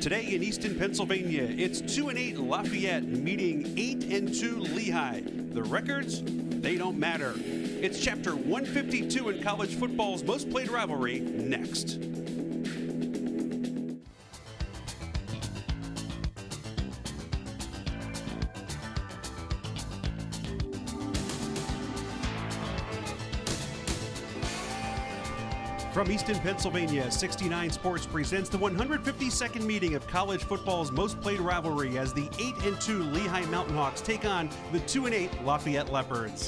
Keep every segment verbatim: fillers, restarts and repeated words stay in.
Today in Easton, Pennsylvania, it's two and eight Lafayette meeting eight and two Lehigh. The records, they don't matter. It's chapter one fifty-two in college football's most played rivalry next. From Easton, Pennsylvania, sixty-nine Sports presents the one hundred fifty-second meeting of college football's most played rivalry as the eight and two Lehigh Mountain Hawks take on the two and eight Lafayette Leopards.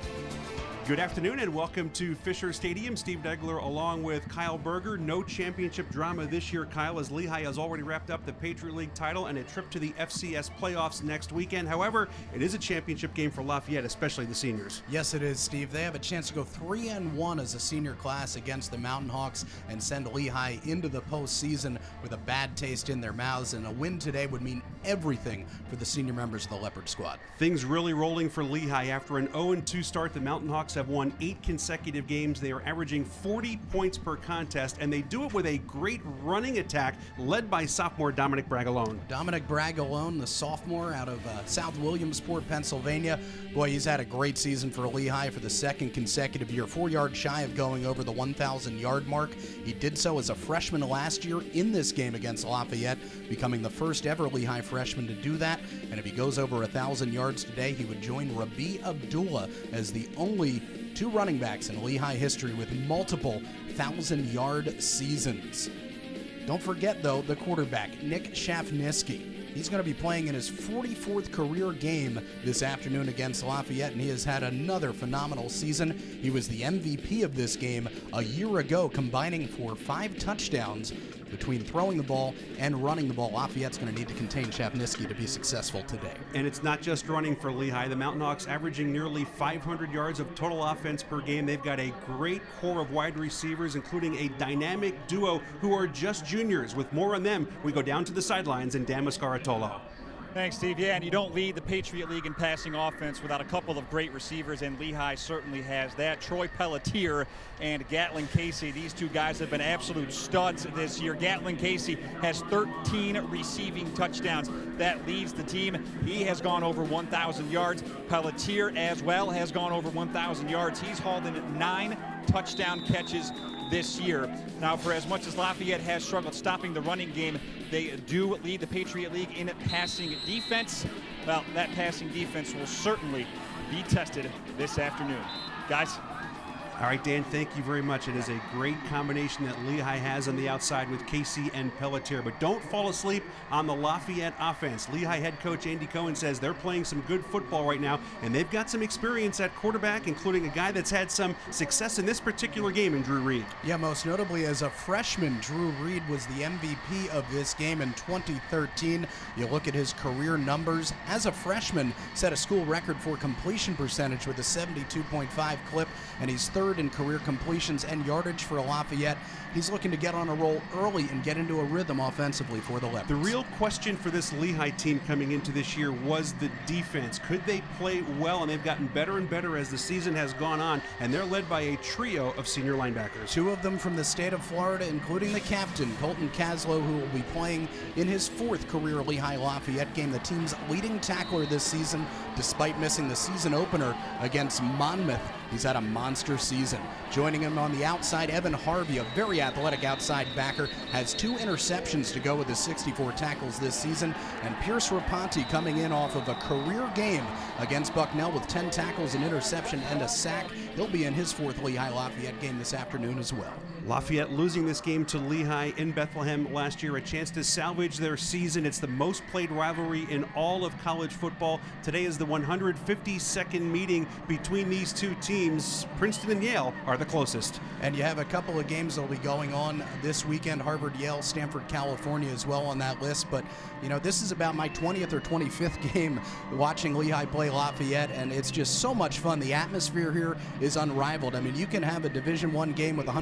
Good afternoon and welcome to Fisher Stadium. Steve Degler along with Kyle Berger. No championship drama this year, Kyle, as Lehigh has already wrapped up the Patriot League title and a trip to the F C S playoffs next weekend. However, it is a championship game for Lafayette, especially the seniors. Yes, it is, Steve. They have a chance to go three and one as a senior class against the Mountain Hawks and send Lehigh into the postseason with a bad taste in their mouths. And a win today would mean everything for the senior members of the Leopard squad. Things really rolling for Lehigh after an oh and two start. The Mountain Hawks have won eight consecutive games. They are averaging forty points per contest, and they do it with a great running attack led by sophomore Dominic Bragalone. Dominic Bragalone, the sophomore out of uh, South Williamsport, Pennsylvania. Boy, he's had a great season for Lehigh for the second consecutive year, four yards shy of going over the one thousand yard mark. He did so as a freshman last year in this game against Lafayette, becoming the first ever Lehigh freshman to do that. And if he goes over one thousand yards today, he would join Rabi Abdullah as the only two running backs in Lehigh history with multiple thousand-yard seasons. Don't forget, though, the quarterback, Nick Shafniski. He's going to be playing in his forty-fourth career game this afternoon against Lafayette, and he has had another phenomenal season. He was the M V P of this game a year ago, combining for five touchdowns between throwing the ball and running the ball. Lafayette's going to need to contain Shafniski to be successful today. And it's not just running for Lehigh. The Mountain Hawks averaging nearly five hundred yards of total offense per game. They've got a great core of wide receivers, including a dynamic duo who are just juniors. With more on them, we go down to the sidelines and Dan Mascaratolo. Thanks, Steve. Yeah, and you don't lead the Patriot League in passing offense without a couple of great receivers, and Lehigh certainly has that. Troy Pelletier and Gatlin Casey, these two guys have been absolute studs this year. Gatlin Casey has thirteen receiving touchdowns. That leads the team. He has gone over one thousand yards. Pelletier as well has gone over one thousand yards. He's hauled in nine touchdown catches this year. Now, for as much as Lafayette has struggled stopping the running game, they do lead the Patriot League in passing defense. Well, that passing defense will certainly be tested this afternoon. Guys. All right, Dan, thank you very much. It is a great combination that Lehigh has on the outside with Casey and Pelletier. But don't fall asleep on the Lafayette offense. Lehigh head coach Andy Cohen says they're playing some good football right now, and they've got some experience at quarterback, including a guy that's had some success in this particular game in Drew Reed. Yeah, most notably as a freshman, Drew Reed was the M V P of this game in twenty thirteen. You look at his career numbers. As a freshman, set a school record for completion percentage with a seventy-two point five clip, and he's third in career completions and yardage for Lafayette. He's looking to get on a roll early and get into a rhythm offensively for the Leopards. The real question for this Lehigh team coming into this year was the defense. Could they play well? And they've gotten better and better as the season has gone on, and they're led by a trio of senior linebackers. Two of them from the state of Florida, including the captain, Colton Caslow, who will be playing in his fourth career Lehigh Lafayette game, the team's leading tackler this season, despite missing the season opener against Monmouth. He's had a monster season. Joining him on the outside, Evan Harvey, a very athletic outside backer, has two interceptions to go with his sixty-four tackles this season. And Pierce Raponte coming in off of a career game against Bucknell with ten tackles, an interception, and a sack. He'll be in his fourth Lehigh Lafayette game this afternoon as well. Lafayette losing this game to Lehigh in Bethlehem last year, a chance to salvage their season. It's the most played rivalry in all of college football. Today is the one hundred fifty-second meeting between these two teams. Princeton and Yale are the closest. And you have a couple of games that will be going on this weekend, Harvard, Yale, Stanford, California as well on that list. But, you know, this is about my twentieth or twenty-fifth game watching Lehigh play Lafayette, and it's just so much fun. The atmosphere here is unrivaled. I mean, you can have a Division One game with one hundred thousand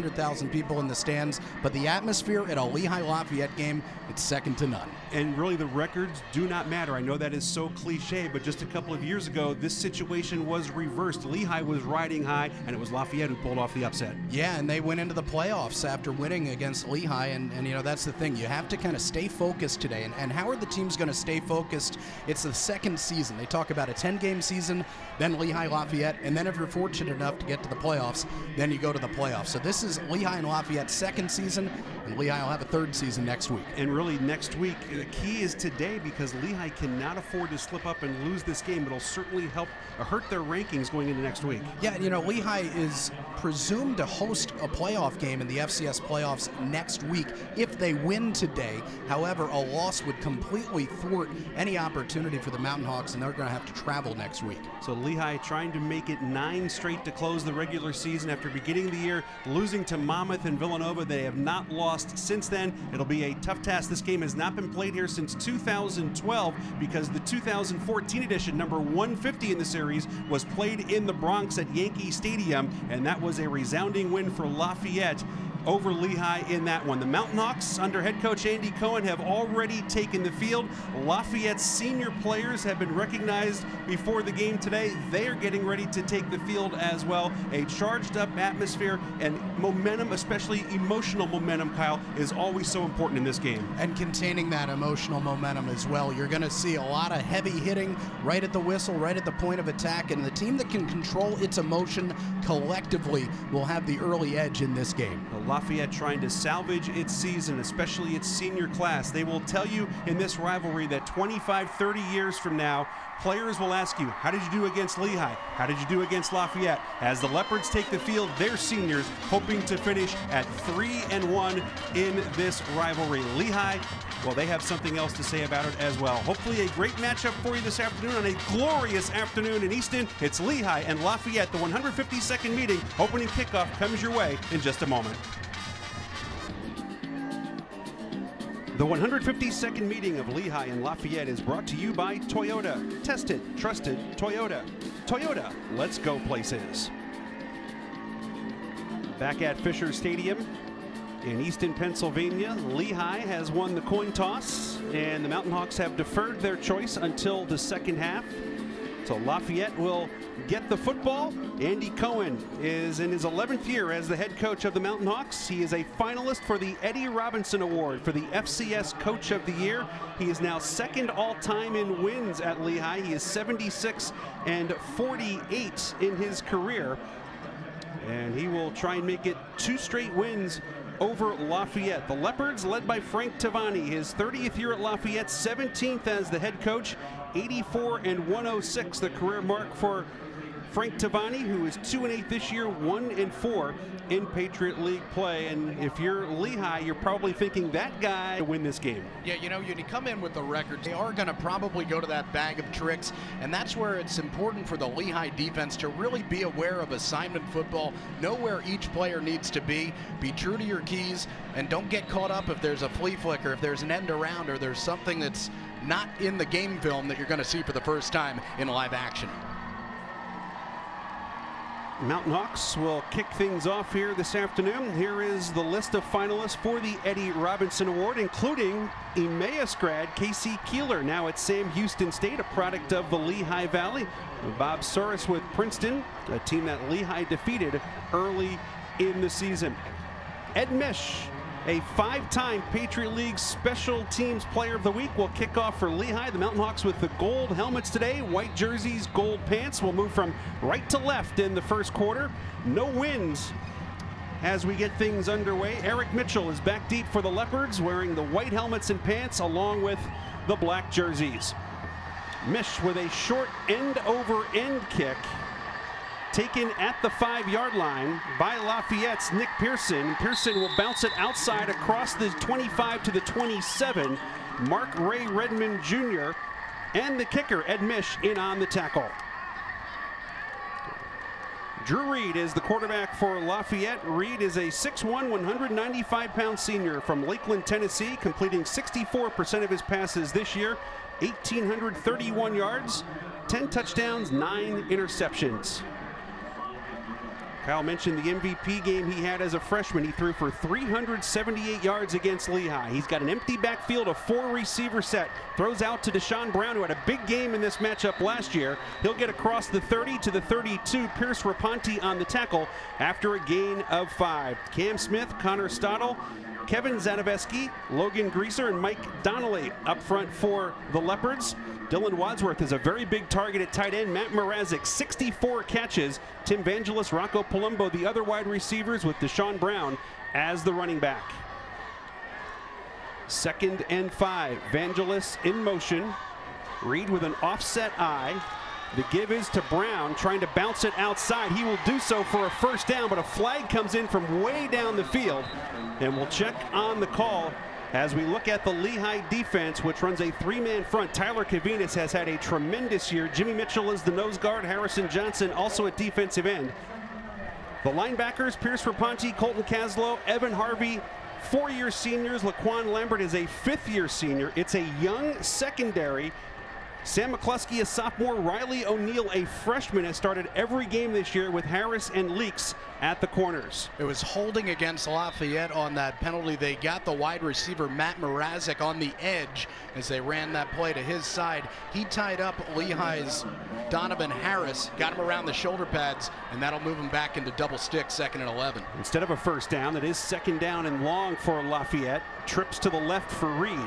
people in the stands, but the atmosphere at a Lehigh-Lafayette game, it's second to none. And really, the records do not matter. I know that is so cliche, but just a couple of years ago, this situation was reversed. Lehigh was riding high, and it was Lafayette who pulled off the upset. Yeah, and they went into the playoffs after winning against Lehigh, and, and you know, that's the thing. You have to kind of stay focused today, and, and how are the teams going to stay focused? It's the second season. They talk about a ten-game season, then Lehigh-Lafayette, and then if you're fortunate enough to get to the playoffs, then you go to the playoffs. So this is Lehigh and Lafayette's second season, and Lehigh will have a third season next week. And really, next week, the key is today, because Lehigh cannot afford to slip up and lose this game. It'll certainly help uh, hurt their rankings going into next week. Yeah, you know, Lehigh is presumed to host a playoff game in the F C S playoffs next week if they win today. However, a loss would completely thwart any opportunity for the Mountain Hawks, and they're going to have to travel next week. So Lehigh trying to make it nine straight to close the regular season after beginning the year, losing to Monmouth and Villanova. They have not lost since then. It'll be a tough task. This game has not been played here since two thousand twelve because the two thousand fourteen edition, number one fifty in the series, was played in the Bronx at Yankee Stadium, and that was a resounding win for Lafayette over Lehigh in that one. The Mountain Hawks under head coach Andy Cohen have already taken the field. Lafayette's senior players have been recognized before the game today. They are getting ready to take the field as well. A charged up atmosphere and momentum, especially emotional momentum, Kyle, is always so important in this game. And containing that emotional momentum as well. You're going to see a lot of heavy hitting right at the whistle, right at the point of attack, and the team that can control its emotion collectively will have the early edge in this game. Lafayette trying to salvage its season, especially its senior class. They will tell you in this rivalry that twenty-five, thirty years from now, players will ask you, how did you do against Lehigh? How did you do against Lafayette? As the Leopards take the field, their seniors hoping to finish at three and one in this rivalry. Lehigh, well, they have something else to say about it as well. Hopefully a great matchup for you this afternoon on a glorious afternoon in Easton. It's Lehigh and Lafayette. The one hundred fifty-second meeting, opening kickoff comes your way in just a moment. The one hundred fifty-second meeting of Lehigh and Lafayette is brought to you by Toyota. Tested, trusted, Toyota. Toyota, let's go places. Back at Fisher Stadium in Easton, Pennsylvania, Lehigh has won the coin toss, and the Mountain Hawks have deferred their choice until the second half. So Lafayette will get the football. Andy Cohen is in his eleventh year as the head coach of the Mountain Hawks. He is a finalist for the Eddie Robinson Award for the F C S Coach of the Year. He is now second all-time in wins at Lehigh. He is seventy-six and forty-eight in his career. And he will try and make it two straight wins over Lafayette. The Leopards, led by Frank Tavani, his thirtieth year at Lafayette, seventeenth as the head coach, eighty-four and one oh six, the career mark for Frank Tavani, who is two and eight this year, one and four in Patriot League play. And if you're Lehigh, you're probably thinking that guy to win this game. Yeah, you know, when you come in with the records, they are going to probably go to that bag of tricks, and that's where it's important for the Lehigh defense to really be aware of assignment football, know where each player needs to be, be true to your keys, and don't get caught up if there's a flea flicker, if there's an end around, or there's something that's not in the game film that you're going to see for the first time in live action. Mountain Hawks will kick things off here this afternoon. Here is the list of finalists for the Eddie Robinson Award, including Emmaus grad Casey Keeler, now at Sam Houston State, a product of the Lehigh Valley. Bob Soros with Princeton, a team that Lehigh defeated early in the season. Ed Mish, a five-time Patriot League Special Teams Player of the Week, will kick off for Lehigh. The Mountain Hawks with the gold helmets today, white jerseys, gold pants. Will move from right to left in the first quarter. No wins as we get things underway. Eric Mitchell is back deep for the Leopards, wearing the white helmets and pants along with the black jerseys. Mish with a short end-over-end kick, taken at the five-yard line by Lafayette's Nick Pearson. Pearson will bounce it outside across the twenty-five to the twenty-seven. Mark Ray Redmond Junior and the kicker, Ed Mish, in on the tackle. Drew Reed is the quarterback for Lafayette. Reed is a six one, one hundred ninety-five pound senior from Lakeland, Tennessee, completing sixty-four percent of his passes this year, one thousand eight hundred thirty-one yards, ten touchdowns, nine interceptions. Kyle mentioned the M V P game he had as a freshman. He threw for three hundred seventy-eight yards against Lehigh. He's got an empty backfield, a four-receiver set. Throws out to Deshaun Brown, who had a big game in this matchup last year. He'll get across the thirty to the thirty-two. Pierce Raponte on the tackle after a gain of five. Cam Smith, Connor Stottle, Kevin Zanoveski, Logan Greaser, and Mike Donnelly up front for the Leopards. Dylan Wadsworth is a very big target at tight end. Matt Mrazek, sixty-four catches. Tim Vangelis, Rocco Palumbo, the other wide receivers, with Deshaun Brown as the running back. Second and five. Vangelis in motion. Reed with an offset eye. The give is to Brown, trying to bounce it outside. He will do so for a first down, but a flag comes in from way down the field. And we'll check on the call as we look at the Lehigh defense, which runs a three-man front. Tyler Kavinas has had a tremendous year. Jimmy Mitchell is the nose guard. Harrison Johnson also at defensive end. The linebackers, Pierce Raponte, Colton Caslow, Evan Harvey, four-year seniors. Laquan Lambert is a fifth-year senior. It's a young secondary. Sam McCluskey, a sophomore. Riley O'Neill, a freshman, has started every game this year with Harris and Leaks at the corners. It was holding against Lafayette on that penalty. They got the wide receiver Matt Mrazek on the edge as they ran that play to his side. He tied up Lehigh's Donovan Harris, got him around the shoulder pads, and that'll move him back into double stick, second and eleven. Instead of a first down, that is second down and long for Lafayette. Trips to the left for Reed.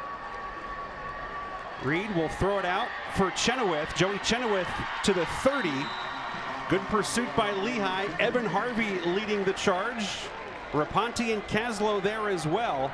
Reed will throw it out for Chenoweth. Joey Chenoweth to the thirty. Good pursuit by Lehigh. Evan Harvey leading the charge. Raponte and Caslow there as well.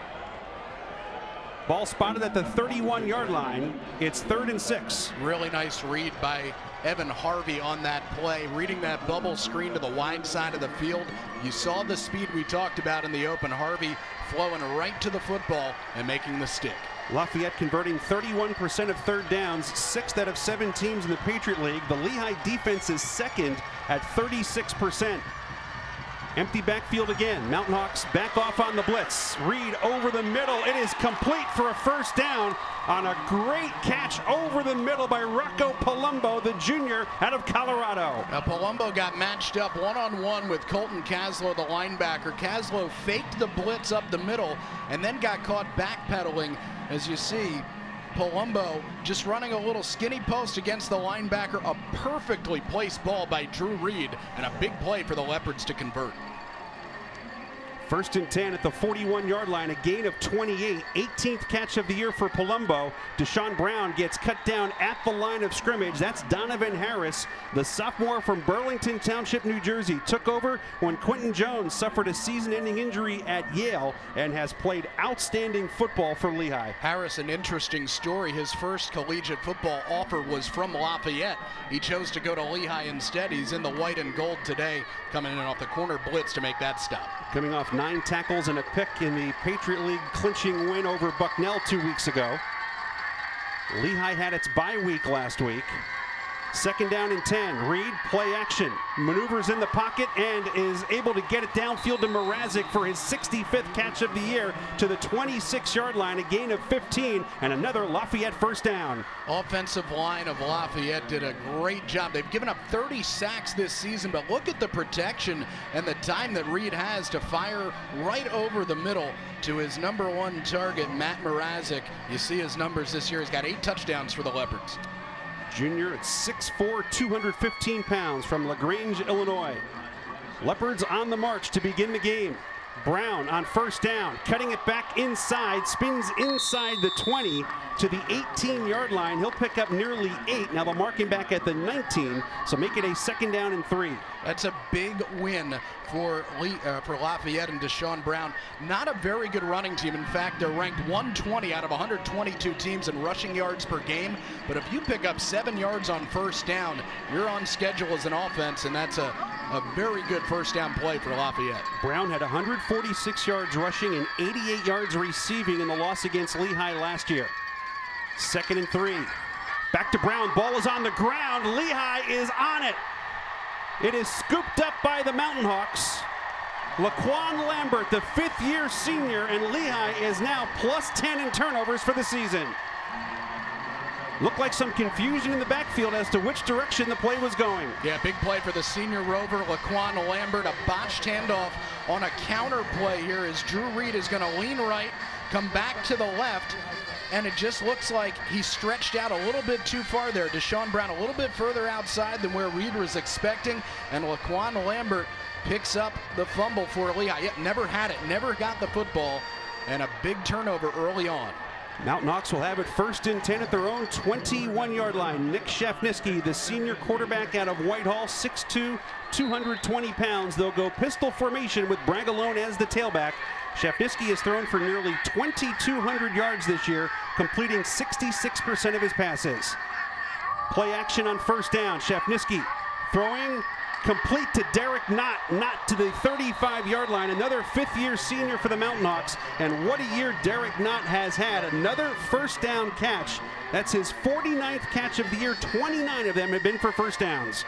Ball spotted at the thirty-one yard line. It's third and six. Really nice read by Evan Harvey on that play, reading that bubble screen to the wide side of the field. You saw the speed we talked about in the open. Harvey flowing right to the football and making the stick. Lafayette converting thirty-one percent of third downs, sixth out of seven teams in the Patriot League. The Lehigh defense is second at thirty-six percent. Empty backfield again. Mountain Hawks back off on the blitz. Reed over the middle. It is complete for a first down on a great catch over the middle by Rocco Palumbo, the junior out of Colorado. Now Palumbo got matched up one-on-one with Colton Caslow, the linebacker. Caslow faked the blitz up the middle and then got caught backpedaling. As you see, Palumbo just running a little skinny post against the linebacker. A perfectly placed ball by Drew Reed, and a big play for the Leopards to convert. First and ten at the forty-one yard line, a gain of twenty-eight. eighteenth catch of the year for Palumbo. Deshaun Brown gets cut down at the line of scrimmage. That's Donovan Harris, the sophomore from Burlington Township, New Jersey. Took over when Quentin Jones suffered a season-ending injury at Yale and has played outstanding football for Lehigh. Harris, an interesting story. His first collegiate football offer was from Lafayette. He chose to go to Lehigh instead. He's in the white and gold today, coming in off the corner blitz to make that stop. Coming off nine tackles and a pick in the Patriot League clinching win over Bucknell two weeks ago. Lehigh had its bye week last week. Second down and ten. Reed, play action. Maneuvers in the pocket and is able to get it downfield to Mrazek for his sixty-fifth catch of the year to the twenty-six yard line. A gain of fifteen and another Lafayette first down. Offensive line of Lafayette did a great job. They've given up thirty sacks this season, but look at the protection and the time that Reed has to fire right over the middle to his number one target, Matt Mrazek. You see his numbers this year. He's got eight touchdowns for the Leopards. Junior at six foot four, two hundred fifteen pounds from LaGrange, Illinois. Leopards on the march to begin the game. Brown on first down, cutting it back inside, spins inside the twenty to the eighteen yard line. He'll pick up nearly eight. Now they'll mark him back at the nineteen, so make it a second down and three. That's a big win for Lee, uh, for Lafayette and Deshaun Brown. Not a very good running team. In fact, they're ranked one twenty out of one hundred twenty-two teams in rushing yards per game. But if you pick up seven yards on first down, you're on schedule as an offense, and that's a, a very good first down play for Lafayette. Brown had one hundred forty-six yards rushing and eighty-eight yards receiving in the loss against Lehigh last year. Second and three. Back to Brown. Ball is on the ground. Lehigh is on it. It is scooped up by the Mountain Hawks. Laquan Lambert, the fifth year senior, and Lehigh is now plus ten in turnovers for the season. Looked like some confusion in the backfield as to which direction the play was going. Yeah, big play for the senior rover, Laquan Lambert. A botched handoff on a counter play here as Drew Reed is going to lean right, come back to the left, and it just looks like he stretched out a little bit too far there. Deshaun Brown a little bit further outside than where Reed was expecting, and Laquan Lambert picks up the fumble for Lehigh. Yet never had it, never got the football, and a big turnover early on. Mountain Hawks will have it first and ten at their own twenty-one yard line. Nick Shafniski, the senior quarterback out of Whitehall, six two, two hundred twenty pounds. They'll go pistol formation with Bragalone as the tailback. Shafniski has thrown for nearly twenty-two hundred yards this year, completing sixty-six percent of his passes. Play action on first down. Shafniski throwing complete to Derek Knott, Knott to the thirty-five yard line. Another fifth year senior for the Mountain Hawks. And what a year Derek Knott has had. Another first down catch. That's his forty-ninth catch of the year. twenty-nine of them have been for first downs.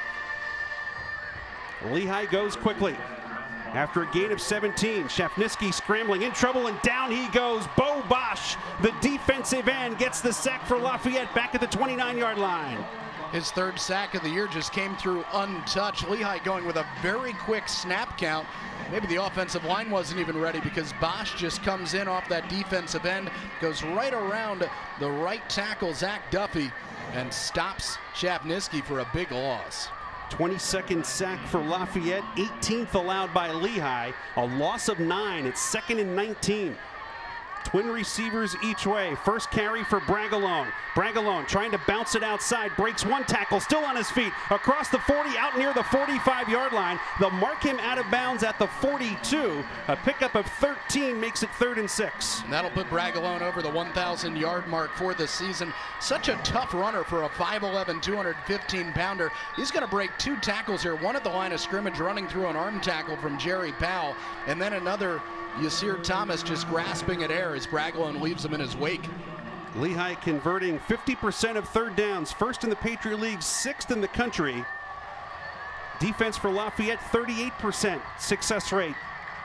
Lehigh goes quickly. After a gain of seventeen, Shafniski scrambling in trouble, and down he goes. Bo Bosch, the defensive end, gets the sack for Lafayette back at the twenty-nine yard line. His third sack of the year just came through untouched. Lehigh going with a very quick snap count. Maybe the offensive line wasn't even ready because Bosch just comes in off that defensive end, goes right around the right tackle, Zach Duffy, and stops Shafniski for a big loss. twenty-second sack for Lafayette, eighteenth allowed by Lehigh. A loss of nine. It's second and nineteen. Twin receivers each way. First carry for Bragalone. Bragalone trying to bounce it outside. Breaks one tackle, still on his feet. Across the forty, out near the forty-five yard line. They'll mark him out of bounds at the forty-two. A pickup of thirteen makes it third and six. And that'll put Bragalone over the one thousand yard mark for the season. Such a tough runner for a five eleven, two hundred fifteen pounder. He's going to break two tackles here. One at the line of scrimmage running through an arm tackle from Jerry Powell. And then another Yasir Thomas just grasping at air as Bragalone leaves him in his wake. Lehigh converting fifty percent of third downs, first in the Patriot League, sixth in the country. Defense for Lafayette, thirty-eight percent success rate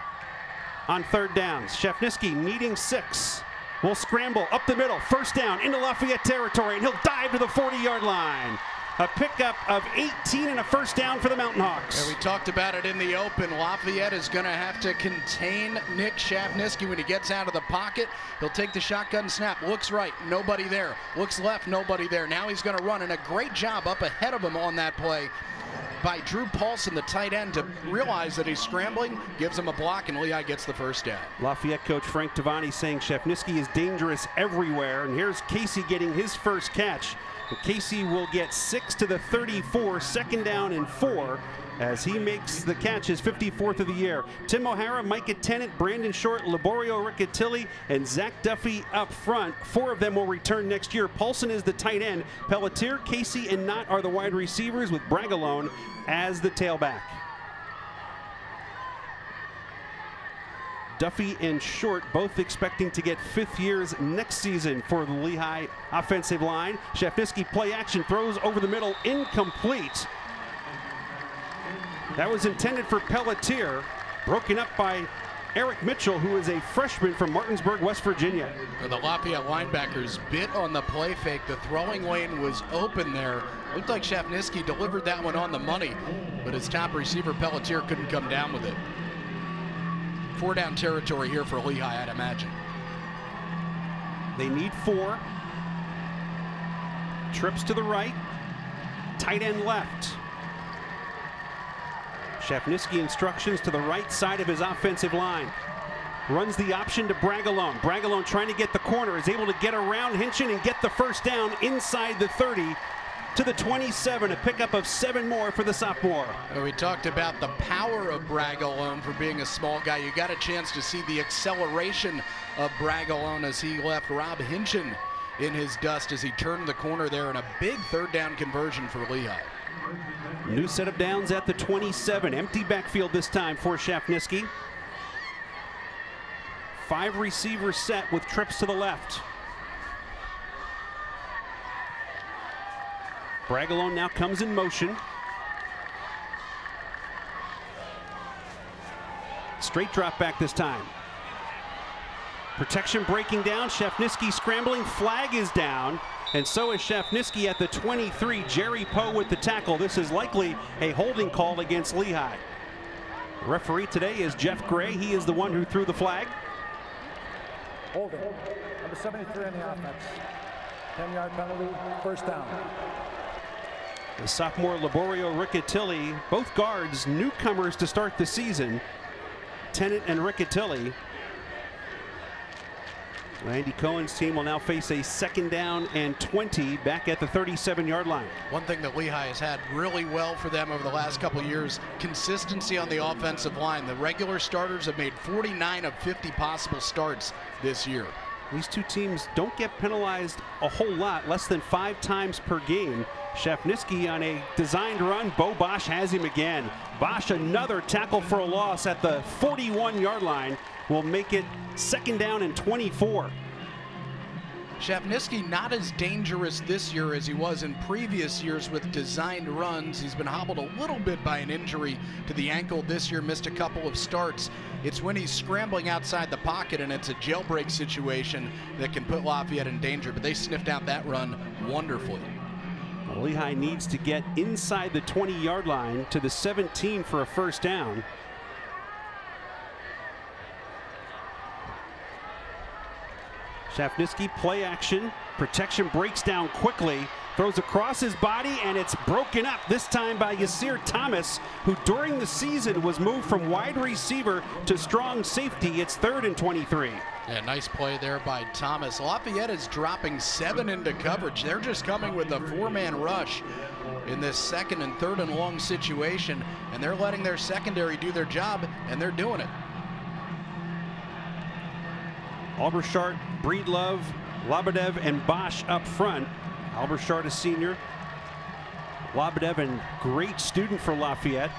on third downs. Shafniski needing six. Will scramble up the middle, first down into Lafayette territory, and he'll dive to the forty yard line. A pickup of eighteen and a first down for the Mountain Hawks. And we talked about it in the open. Lafayette is going to have to contain Nick Shafniski when he gets out of the pocket. He'll take the shotgun snap. Looks right, nobody there. Looks left, nobody there. Now he's going to run, and a great job up ahead of him on that play by Drew Paulson, the tight end, to realize that he's scrambling, gives him a block, and Lehigh gets the first down. Lafayette coach Frank Tavani saying Shafniski is dangerous everywhere, and here's Casey getting his first catch. Casey will get six to the thirty-four, second down and four, as he makes the catch, his fifty-fourth of the year. Tim O'Hara, Micah Tennant, Brandon Short, Laborio Riccatelli, and Zach Duffy up front. Four of them will return next year. Paulson is the tight end. Pelletier, Casey, and Knott are the wide receivers, with Bragalone as the tailback. Duffy and Short both expecting to get fifth years next season for the Lehigh offensive line. Shafniski play action, throws over the middle, incomplete. That was intended for Pelletier, broken up by Eric Mitchell, who is a freshman from Martinsburg, West Virginia. The Lafayette linebackers bit on the play fake. The throwing lane was open there. Looked like Shafniski delivered that one on the money, but his top receiver, Pelletier, couldn't come down with it. Four down territory here for Lehigh, I'd imagine. They need four. Trips to the right. Tight end left. Shafniski instructions to the right side of his offensive line. Runs the option to Bragalone. Bragalone trying to get the corner, is able to get around Hinchin and get the first down inside the thirty. To the twenty-seven, a pickup of seven more for the sophomore. We talked about the power of Bragalone for being a small guy. You got a chance to see the acceleration of Bragalone as he left Rob Hinchin in his dust as he turned the corner there, and a big third down conversion for Lehigh. New set of downs at the twenty-seven. Empty backfield this time for Shafniski. Five receivers set with trips to the left. Bragalone now comes in motion. Straight drop back this time. Protection breaking down. Shafniski scrambling. Flag is down. and so is Shafniski at the twenty-three. Jerry Poe with the tackle. This is likely a holding call against Lehigh. The referee today is Jeff Gray. He is the one who threw the flag. Holding. Number seventy-three on the offense. ten yard penalty, first down. The sophomore Laborio Riccatelli, both guards newcomers to start the season. Tennant and Riccatelli. Andy Cohen's team will now face a second down and twenty back at the thirty-seven yard line. One thing that Lehigh has had really well for them over the last couple of years, consistency on the offensive line. The regular starters have made forty-nine of fifty possible starts this year. These two teams don't get penalized a whole lot, less than five times per game. Shafniski on a designed run. Bo Bosch has him again. Bosch, another tackle for a loss at the forty-one yard line, will make it second down and twenty-four. Shafniski not as dangerous this year as he was in previous years with designed runs. He's been hobbled a little bit by an injury to the ankle this year, missed a couple of starts. It's when he's scrambling outside the pocket and it's a jailbreak situation that can put Lafayette in danger, but they sniffed out that run wonderfully. Well, Lehigh needs to get inside the twenty yard line to the seventeen for a first down. Shafniski, play action. Protection breaks down quickly. Throws across his body, and it's broken up, this time by Yasir Thomas, who during the season was moved from wide receiver to strong safety. It's third and twenty-three. Yeah, nice play there by Thomas. Lafayette is dropping seven into coverage. They're just coming with a four-man rush in this second and third and long situation, and they're letting their secondary do their job, and they're doing it. Albershart, Breedlove, Labadev, and Bosch up front. Albershart, a senior. Labadev, a great student for Lafayette.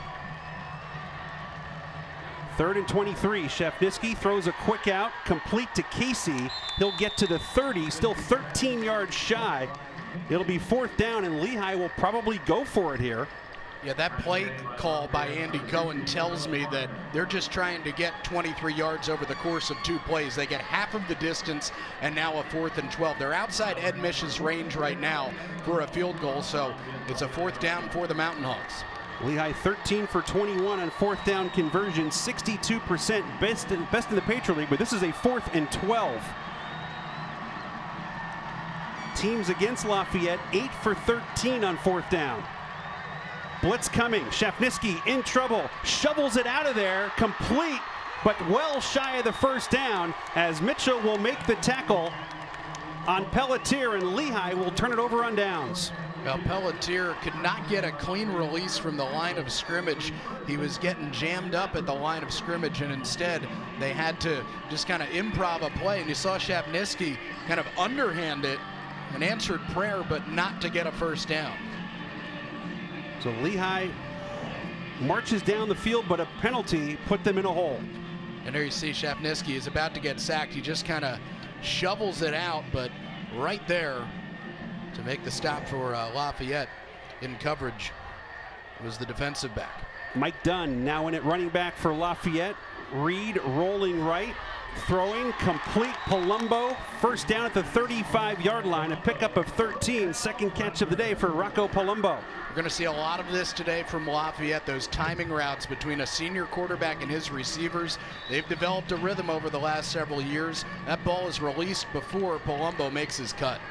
Third and twenty-three. Shafniski throws a quick out, complete to Casey. He'll get to the thirty, still thirteen yards shy. It'll be fourth down, and Lehigh will probably go for it here. Yeah, that play call by Andy Cohen tells me that they're just trying to get twenty-three yards over the course of two plays. They get half of the distance, and now a fourth and twelve. They're outside Ed Mish's range right now for a field goal, so it's a fourth down for the Mountain Hawks. Lehigh thirteen for twenty-one on fourth down conversion, sixty-two percent, best in, best in the Patriot League, but this is a fourth and twelve. Teams against Lafayette, eight for thirteen on fourth down. Blitz coming, Shafniski in trouble, shovels it out of there, complete, but well shy of the first down, as Mitchell will make the tackle on Pelletier, and Lehigh will turn it over on downs. Well, Pelletier could not get a clean release from the line of scrimmage. He was getting jammed up at the line of scrimmage, and instead they had to just kind of improv a play, and you saw Shafniski kind of underhand it, an answered prayer, but not to get a first down. So Lehigh marches down the field, but a penalty put them in a hole. And there you see Shafniski is about to get sacked. He just kind of shovels it out, but right there to make the stop for uh, Lafayette in coverage was the defensive back. Mike Dunn now in at running back for Lafayette. Reed rolling right, throwing, complete. Palumbo, first down at the thirty-five yard line, a pickup of thirteen, second catch of the day for Rocco Palumbo. We're going to see a lot of this today from Lafayette, those timing routes between a senior quarterback and his receivers. They've developed a rhythm over the last several years. That ball is released before Palumbo makes his cut.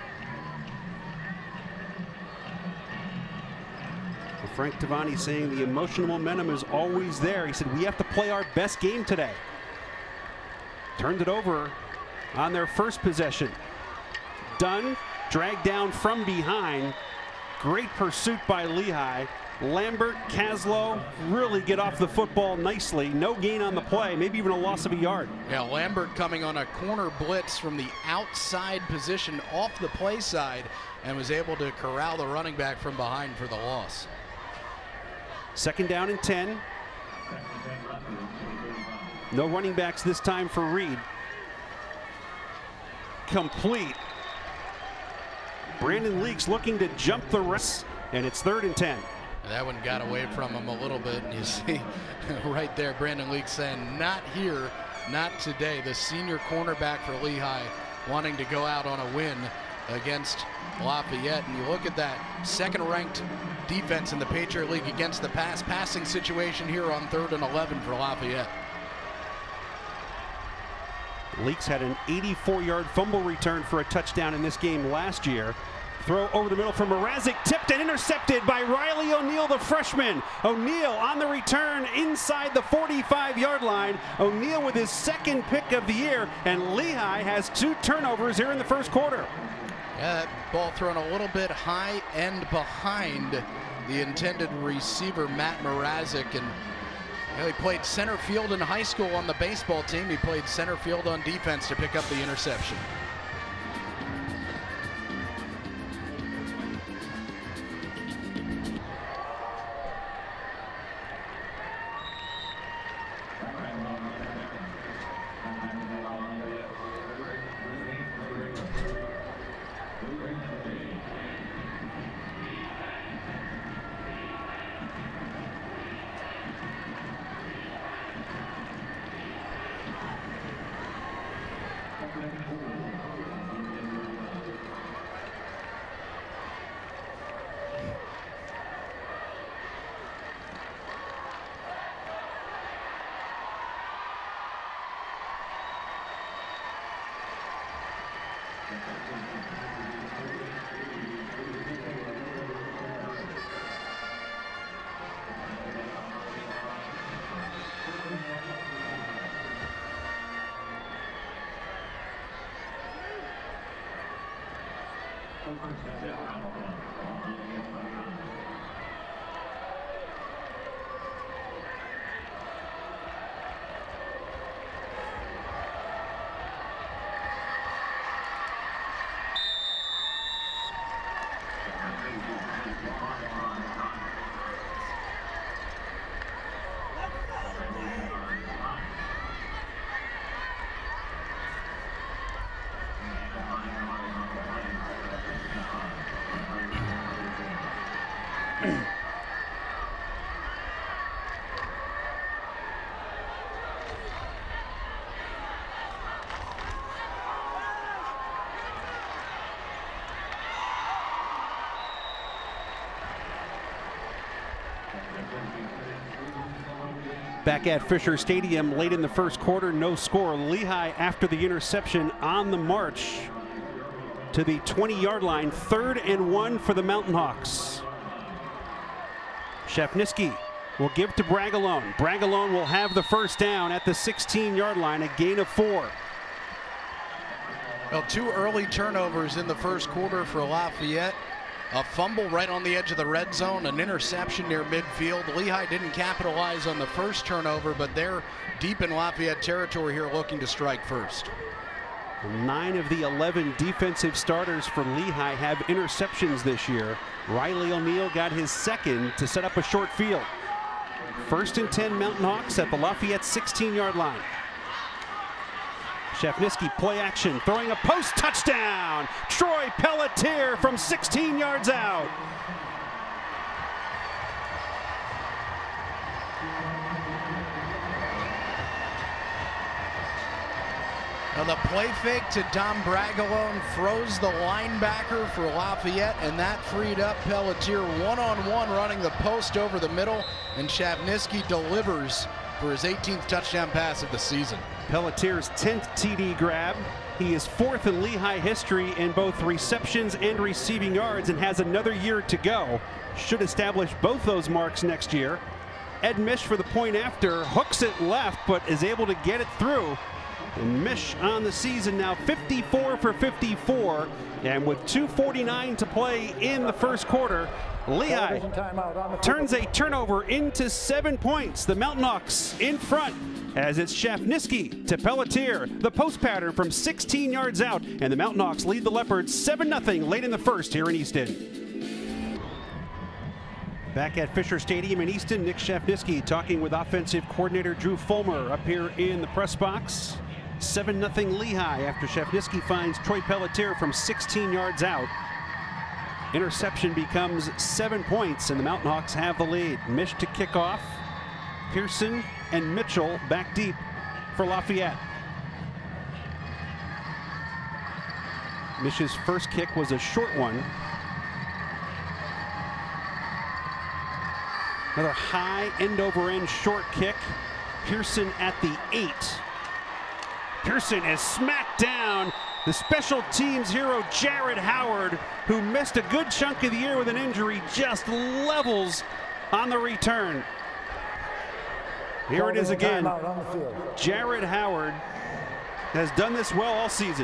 Frank Tavani saying the emotional momentum is always there. He said, we have to play our best game today. Turned it over on their first possession. Dunn dragged down from behind. Great pursuit by Lehigh. Lambert, Kaslow really get off the football nicely. No gain on the play, maybe even a loss of a yard. Yeah, Lambert coming on a corner blitz from the outside position off the play side and was able to corral the running back from behind for the loss. Second down and ten. No running backs this time for Reed. Complete. Brandon Leaks looking to jump the rest, and it's third and ten. That one got away from him a little bit, and you see right there Brandon Leaks saying, not here, not today. The senior cornerback for Lehigh wanting to go out on a win against Lafayette. And you look at that second-ranked defense in the Patriot League against the pass passing situation here on third and eleven for Lafayette. Leaks had an eighty-four yard fumble return for a touchdown in this game last year. Throw over the middle from Mrazek, tipped and intercepted by Riley O'Neal, the freshman. O'Neal on the return inside the forty-five yard line. O'Neal with his second pick of the year, and Lehigh has two turnovers here in the first quarter. Yeah, that ball thrown a little bit high and behind the intended receiver, Matt Mrazek. And you know, he played center field in high school on the baseball team. He played center field on defense to pick up the interception. Back at Fisher Stadium late in the first quarter, no score. Lehigh after the interception on the march to the twenty yard line. Third and one for the Mountain Hawks. Shafniski will give to Bragalone. Bragalone will have the first down at the sixteen yard line, a gain of four. Well, two early turnovers in the first quarter for Lafayette. A fumble right on the edge of the red zone, an interception near midfield. Lehigh didn't capitalize on the first turnover, but they're deep in Lafayette territory here looking to strike first. Nine of the eleven defensive starters for Lehigh have interceptions this year. Riley O'Neal got his second to set up a short field. First and ten Mountain Hawks at the Lafayette sixteen yard line. Shafniski play action, throwing a post touchdown. Troy Pelletier from sixteen yards out. Now the play fake to Dom Bragalone froze the linebacker for Lafayette, and that freed up Pelletier one-on-one running the post over the middle, and Shafniski delivers for his eighteenth touchdown pass of the season. Pelletier's tenth T D grab. He is fourth in Lehigh history in both receptions and receiving yards and has another year to go. Should establish both those marks next year. Ed Mish for the point after, hooks it left but is able to get it through. And Mish on the season now fifty-four for fifty-four, and with two forty-nine to play in the first quarter, Lehigh turns a turnover into seven points. The Mountain Hawks in front as it's Shafniski to Pelletier. The post pattern from sixteen yards out, and the Mountain Hawks lead the Leopards seven nothing late in the first here in Easton. Back at Fisher Stadium in Easton, Nick Shafniski talking with offensive coordinator Drew Fulmer up here in the press box. seven nothing Lehigh after Shafniski finds Troy Pelletier from sixteen yards out. Interception becomes seven points, and the Mountain Hawks have the lead. Mish to kick off. Pearson and Mitchell back deep for Lafayette. Mish's first kick was a short one. Another high end over end short kick. Pearson at the eight. Pearson is smacked down. The special teams hero Jared Howard, who missed a good chunk of the year with an injury, just levels on the return. Here it is again. Jared Howard has done this well all season.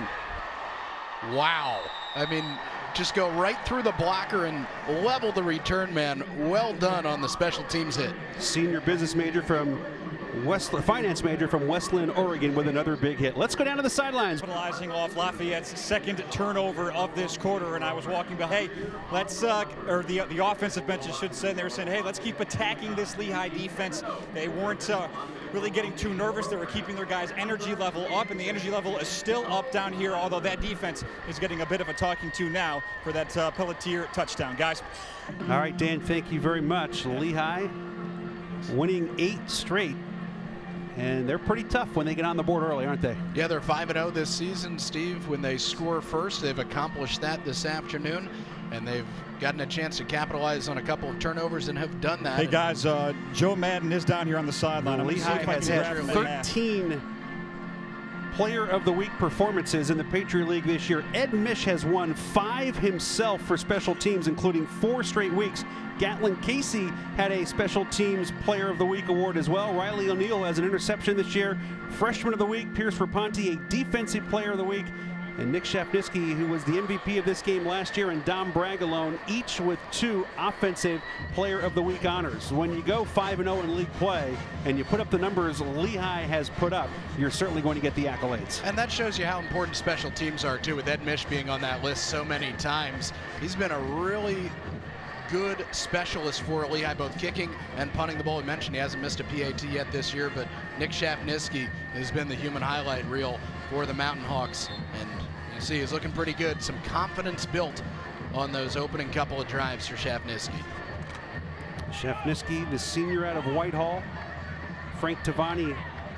Wow. I mean, just go right through the blocker and level the return man. Well done on the special teams hit. Senior business major from Westland, finance major from Westland, Oregon, with another big hit. Let's go down to the sidelines. Capitalizing off Lafayette's second turnover of this quarter, and I was walking by, hey, let's, uh, or the the offensive benches should say, they were saying, hey, let's keep attacking this Lehigh defense. They weren't uh, really getting too nervous. They were keeping their guys' energy level up, and the energy level is still up down here, although that defense is getting a bit of a talking to now for that uh, Pelletier touchdown. Guys. All right, Dan, thank you very much. Lehigh winning eight straight. And they're pretty tough when they get on the board early, aren't they? Yeah, they're five and oh this season, Steve. When they score first, they've accomplished that this afternoon, and they've gotten a chance to capitalize on a couple of turnovers and have done that. Hey, guys, uh, Joe Madden is down here on the sideline. Well, Lehigh has had thirteen Player of the Week performances in the Patriot League this year. Ed Mish has won five himself for special teams, including four straight weeks. Gatlin Casey had a Special Teams Player of the Week award as well. Riley O'Neill has an interception this year. Freshman of the Week, Pierce Raponte, a Defensive Player of the Week. And Nick Shafniski, who was the M V P of this game last year, and Dom Bragalone, each with two Offensive Player of the Week honors. When you go five and oh in league play and you put up the numbers Lehigh has put up, you're certainly going to get the accolades. And that shows you how important special teams are, too, with Ed Mish being on that list so many times. He's been a really good specialist for Lehigh, both kicking and punting the ball. We mentioned he hasn't missed a P A T yet this year, but Nick Shafniski has been the human highlight reel for the Mountain Hawks. And you see he's looking pretty good. Some confidence built on those opening couple of drives for Shafniski. Shafniski, the senior out of Whitehall. Frank Tavani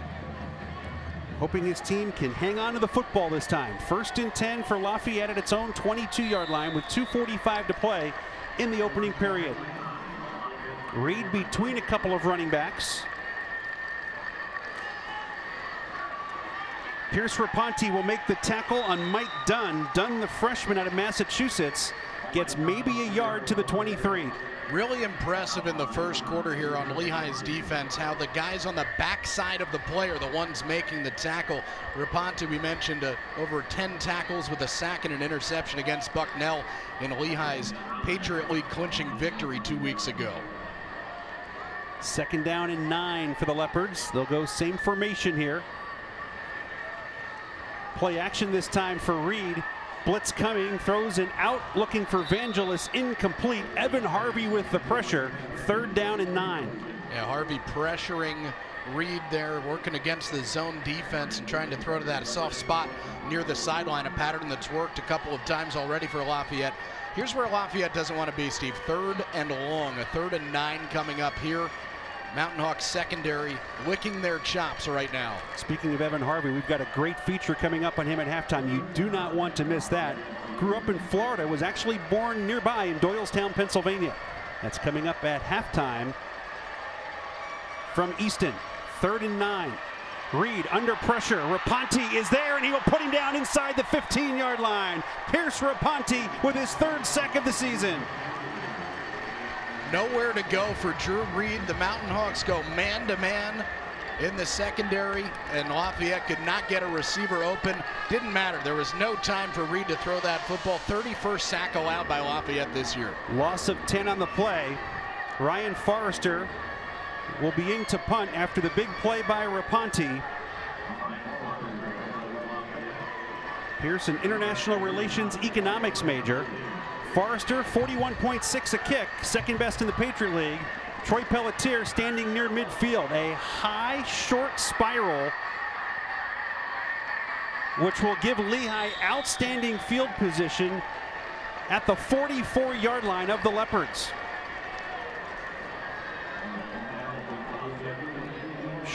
hoping his team can hang on to the football this time. First and ten for Lafayette at its own twenty-two yard line with two forty-five to play in the opening period. Reed between a couple of running backs. Pierce Raponte will make the tackle on Mike Dunn. Dunn, the freshman out of Massachusetts, gets maybe a yard to the twenty-three. Really impressive in the first quarter here on Lehigh's defense, how the guys on the backside of the play are the ones making the tackle. Raponte, we mentioned, uh, over ten tackles with a sack and an interception against Bucknell in Lehigh's Patriot League clinching victory two weeks ago. Second down and nine for the Leopards. They'll go same formation here. Play action this time for Reed. Blitz coming, throws an out, looking for Vangelis, incomplete. Evan Harvey with the pressure. Third down and nine. Yeah, Harvey pressuring Reed there, working against the zone defense and trying to throw to that soft spot near the sideline, a pattern that's worked a couple of times already for Lafayette. Here's where Lafayette doesn't want to be, Steve. Third and long, a third and nine coming up here. Mountain Hawks secondary licking their chops right now. Speaking of Evan Harvey, we've got a great feature coming up on him at halftime. You do not want to miss that. Grew up in Florida, was actually born nearby in Doylestown, Pennsylvania. That's coming up at halftime from Easton. Third and nine. Reed under pressure. Raponte is there, and he will put him down inside the fifteen yard line. Pierce Raponte with his third sack of the season. Nowhere to go for Drew Reed. The Mountain Hawks go man-to-man in the secondary, and Lafayette could not get a receiver open. Didn't matter. There was no time for Reed to throw that football. thirty-first sack allowed by Lafayette this year. Loss of ten on the play. Ryan Forrester will be in to punt after the big play by Raponte. Pierce, an international relations economics major. Forrester, forty-one point six a kick, second best in the Patriot League. Troy Pelletier standing near midfield. A high, short spiral, which will give Lehigh outstanding field position at the forty-four yard line of the Leopards.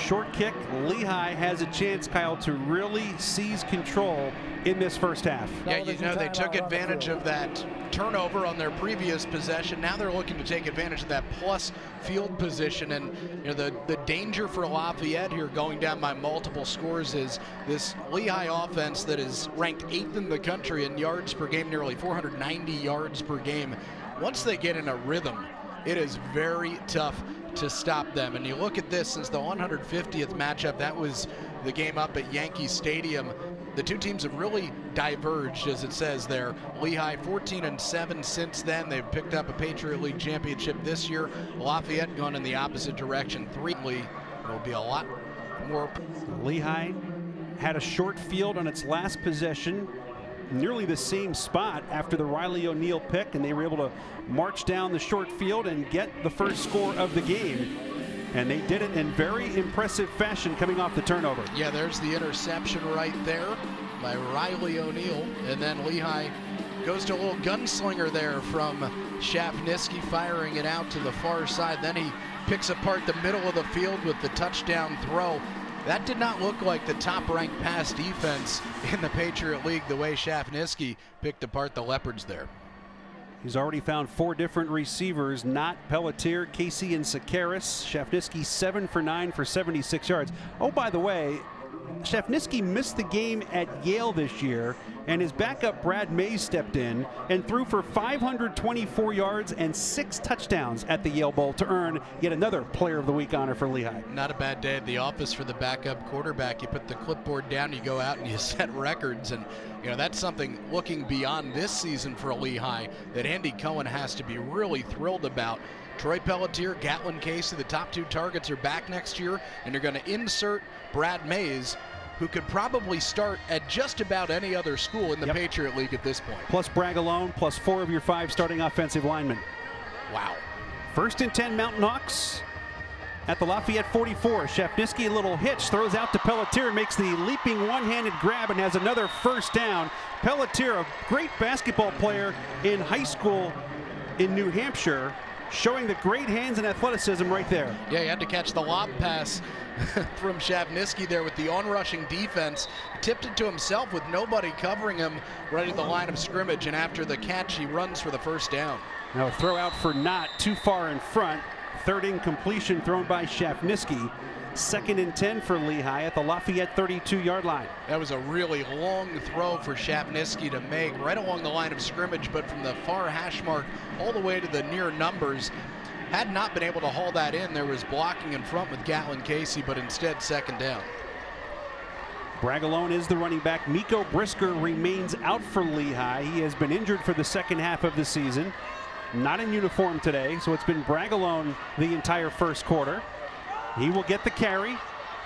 short kick. Lehigh has a chance, Kyle, to really seize control in this first half. Yeah, you know, they took advantage of that turnover on their previous possession. Now they're looking to take advantage of that plus field position. And, you know, the, the danger for Lafayette here going down by multiple scores is this Lehigh offense that is ranked eighth in the country in yards per game, nearly four hundred ninety yards per game. Once they get in a rhythm, it is very tough to stop them. And you look at this, since the one hundred fiftieth matchup, that was the game up at Yankee Stadium. The two teams have really diverged, as it says there. Lehigh fourteen and seven since then. They've picked up a Patriot League championship this year. Lafayette gone in the opposite direction. Three will be a lot more. Lehigh had a short field on its last possession, nearly the same spot after the Riley O'Neal pick, and they were able to march down the short field and get the first score of the game. And they did it in very impressive fashion coming off the turnover. Yeah, there's the interception right there by Riley O'Neal. And then Lehigh goes to a little gunslinger there from Shafniski, firing it out to the far side. Then he picks apart the middle of the field with the touchdown throw. That did not look like the top-ranked pass defense in the Patriot League, the way Shafniski picked apart the Leopards there. He's already found four different receivers, not Pelletier, Casey, and Sakaris. Shafniski seven for nine for seventy-six yards. Oh, by the way, Shafniski missed the game at Yale this year, and his backup Brad Mays stepped in and threw for five hundred twenty-four yards and six touchdowns at the Yale Bowl to earn yet another Player of the Week honor for Lehigh. Not a bad day at the office for the backup quarterback. You put the clipboard down, you go out and you set records, and you know that's something looking beyond this season for Lehigh that Andy Cohen has to be really thrilled about. Troy Pelletier, Gatlin Casey, the top two targets are back next year, and they're going to insert Brad Mays, who could probably start at just about any other school in the yep. Patriot League at this point. Plus Bragalone, plus four of your five starting offensive linemen. Wow. First and ten Mountain Hawks at the Lafayette forty-four. Shafniski, a little hitch, throws out to Pelletier, makes the leaping one-handed grab and has another first down. Pelletier, a great basketball player in high school in New Hampshire, showing the great hands and athleticism right there. Yeah, he had to catch the lob pass from Shafniski there with the on-rushing defense. Tipped it to himself with nobody covering him right at the line of scrimmage, and after the catch, he runs for the first down. Now a throw out for Knott, too far in front. Third incompletion thrown by Shafniski. Second and ten for Lehigh at the Lafayette thirty-two yard line. That was a really long throw for Shafniski to make right along the line of scrimmage, but from the far hash mark all the way to the near numbers. Had not been able to haul that in. There was blocking in front with Gatlin Casey, but instead second down. Bragalone is the running back. Miko Brisker remains out for Lehigh. He has been injured for the second half of the season. Not in uniform today, so it's been Bragalone the entire first quarter. He will get the carry,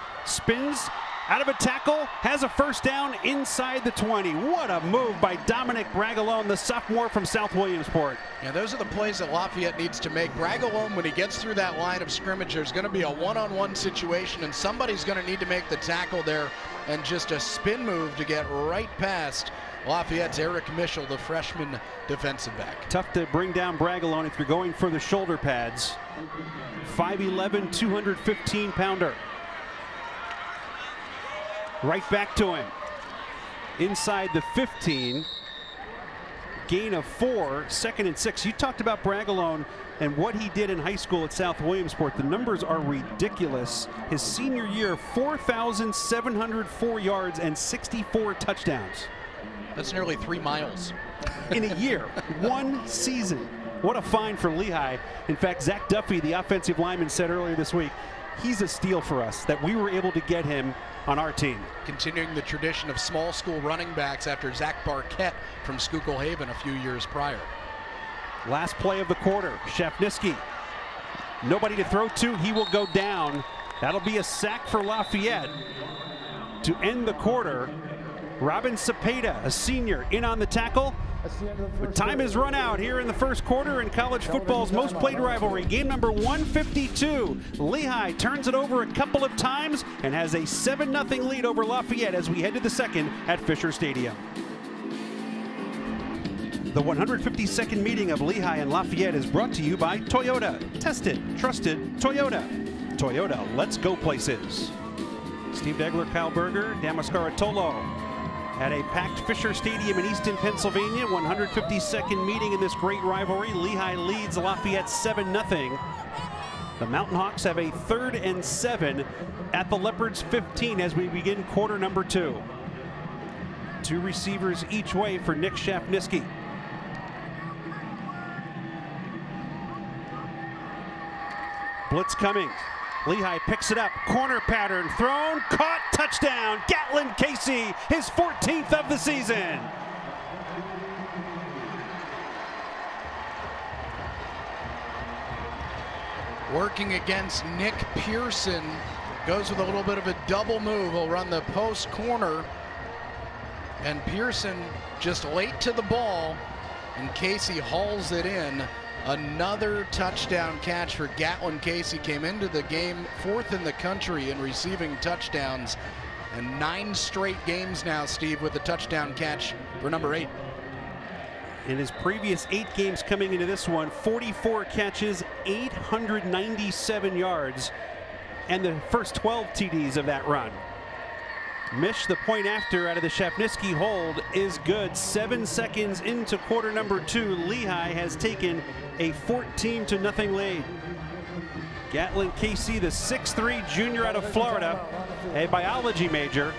spins out of a tackle, has a first down inside the twenty. What a move by Dominic Bragalone, the sophomore from South Williamsport. Yeah, those are the plays that Lafayette needs to make. Bragalone, when he gets through that line of scrimmage, there's going to be a one-on-one situation, and somebody's going to need to make the tackle there, and just a spin move to get right past Lafayette's Eric Michel, the freshman defensive back. Tough to bring down Bragalone if you're going for the shoulder pads. five eleven, two hundred fifteen pounder. Right back to him. Inside the fifteen. Gain of four, second and six. You talked about Bragalone and what he did in high school at South Williamsport. The numbers are ridiculous. His senior year, four thousand seven hundred four yards and sixty-four touchdowns. That's nearly three miles. In a year, one season. What a find for Lehigh. In fact, Zach Duffy, the offensive lineman, said earlier this week, he's a steal for us that we were able to get him on our team. Continuing the tradition of small school running backs after Zach Barquette from Schuylkill Haven a few years prior. Last play of the quarter, Shafniski. Nobody to throw to, he will go down. That'll be a sack for Lafayette. To end the quarter, Robin Cepeda, a senior, in on the tackle. But time has run out here in the first quarter in college football's most played rivalry. Game number one fifty-two. Lehigh turns it over a couple of times and has a seven nothing lead over Lafayette as we head to the second at Fisher Stadium. The one hundred fifty-second meeting of Lehigh and Lafayette is brought to you by Toyota. Tested, trusted Toyota. Toyota, let's go places. Steve Degler, Kyle Berger, Damaskara Tolo at a packed Fisher Stadium in Easton, Pennsylvania. one hundred fifty-second meeting in this great rivalry. Lehigh leads Lafayette seven nothing. The Mountain Hawks have a third and seven at the Leopards fifteen as we begin quarter number two. Two receivers each way for Nick Shafniski. Blitz coming. Lehigh picks it up. Corner pattern thrown. Caught. Touchdown. Gatlin Casey, his fourteenth of the season. Working against Nick Pearson. Goes with a little bit of a double move. He'll run the post corner. And Pearson just late to the ball. And Casey hauls it in. Another touchdown catch for Gatlin Casey. Came into the game fourth in the country in receiving touchdowns. And nine straight games now, Steve, with a touchdown catch for number eight. In his previous eight games coming into this one, forty-four catches, eight hundred ninety-seven yards, and the first twelve T Ds of that run. Mish, the point after out of the Shafniski hold, is good. Seven seconds into quarter number two, Lehigh has taken a fourteen to nothing lead. Gatlin Casey, the six three junior out of Florida, a biology major.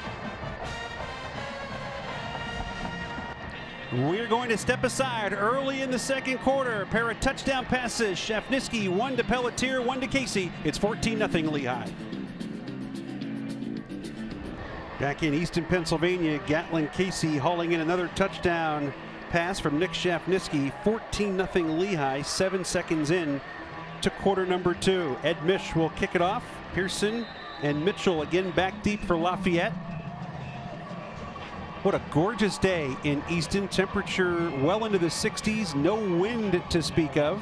We're going to step aside early in the second quarter. A pair of touchdown passes. Shafniski, one to Pelletier, one to Casey. It's fourteen nothing Lehigh. Back in Easton, Pennsylvania, Gatlin Casey hauling in another touchdown pass from Nick Shafniski. fourteen nothing Lehigh, seven seconds in to quarter number two. Ed Mish will kick it off. Pearson and Mitchell again back deep for Lafayette. What a gorgeous day in Easton. Temperature well into the sixties, no wind to speak of.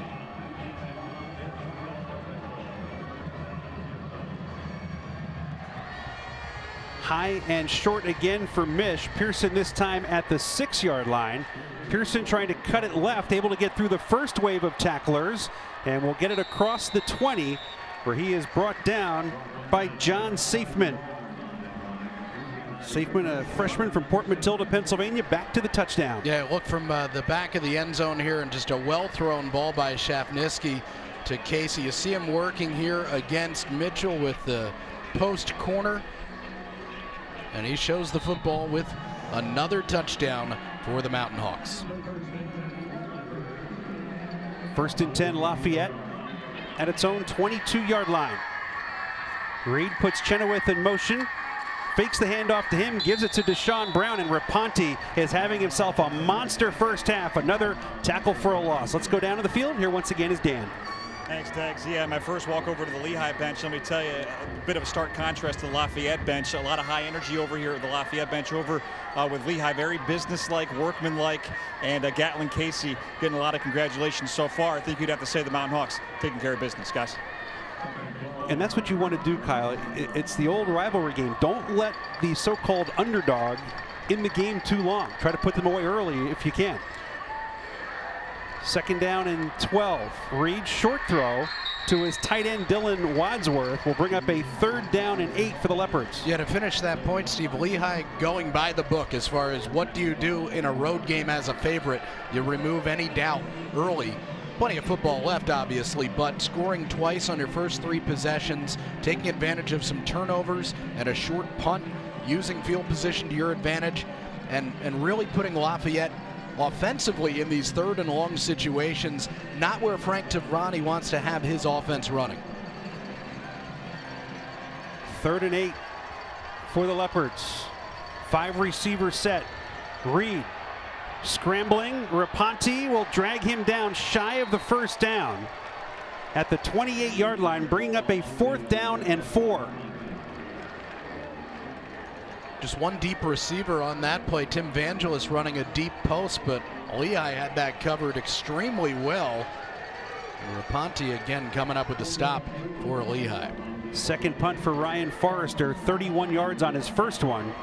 High and short again for Mish. Pearson this time at the six yard line. Pearson trying to cut it left, able to get through the first wave of tacklers, and will get it across the twenty, where he is brought down by John Safeman. Safeman, a freshman from Port Matilda, Pennsylvania, back to the touchdown. Yeah, look from uh, the back of the end zone here, and just a well-thrown ball by Shafniski to Casey. You see him working here against Mitchell with the post corner. And he shows the football with another touchdown for the Mountain Hawks. First and ten, Lafayette at its own twenty-two yard line. Reed puts Chenoweth in motion, fakes the handoff to him, gives it to Deshaun Brown, and Raponte is having himself a monster first half. Another tackle for a loss. Let's go down to the field. Here once again is Dan. Thanks, Dex. Yeah, my first walk over to the Lehigh bench, let me tell you, a bit of a stark contrast to the Lafayette bench. A lot of high energy over here at the Lafayette bench. Over uh, with Lehigh, very business-like, workman-like, and uh, Gatlin Casey getting a lot of congratulations so far. I think you'd have to say the Mountain Hawks taking care of business, guys. And that's what you want to do, Kyle. It's the old rivalry game. Don't let the so-called underdog in the game too long. Try to put them away early if you can. Second down and twelve. Reed, short throw to his tight end Dylan Wadsworth will bring up a third down and eight for the Leopards. Yeah, to finish that point, Steve, Lehigh going by the book as far as what do you do in a road game as a favorite. You remove any doubt early. Plenty of football left, obviously, but scoring twice on your first three possessions, taking advantage of some turnovers and a short punt, using field position to your advantage, and, and really putting Lafayette offensively in these third and long situations, not where Frank Tavrani wants to have his offense running. Third and eight for the Leopards. Five receiver set. Reed scrambling. Raponte will drag him down shy of the first down at the twenty-eight yard line, bringing up a fourth down and four. Just one deep receiver on that play. Tim Vangelis running a deep post, but Lehigh had that covered extremely well. And Raponte again coming up with the stop for Lehigh. Second punt for Ryan Forrester, thirty-one yards on his first one.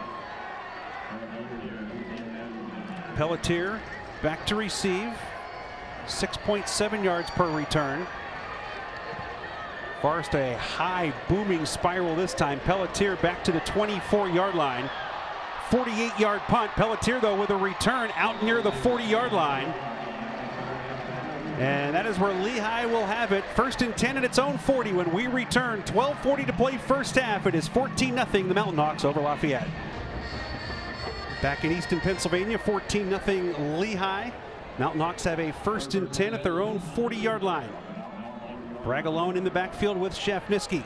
Pelletier back to receive, six point seven yards per return. Forced a high booming spiral this time. Pelletier back to the twenty-four yard line. forty-eight yard punt. Pelletier, though, with a return out near the forty yard line. And that is where Lehigh will have it. First and ten at its own forty when we return. twelve forty to play first half. It is fourteen nothing the Mountain Hawks over Lafayette. Back in Easton, Pennsylvania, fourteen nothing Lehigh. Mountain Hawks have a first and ten at their own forty yard line. Bragalone in the backfield with Shafniski.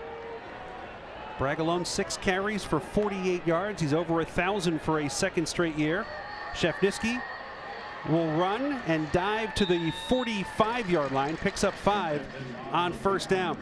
Bragalone six carries for forty-eight yards. He's over a thousand for a second straight year. Shafniski will run and dive to the forty-five yard line, picks up five on first down.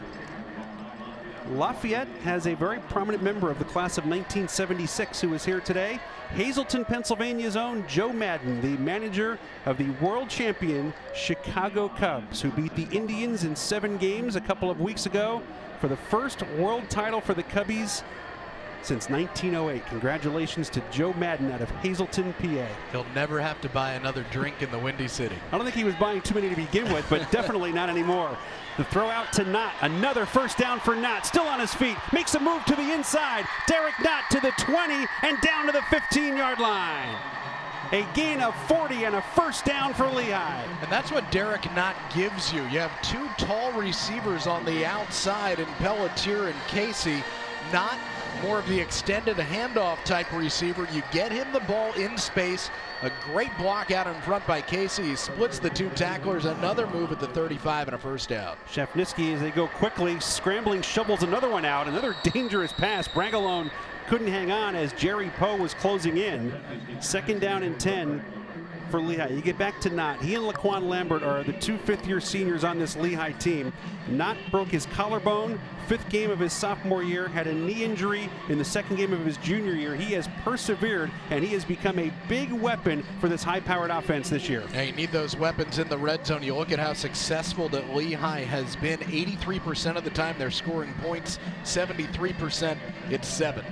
Lafayette has a very prominent member of the class of nineteen seventy-six who is here today. Hazleton, Pennsylvania's own Joe Madden, the manager of the world champion Chicago Cubs, who beat the Indians in seven games a couple of weeks ago for the first world title for the Cubbies since nineteen oh eight. Congratulations to Joe Madden out of Hazleton, P A. He'll never have to buy another drink in the Windy City. I don't think he was buying too many to begin with, but definitely not anymore. The throw out to Knott. Another first down for Knott. Still on his feet. Makes a move to the inside. Derek Knott to the twenty and down to the fifteen yard line. A gain of forty and a first down for Lehigh. And that's what Derek Knott gives you. You have two tall receivers on the outside in Pelletier and Casey. Knott, more of the extended handoff type receiver. You get him the ball in space. A great block out in front by Casey. He splits the two tacklers. Another move at the thirty-five and a first down. Shafniski, as they go quickly, scrambling, shovels another one out. Another dangerous pass. Bragalone couldn't hang on as Jerry Poe was closing in. Second down and ten for Lehigh. You get back to Knott. He and Laquan Lambert are the two fifth-year seniors on this Lehigh team. Knott broke his collarbone, fifth game of his sophomore year, had a knee injury in the second game of his junior year. He has persevered, and he has become a big weapon for this high-powered offense this year. Yeah, you need those weapons in the red zone. You look at how successful that Lehigh has been. eighty-three percent of the time they're scoring points, seventy-three percent it's seven.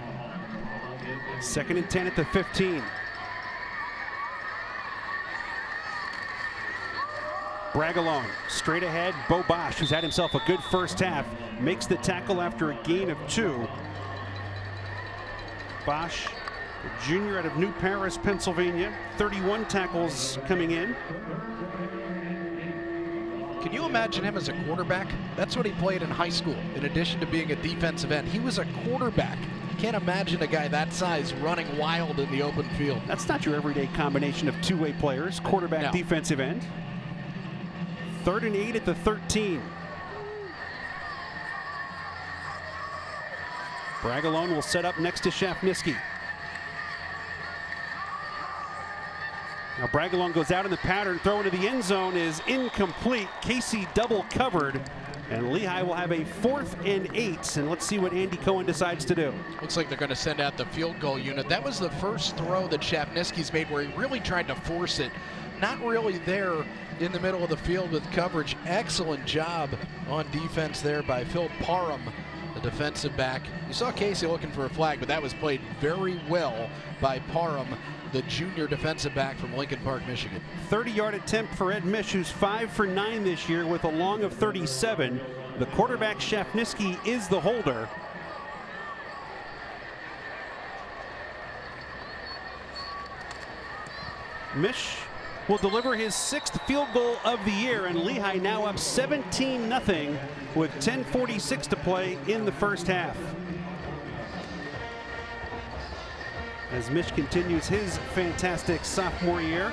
Second and ten at the fifteen. Bragalone straight ahead. Bo Bosch, who's had himself a good first half, makes the tackle after a gain of two. Bosch, a junior out of New Paris, Pennsylvania, thirty-one tackles coming in. Can you imagine him as a quarterback? That's what he played in high school, in addition to being a defensive end. He was a quarterback. Can't imagine a guy that size running wild in the open field. That's not your everyday combination of two-way players, quarterback, no. Defensive end. Third and eight at the thirteen. Bragalone will set up next to Shafniski. Now Bragalone goes out in the pattern. Throw into the end zone is incomplete. Casey double covered. And Lehigh will have a fourth and eight. And let's see what Andy Cohen decides to do. Looks like they're going to send out the field goal unit. That was the first throw that Shafniski's made where he really tried to force it. Not really there in the middle of the field with coverage. Excellent job on defense there by Phil Parham, the defensive back. You saw Casey looking for a flag, but that was played very well by Parham, the junior defensive back from Lincoln Park, Michigan. thirty yard attempt for Ed Misch, who's five for nine this year with a long of thirty-seven. The quarterback, Shafniski, is the holder. Misch will deliver his sixth field goal of the year, and Lehigh now up seventeen nothing with ten forty-six to play in the first half. As Misch continues his fantastic sophomore year.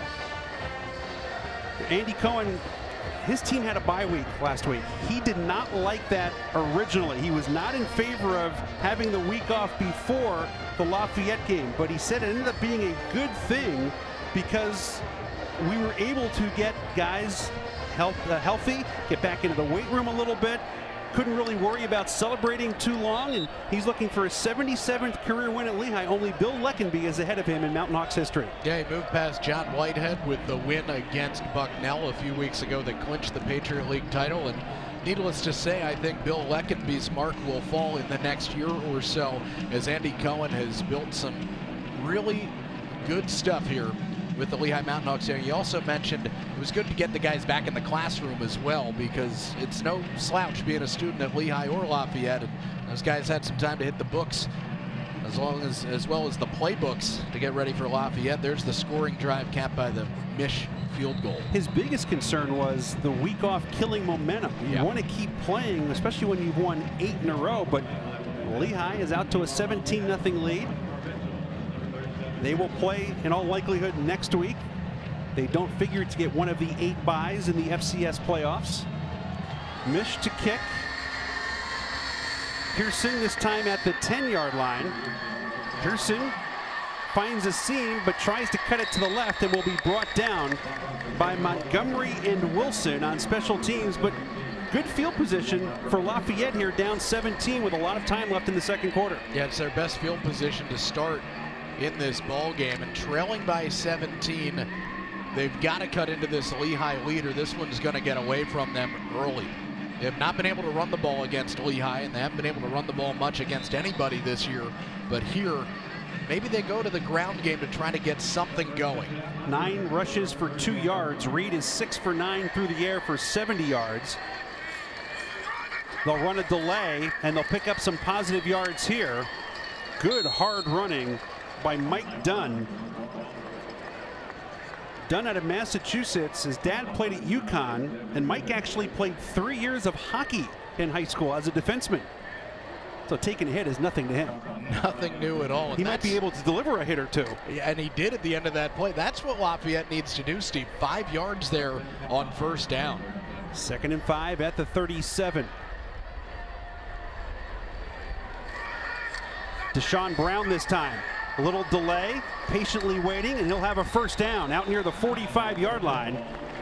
Andy Cohen, his team had a bye week last week. He did not like that originally. He was not in favor of having the week off before the Lafayette game, but he said it ended up being a good thing because we were able to get guys health, uh, healthy, get back into the weight room a little bit. Couldn't really worry about celebrating too long, and he's looking for his seventy-seventh career win at Lehigh. Only Bill Leckenby is ahead of him in Mountain Hawks history. Yeah, he moved past John Whitehead with the win against Bucknell a few weeks ago that clinched the Patriot League title. And needless to say, I think Bill Leckenby's mark will fall in the next year or so as Andy Cohen has built some really good stuff here with the Lehigh Mountain Hawks there. You also mentioned it was good to get the guys back in the classroom as well, because it's no slouch being a student at Lehigh or Lafayette, and those guys had some time to hit the books as long as as well as the playbooks to get ready for Lafayette. There's the scoring drive capped by the Mish field goal. His biggest concern was the week off killing momentum. You yeah. want to keep playing, especially when you've won eight in a row, but Lehigh is out to a seventeen nothing lead. They will play in all likelihood next week. They don't figure to get one of the eight byes in the F C S playoffs. Mish to kick. Pearson this time at the ten yard line. Pearson finds a seam but tries to cut it to the left and will be brought down by Montgomery and Wilson on special teams, but good field position for Lafayette here, down seventeen with a lot of time left in the second quarter. Yeah, it's their best field position to start in this ball game, and trailing by seventeen, they've got to cut into this Lehigh lead or this one's going to get away from them early. They have not been able to run the ball against Lehigh, and they haven't been able to run the ball much against anybody this year, but here maybe they go to the ground game to try to get something going. Nine rushes for two yards. Reed is six for nine through the air for seventy yards. They'll run a delay and they'll pick up some positive yards here. Good hard running by Mike Dunn. Dunn out of Massachusetts. His dad played at UConn, and Mike actually played three years of hockey in high school as a defenseman. So taking a hit is nothing to him. Nothing new at all. He might be able to deliver a hit or two. Yeah, and he did at the end of that play. That's what Lafayette needs to do, Steve. Five yards there on first down. Second and five at the thirty-seven. Deshaun Brown this time. A little delay, patiently waiting, and he'll have a first down out near the forty-five yard line.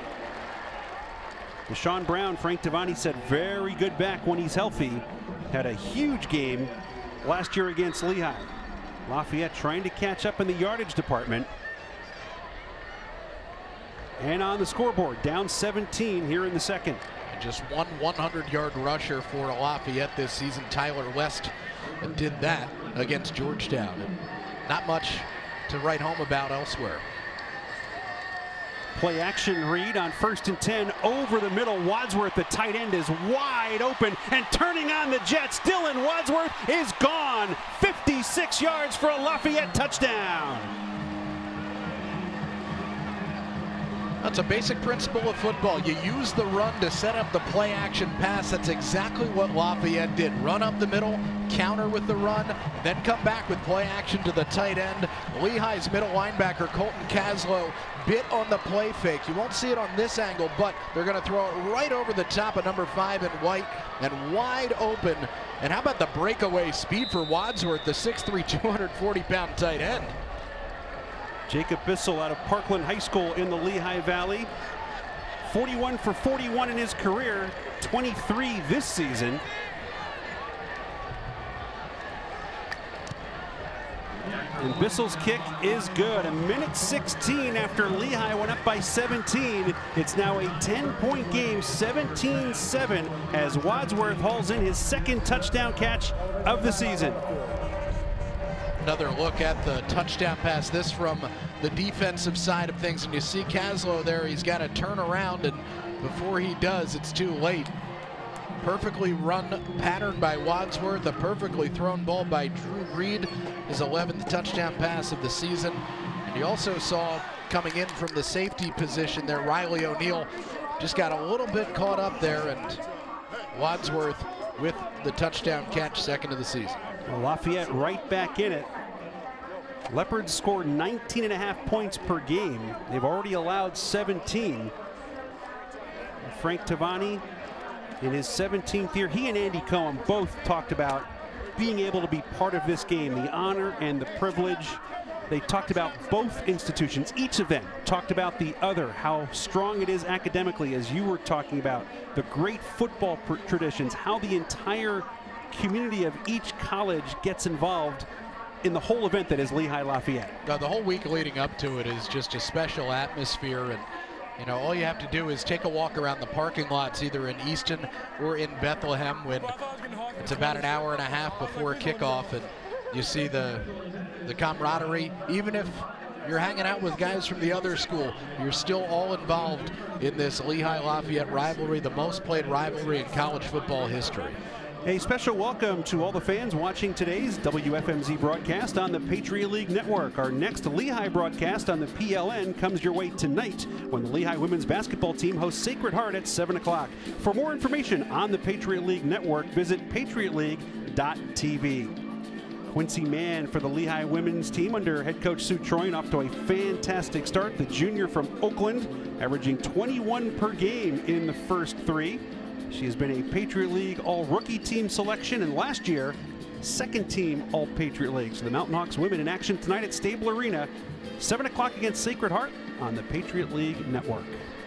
Deshaun Brown, Frank Tavani said, very good back when he's healthy. Had a huge game last year against Lehigh. Lafayette trying to catch up in the yardage department. And on the scoreboard, down seventeen here in the second. And just one hundred yard rusher for Lafayette this season, Tyler West, did that against Georgetown. And not much to write home about elsewhere. Play action read on first and ten over the middle. Wadsworth, the tight end, is wide open and turning on the Jets. Dylan Wadsworth is gone. fifty-six yards for a Lafayette touchdown. That's a basic principle of football. You use the run to set up the play action pass. That's exactly what Lafayette did. Run up the middle, counter with the run, then come back with play action to the tight end. Lehigh's middle linebacker, Colton Caslow, bit on the play fake. You won't see it on this angle, but they're going to throw it right over the top of number five in white and wide open. And how about the breakaway speed for Wadsworth, the six three, two hundred forty pound tight end. Jacob Bissell out of Parkland High School in the Lehigh Valley. forty-one for forty-one in his career, twenty-three this season. And Bissell's kick is good. A minute sixteen after Lehigh went up by seventeen. It's now a ten point game, seventeen seven, as Wadsworth hauls in his second touchdown catch of the season. Another look at the touchdown pass, this from the defensive side of things, and you see Caslow there. He's got to turn around, and before he does, it's too late. Perfectly run pattern by Wadsworth, a perfectly thrown ball by Drew Reed, his eleventh touchdown pass of the season. And you also saw coming in from the safety position there, Riley O'Neal just got a little bit caught up there, and Wadsworth with the touchdown catch, second of the season. Well, Lafayette right back in it. Leopards scored nineteen and a half points per game. They've already allowed seventeen. Frank Tavani in his seventeenth year, he and Andy Cohen both talked about being able to be part of this game, the honor and the privilege. They talked about both institutions. Each of them talked about the other, how strong it is academically, as you were talking about, the great football traditions, how the entire community of each college gets involved in the whole event that is Lehigh Lafayette. Now, the whole week leading up to it is just a special atmosphere, and you know, all you have to do is take a walk around the parking lots either in Easton or in Bethlehem when it's about an hour and a half before kickoff, and you see the the camaraderie. Even if you're hanging out with guys from the other school. You're still all involved in this Lehigh-Lafayette rivalry, the most played rivalry in college football history. A special welcome to all the fans watching today's W F M Z broadcast on the Patriot League Network. Our next Lehigh broadcast on the P L N comes your way tonight when the Lehigh women's basketball team hosts Sacred Heart at seven o'clock. For more information on the Patriot League Network, visit patriot league dot t v. Quincy Mann for the Lehigh women's team under head coach Sue Troyan, off to a fantastic start. The junior from Oakland, averaging twenty-one per game in the first three. She has been a Patriot League All-Rookie Team selection, and last year, second team All-Patriot League. So the Mountain Hawks women in action tonight at Stable Arena, seven o'clock against Sacred Heart on the Patriot League Network.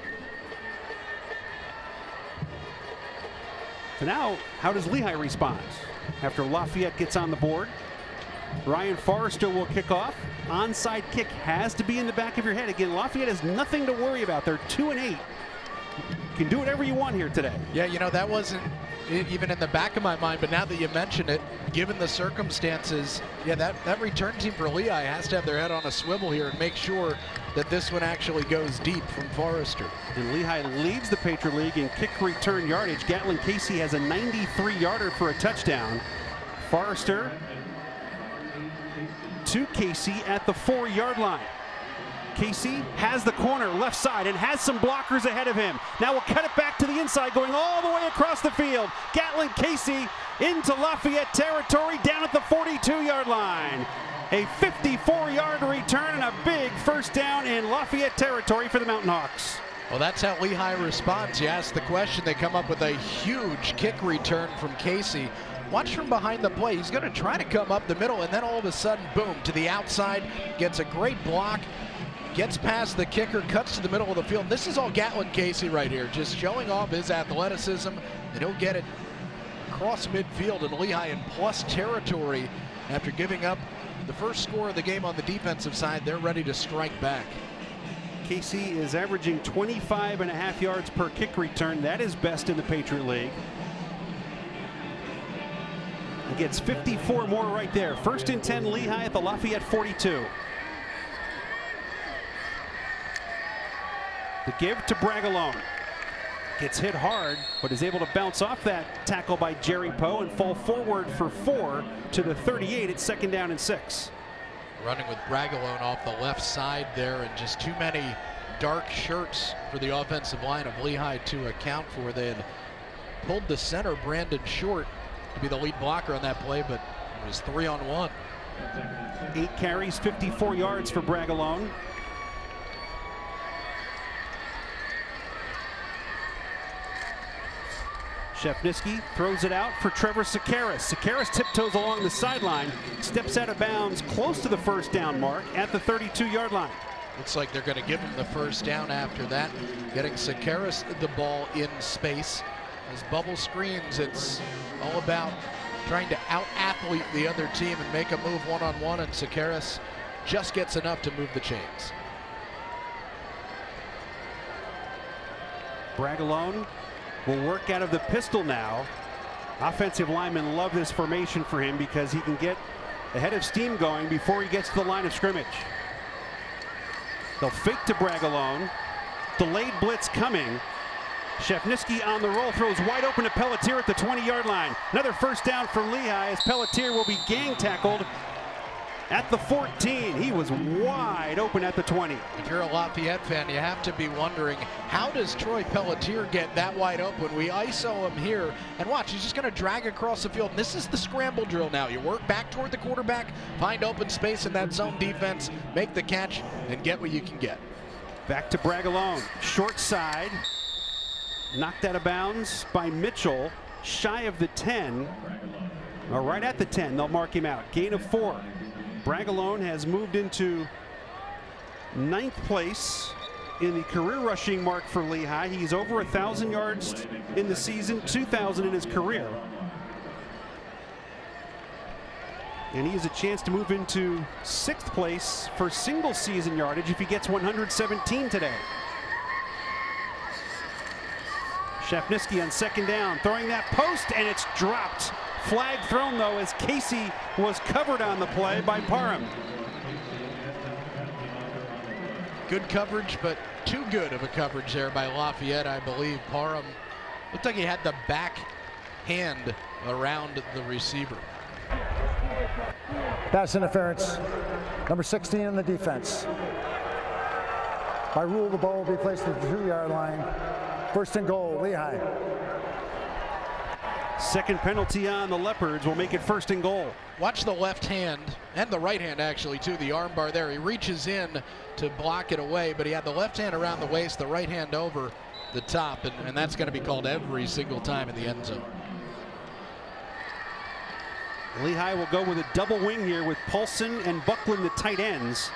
So now, how does Lehigh respond? After Lafayette gets on the board, Ryan Forrester will kick off. Onside kick has to be in the back of your head. Again, Lafayette has nothing to worry about. They're two and eight. You can do whatever you want here today. Yeah, you know, that wasn't even in the back of my mind, but now that you mention it, given the circumstances, yeah, that, that return team for Lehigh has to have their head on a swivel here and make sure that this one actually goes deep from Forrester. And Lehigh leads the Patriot League in kick return yardage. Gatlin Casey has a ninety-three yarder for a touchdown. Forrester to Casey at the four yard line. Casey has the corner left side and has some blockers ahead of him. Now we'll cut it back to the inside, going all the way across the field. Gatlin Casey into Lafayette territory down at the forty-two yard line. A fifty-four yard return and a big first down in Lafayette territory for the Mountain Hawks. Well, that's how Lehigh responds. You ask the question, they come up with a huge kick return from Casey. Watch from behind the play. He's going to try to come up the middle, and then all of a sudden, boom, to the outside, gets a great block, gets past the kicker, cuts to the middle of the field. This is all Gatlin Casey right here, just showing off his athleticism, and he'll get it across midfield in Lehigh in plus territory. After giving up the first score of the game on the defensive side, they're ready to strike back. Casey is averaging twenty-five and a half yards per kick return. That is best in the Patriot League. He gets fifty-four more right there. First and ten Lehigh at the Lafayette forty-two. The give to Bragalone. Gets hit hard, but is able to bounce off that tackle by Jerry Poe and fall forward for four to the thirty-eight at second down and six. Running with Bragalone off the left side there, and just too many dark shirts for the offensive line of Lehigh to account for. They had pulled the center, Brandon Short, to be the lead blocker on that play, but it was three on one. Eight carries, fifty-four yards for Bragalone. Shefnisky throws it out for Trevor Sakaris. Sakaris tiptoes along the sideline, steps out of bounds close to the first down mark at the thirty-two yard line. Looks like they're going to give him the first down after that. Getting Sakaris the ball in space. As bubble screens, it's all about trying to out-athlete the other team and make a move one-on-one, and Sakaris just gets enough to move the chains. Bragalone will work out of the pistol now. Offensive linemen love this formation for him because he can get a head of steam going before he gets to the line of scrimmage. They'll fake to Bragalone. Delayed blitz coming. Shefnisky on the roll, throws wide open to Pelletier at the twenty yard line. Another first down for Lehigh as Pelletier will be gang tackled at the fourteen. He was wide open at the twenty. If you're a Lafayette fan, you have to be wondering, how does Troy Pelletier get that wide open? We I S O him here, and watch, he's just going to drag across the field. And this is the scramble drill now. You work back toward the quarterback, find open space in that zone defense, make the catch, and get what you can get. Back to Bragalone, short side, knocked out of bounds by Mitchell, shy of the ten, or right at the ten. They'll mark him out. Gain of four. Bragalone has moved into ninth place in the career rushing mark for Lehigh. He's over a thousand yards in the season, two thousand in his career. And he has a chance to move into sixth place for single season yardage if he gets one hundred seventeen today. Shefnisky on second down, throwing that post, and it's dropped. Flag thrown, though, as Casey was covered on the play by Parham. good coverage, but too good of a coverage there by Lafayette, I believe. Parham looked like he had the back hand around the receiver. Pass interference, number sixteen in the defense. By rule, the ball will be placed at the two-yard line. First and goal, Lehigh. Second penalty on the Leopards will make it first and goal. Watch the left hand, and the right hand actually too, the arm bar there. He reaches in to block it away, but he had the left hand around the waist, the right hand over the top, and, and that's going to be called every single time in the end zone. Lehigh will go with a double wing here with Paulson and Buckland, the tight ends.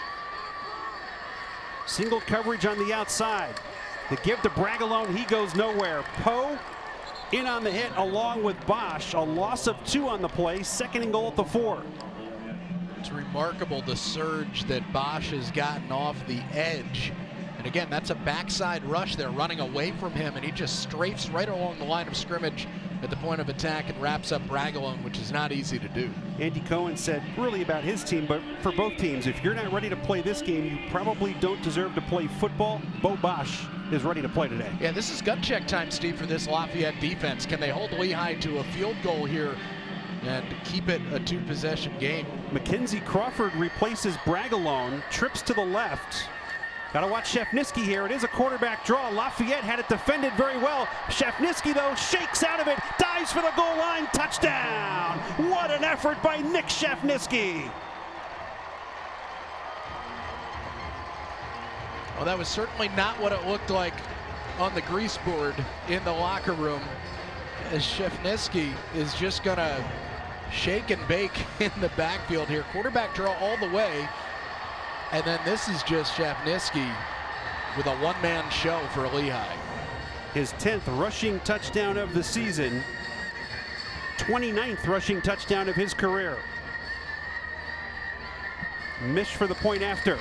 Single coverage on the outside. The give to Bragalone, he goes nowhere. Poe in on the hit along with Bosch. A loss of two on the play, second and goal at the four. It's remarkable the surge that Bosch has gotten off the edge. And again, that's a backside rush. They're running away from him, and he just strafes right along the line of scrimmage at the point of attack and wraps up Bragalone, which is not easy to do. Andy Cohen said really about his team, but for both teams, if you're not ready to play this game, you probably don't deserve to play football. Bo Bosch is ready to play today. Yeah, this is gut check time, Steve, for this Lafayette defense. Can they hold Lehigh to a field goal here and keep it a two-possession game? Mackenzie Crawford replaces Bragalone, trips to the left. Got to watch Shafniski here. It is a quarterback draw. Lafayette had it defended very well. Shafniski, though, shakes out of it, dives for the goal line, touchdown! What an effort by Nick Shafniski! Well, that was certainly not what it looked like on the grease board in the locker room, as Shafniski is just going to shake and bake in the backfield here. Quarterback draw all the way. And then this is just Shafniski with a one-man show for Lehigh. His tenth rushing touchdown of the season, twenty-ninth rushing touchdown of his career. Missed for the point after.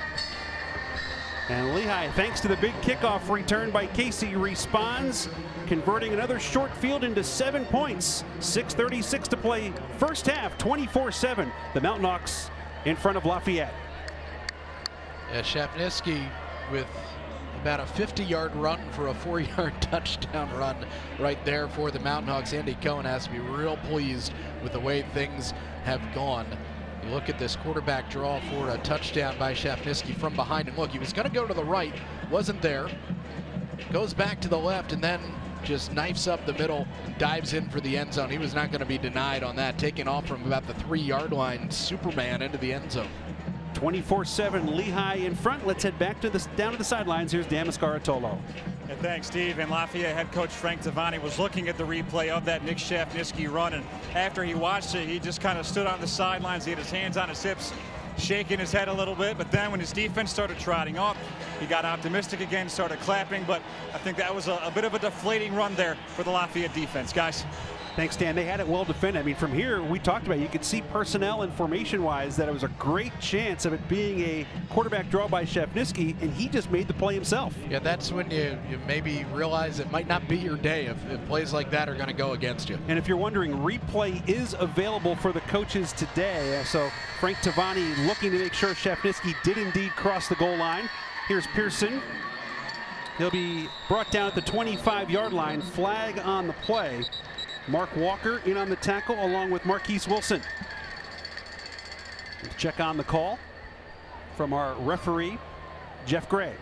And Lehigh, thanks to the big kickoff return by Casey, responds, converting another short field into seven points. six thirty-six to play, first half, twenty-four seven. The Mountain Hawks in front of Lafayette. Yeah, Shafniski with about a fifty-yard run for a four-yard touchdown run right there for the Mountain Hawks. Andy Cohen has to be real pleased with the way things have gone. You look at this quarterback draw for a touchdown by Shafniski from behind, and look, he was going to go to the right, wasn't there, goes back to the left, and then just knifes up the middle and dives in for the end zone. He was not going to be denied on that, taking off from about the three-yard line, Superman into the end zone. twenty-four seven Lehigh in front. Let's head back to the down to the sidelines. Here's Dan Mascaratolo. And thanks, Steve. And Lafayette head coach Frank Tavani was looking at the replay of that Nick Shafniski run, and after he watched it, he just kind of stood on the sidelines. He had his hands on his hips, shaking his head a little bit. But then when his defense started trotting off, he got optimistic again, started clapping. But I think that was a, a bit of a deflating run there for the Lafayette defense, guys. Thanks, Dan. They had it well defended. I mean, from here, we talked about it. You could see personnel and formation-wise that it was a great chance of it being a quarterback draw by Shafniski, and he just made the play himself. Yeah, that's when you, you maybe realize it might not be your day if, if plays like that are going to go against you. And if you're wondering, replay is available for the coaches today. So Frank Tavani looking to make sure Shafniski did indeed cross the goal line. Here's Pearson. He'll be brought down at the twenty-five-yard line. Flag on the play. Mark Walker in on the tackle along with Marquise Wilson. We'll check on the call from our referee, Jeff Gray.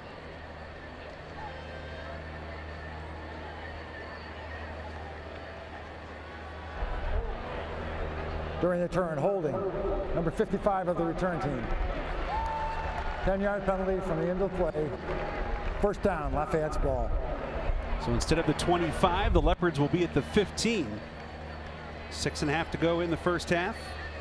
During the turn, holding, number fifty-five of the return team. ten-yard penalty from the end of the play. First down, Lafayette's ball. So instead of the twenty-five, the Leopards will be at the fifteen. Six and a half to go in the first half.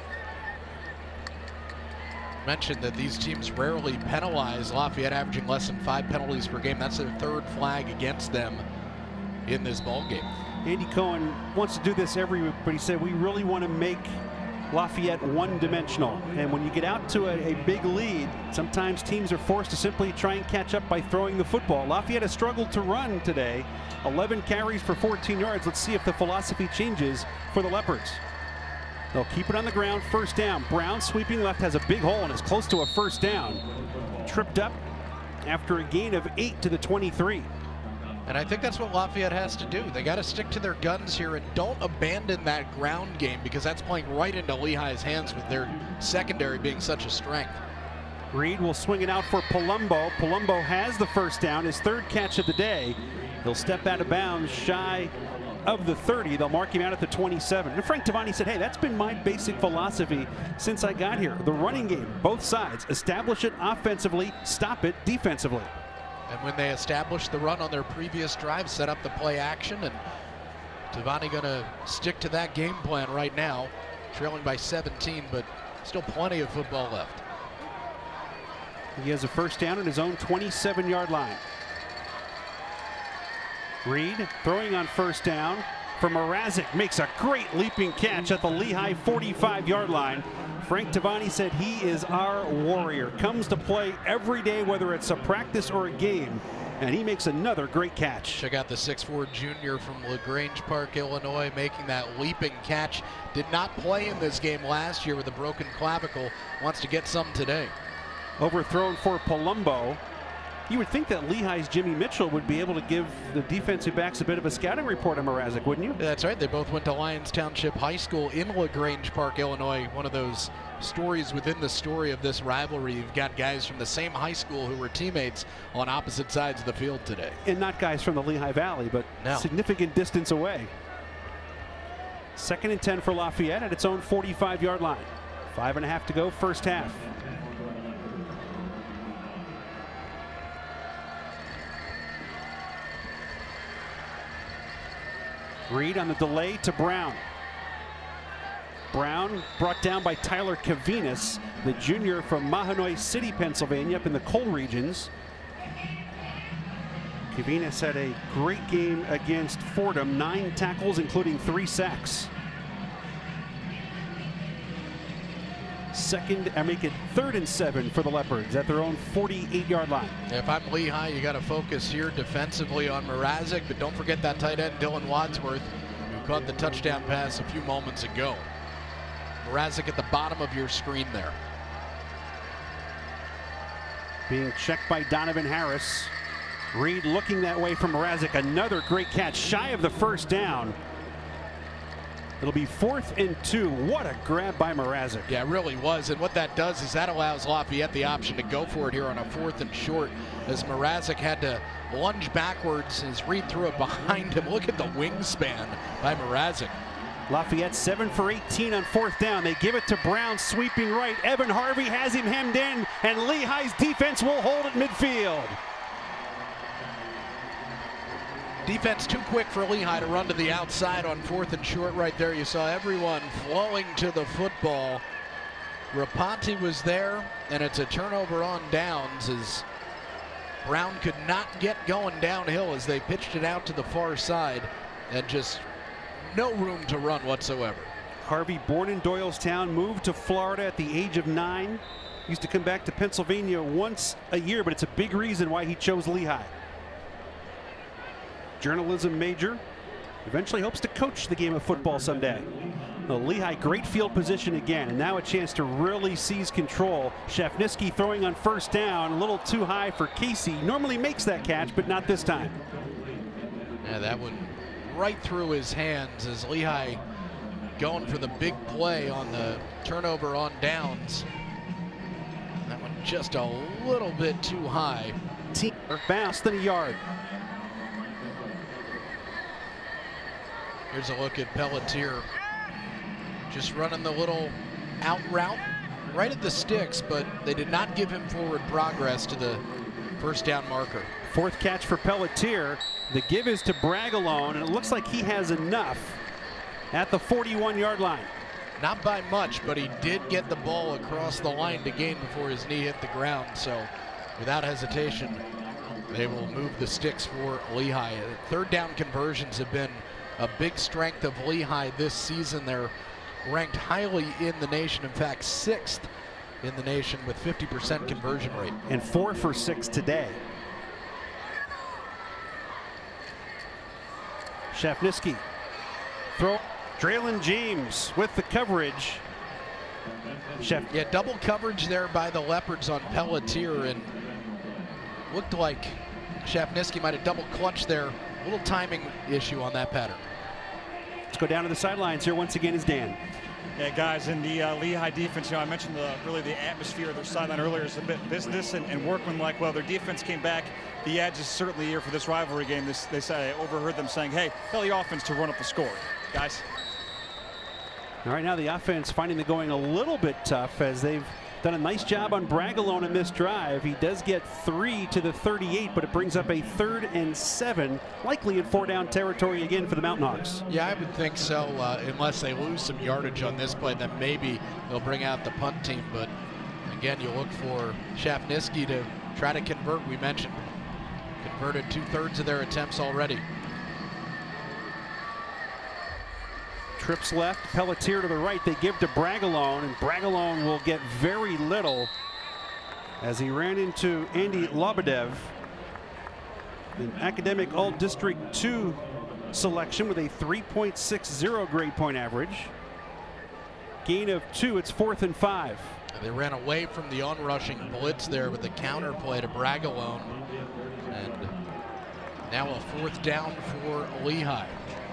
Mentioned that these teams rarely penalize. Lafayette averaging less than five penalties per game. That's their third flag against them in this ball game. Andy Cohen wants to do this every week, but he said we really want to make Lafayette one-dimensional. And when you get out to a, a big lead, sometimes teams are forced to simply try and catch up by throwing the football. Lafayette has struggled to run today. eleven carries for fourteen yards. Let's see if the philosophy changes for the Leopards. They'll keep it on the ground. First down. Brown sweeping left, has a big hole and is close to a first down. Tripped up after a gain of eight to the twenty-three. And I think that's what Lafayette has to do. They got to stick to their guns here and don't abandon that ground game, because that's playing right into Lehigh's hands with their secondary being such a strength. Reed will swing it out for Palumbo. Palumbo has the first down, his third catch of the day. He'll step out of bounds shy of the thirty. They'll mark him out at the twenty-seven. And Frank Tavani said, hey, that's been my basic philosophy since I got here. The running game, both sides, establish it offensively, stop it defensively. And when they established the run on their previous drive, set up the play action, and Tavani going to stick to that game plan right now, trailing by seventeen, but still plenty of football left. He has a first down at his own twenty-seven yard line. Reed throwing on first down for Mrazek, makes a great leaping catch at the Lehigh forty-five yard line. Frank Tavani said he is our warrior, comes to play every day, whether it's a practice or a game, and he makes another great catch. Check out the six four junior from LaGrange Park, Illinois, making that leaping catch. Did not play in this game last year with a broken clavicle, wants to get some today. Overthrown for Palumbo. You would think that Lehigh's Jimmy Mitchell would be able to give the defensive backs a bit of a scouting report on Mrazek, wouldn't you? That's right. They both went to Lyons Township High School in LaGrange Park, Illinois. One of those stories within the story of this rivalry. You've got guys from the same high school who were teammates on opposite sides of the field today. And not guys from the Lehigh Valley, but no. Significant distance away. Second and ten for Lafayette at its own forty-five yard line. Five and a half to go, first half. Reed on the delay to Brown. Brown brought down by Tyler Kavinas, the junior from Mahanoy City, Pennsylvania, up in the coal regions. Kavinas had a great game against Fordham, nine tackles, including three sacks. Second, I make it third and seven for the Leopards at their own forty-eight yard line. If I'm Lehigh, you got to focus here defensively on Mrazek, but don't forget that tight end Dylan Wadsworth, who caught the touchdown pass a few moments ago. Mrazek at the bottom of your screen there. Being checked by Donovan Harris. Reed looking that way from Mrazek. Another great catch shy of the first down. It'll be fourth and two. What a grab by Mrazek. Yeah, it really was. And what that does is that allows Lafayette the option to go for it here on a fourth and short, as Mrazek had to lunge backwards as Reed threw it behind him. Look at the wingspan by Mrazek. Lafayette seven for eighteen on fourth down. They give it to Brown, sweeping right. Evan Harvey has him hemmed in, and Lehigh's defense will hold at midfield. Defense too quick for Lehigh to run to the outside on fourth and short right there. You saw everyone flowing to the football. Raponte was there, and it's a turnover on downs as Brown could not get going downhill as they pitched it out to the far side, and just no room to run whatsoever. Harvey, born in Doylestown, moved to Florida at the age of nine. Used to come back to Pennsylvania once a year, but it's a big reason why he chose Lehigh. Journalism major, eventually hopes to coach the game of football someday. The Lehigh, great field position again, and now a chance to really seize control. Shafniski throwing on first down, a little too high for Casey. Normally makes that catch, but not this time. Yeah, that one right through his hands as Lehigh going for the big play on the turnover on downs. That one just a little bit too high. Team bounced than a yard. Here's a look at Pelletier. Just running the little out route right at the sticks, but they did not give him forward progress to the first down marker. Fourth catch for Pelletier. The give is to Bragalone, and it looks like he has enough at the forty-one yard line. Not by much, but he did get the ball across the line to gain before his knee hit the ground. So without hesitation, they will move the sticks for Lehigh. Third down conversions have been a big strength of Lehigh this season. They're ranked highly in the nation. In fact, sixth in the nation with fifty percent conversion rate. And four for six today. Shafniski. Throw. Draylen James with the coverage. Chef. Yeah, double coverage there by the Leopards on Pelletier, and looked like Shafniski might have double clutched there. A little timing issue on that pattern. Let's go down to the sidelines here once again is Dan. Yeah, guys, in the uh, Lehigh defense, you know, I mentioned the really the atmosphere of their sideline earlier is a bit business and, and workmanlike. Well, their defense came back. The edge is certainly here for this rivalry game. This, they said I overheard them saying, "Hey, tell the offense to run up the score, guys." All right, now the offense finding it going a little bit tough as they've done a nice job on Bragalone in this drive. He does get three to the thirty-eight, but it brings up a third and seven, likely in four down territory again for the Mountain Hawks. Yeah, I would think so, uh, unless they lose some yardage on this play, then maybe they'll bring out the punt team. But again, you look for Shafniski to try to convert. We mentioned converted two-thirds of their attempts already. Trips left, Pelletier to the right. They give to Bragalone, and Bragalone will get very little as he ran into Andy Lobadev, an academic All-District two selection with a three point six zero grade point average. Gain of two, it's fourth and five. They ran away from the on-rushing blitz there with the counter play to Bragalone. And now a fourth down for Lehigh.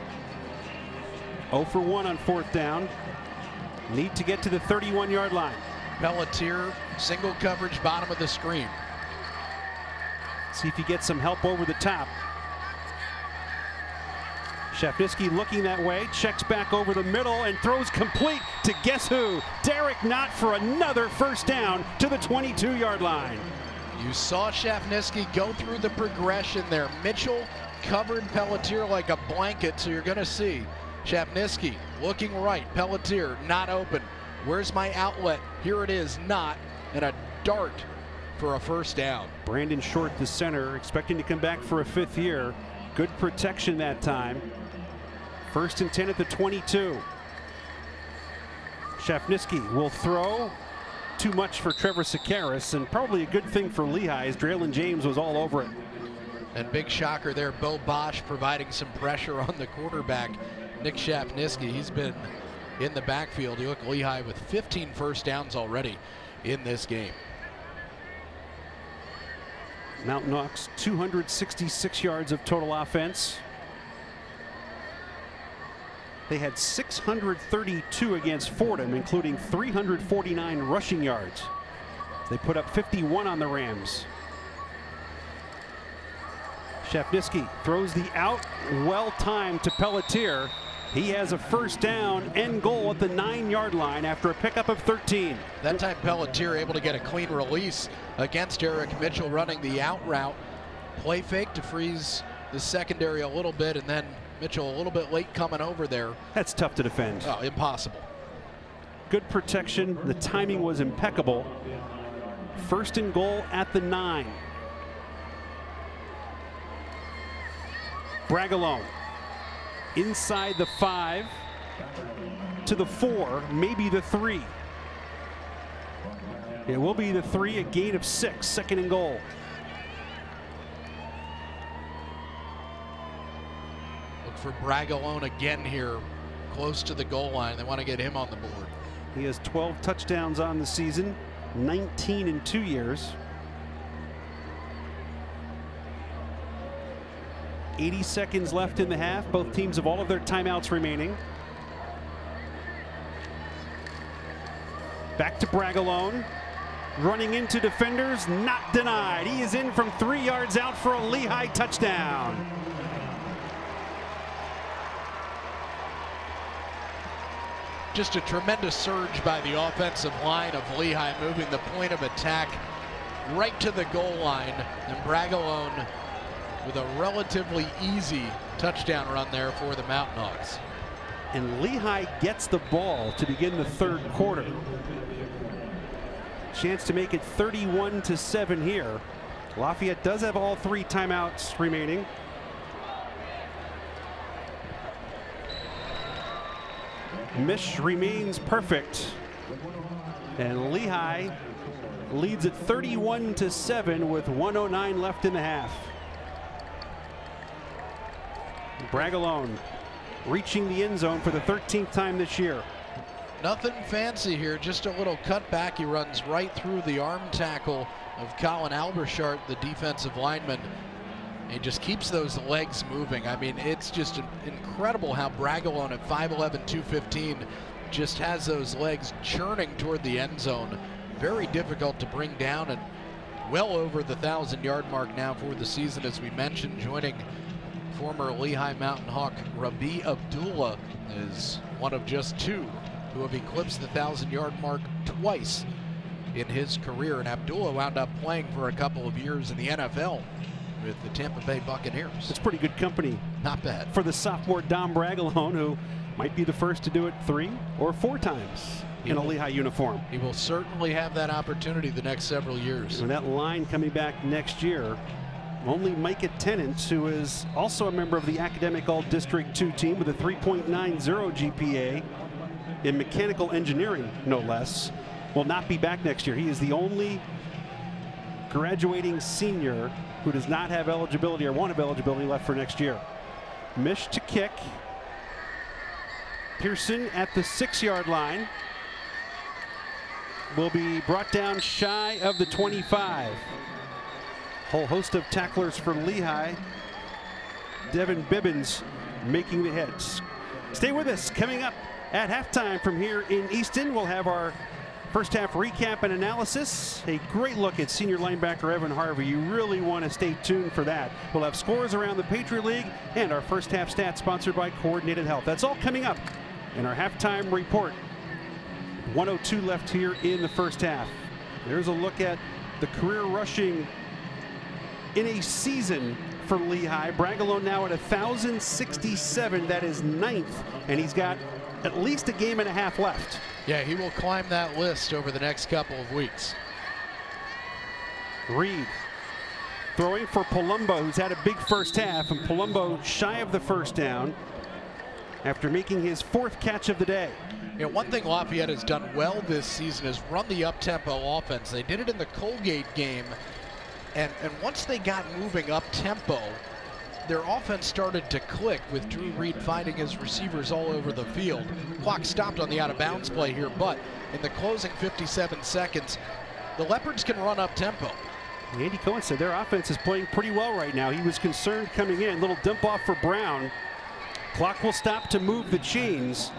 oh for one on fourth down. Need to get to the thirty-one yard line. Pelletier, single coverage, bottom of the screen. See if he gets some help over the top. Shafniski looking that way, checks back over the middle and throws complete to guess who? Derek Knott for another first down to the twenty-two yard line. You saw Shafniski go through the progression there. Mitchell covered Pelletier like a blanket, so you're going to see Shafniski looking right, Pelletier not open. Where's my outlet? Here it is, not, and a dart for a first down. Brandon Short, the center, expecting to come back for a fifth year. Good protection that time. First and ten at the twenty-two. Shafniski will throw. Too much for Trevor Sakaris, and probably a good thing for Lehigh as Draylen James was all over it. And big shocker there, Bo Bosch providing some pressure on the quarterback, Nick Shafniski. He's been in the backfield. You look Lehigh with fifteen first downs already in this game. Mountain Hawks two hundred sixty-six yards of total offense. They had six hundred thirty-two against Fordham, including three hundred forty-nine rushing yards. They put up fifty-one on the Rams. Shafniski throws the out, well timed to Pelletier. He has a first down and goal at the nine yard line after a pickup of thirteen. That time Pelletier able to get a clean release against Eric Mitchell running the out route. Play fake to freeze the secondary a little bit, and then Mitchell a little bit late coming over there. That's tough to defend. Oh, impossible. Good protection. The timing was impeccable. First and goal at the nine. Bragalone inside the five to the four, maybe the three. It will be the three, a gain of six, second and goal. Look for Bragalone again here, close to the goal line. They want to get him on the board. He has twelve touchdowns on the season, nineteen in two years. eighty seconds left in the half. Both teams have all of their timeouts remaining. Back to Bragalone. Running into defenders, not denied. He is in from three yards out for a Lehigh touchdown. Just a tremendous surge by the offensive line of Lehigh, moving the point of attack right to the goal line. And Bragalone with a relatively easy touchdown run there for the Mountain Hawks. And Lehigh gets the ball to begin the third quarter. Chance to make it thirty-one to seven here. Lafayette does have all three timeouts remaining. Mish remains perfect. And Lehigh leads at thirty-one to seven with one oh nine left in the half. Bragalone reaching the end zone for the thirteenth time this year. Nothing fancy here, just a little cutback. He runs right through the arm tackle of Colin Albershart, the defensive lineman. He just keeps those legs moving. I mean, it's just incredible how Bragalone at five eleven, two fifteen just has those legs churning toward the end zone. Very difficult to bring down, and well over the thousand yard mark now for the season, as we mentioned. Joining former Lehigh Mountain Hawk Rabi Abdullah is one of just two who have eclipsed the thousand yard mark twice in his career, and Abdullah wound up playing for a couple of years in the N F L with the Tampa Bay Buccaneers. It's pretty good company. Not bad. For the sophomore Dom Bragalone, who might be the first to do it three or four times he in will, a Lehigh uniform. He will certainly have that opportunity the next several years. And that line coming back next year, only Micah Tennant, who is also a member of the Academic All-District two team with a three point nine zero G P A in mechanical engineering, no less, will not be back next year. He is the only graduating senior who does not have eligibility or won't have eligibility left for next year. Mish to kick. Pearson at the six yard line will be brought down shy of the twenty-five. Whole host of tacklers for Lehigh. Devin Bibbins making the hits. Stay with us. Coming up at halftime from here in Easton, we'll have our first half recap and analysis. A great look at senior linebacker Evan Harvey. You really want to stay tuned for that. We'll have scores around the Patriot League and our first half stats sponsored by Coordinated Health. That's all coming up in our halftime report. one oh two left here in the first half. There's a look at the career rushing in a season for Lehigh. Bragalone now at one thousand sixty-seven. That is ninth, and he's got at least a game and a half left. Yeah, he will climb that list over the next couple of weeks. Reed throwing for Palumbo, who's had a big first half, and Palumbo shy of the first down after making his fourth catch of the day. You know, one thing Lafayette has done well this season is run the up-tempo offense. They did it in the Colgate game, and, and once they got moving up-tempo, their offense started to click with Drew Reed finding his receivers all over the field. Clock stopped on the out-of-bounds play here, but in the closing fifty-seven seconds, the Leopards can run up-tempo. Andy Cohen said their offense is playing pretty well right now. He was concerned coming in. Little dump off for Brown. Clock will stop to move the chains.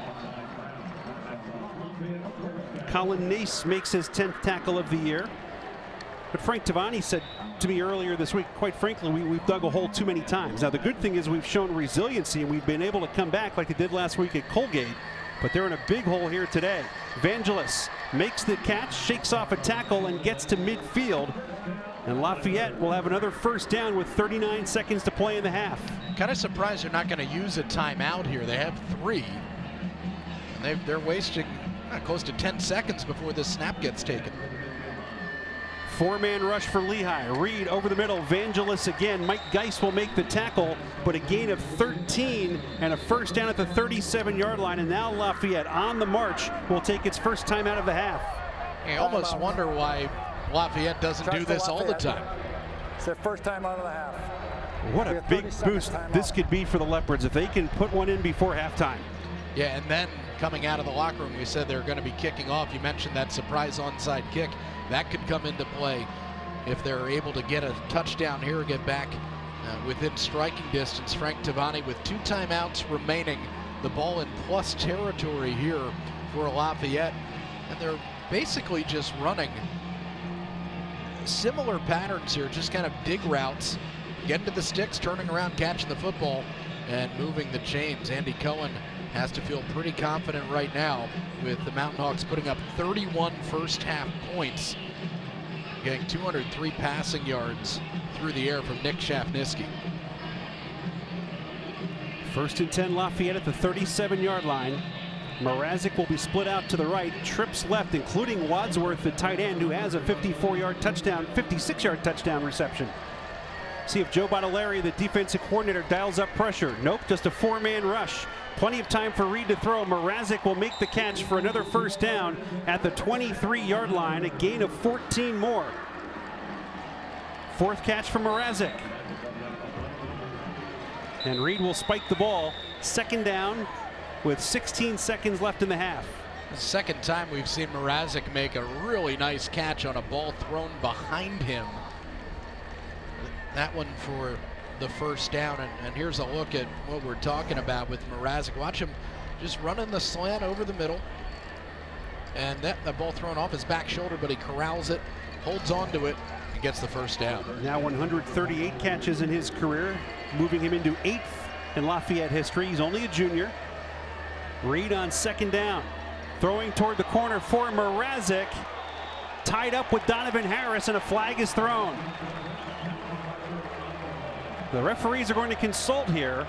Colin Nace makes his tenth tackle of the year. But Frank Tavani said to me earlier this week, quite frankly, we, we've dug a hole too many times. Now, the good thing is we've shown resiliency, and we've been able to come back like they did last week at Colgate. But they're in a big hole here today. Vangelis makes the catch, shakes off a tackle, and gets to midfield. And Lafayette will have another first down with thirty-nine seconds to play in the half. Kind of surprised they're not going to use a timeout here. They have three. And they've, they're wasting uh, close to ten seconds before this snap gets taken. Four-man rush for Lehigh. Reed over the middle. Vangelis again. Mike Geis will make the tackle, but a gain of thirteen and a first down at the thirty-seven yard line. And now Lafayette on the march will take its first time out of the half. I almost wonder why Lafayette doesn't do this all the time. It's their first time out of the half. What a big boost this could be for the Leopards if they can put one in before halftime. Yeah, and then coming out of the locker room, we said they're going to be kicking off. You mentioned that surprise onside kick. That could come into play if they're able to get a touchdown here, get back uh, within striking distance. Frank Tavani with two timeouts remaining. The ball in plus territory here for Lafayette. And they're basically just running similar patterns here, just kind of dig routes, getting to the sticks, turning around, catching the football, and moving the chains. Andy Cohen has to feel pretty confident right now with the Mountain Hawks putting up thirty-one first half points, getting two hundred three passing yards through the air from Nick Shafniski. First and ten, Lafayette at the thirty-seven yard line. Mrazek will be split out to the right, trips left, including Wadsworth, the tight end, who has a fifty-four yard touchdown, fifty-six yard touchdown reception. See if Joe Baudelaire, the defensive coordinator, dials up pressure. Nope, just a four-man rush. Plenty of time for Reed to throw. Mrazek will make the catch for another first down at the twenty-three yard line, a gain of fourteen more. Fourth catch for Mrazek. And Reed will spike the ball. Second down with sixteen seconds left in the half. The second time we've seen Mrazek make a really nice catch on a ball thrown behind him. That one for the first down, and, and here's a look at what we're talking about with Mrazek. Watch him just running the slant over the middle, and that the ball thrown off his back shoulder, but he corrals it, holds on to it, and gets the first down. Now one hundred thirty-eight catches in his career, moving him into eighth in Lafayette history. He's only a junior. Reed on second down, throwing toward the corner for Mrazek, tied up with Donovan Harris, and a flag is thrown. The referees are going to consult here.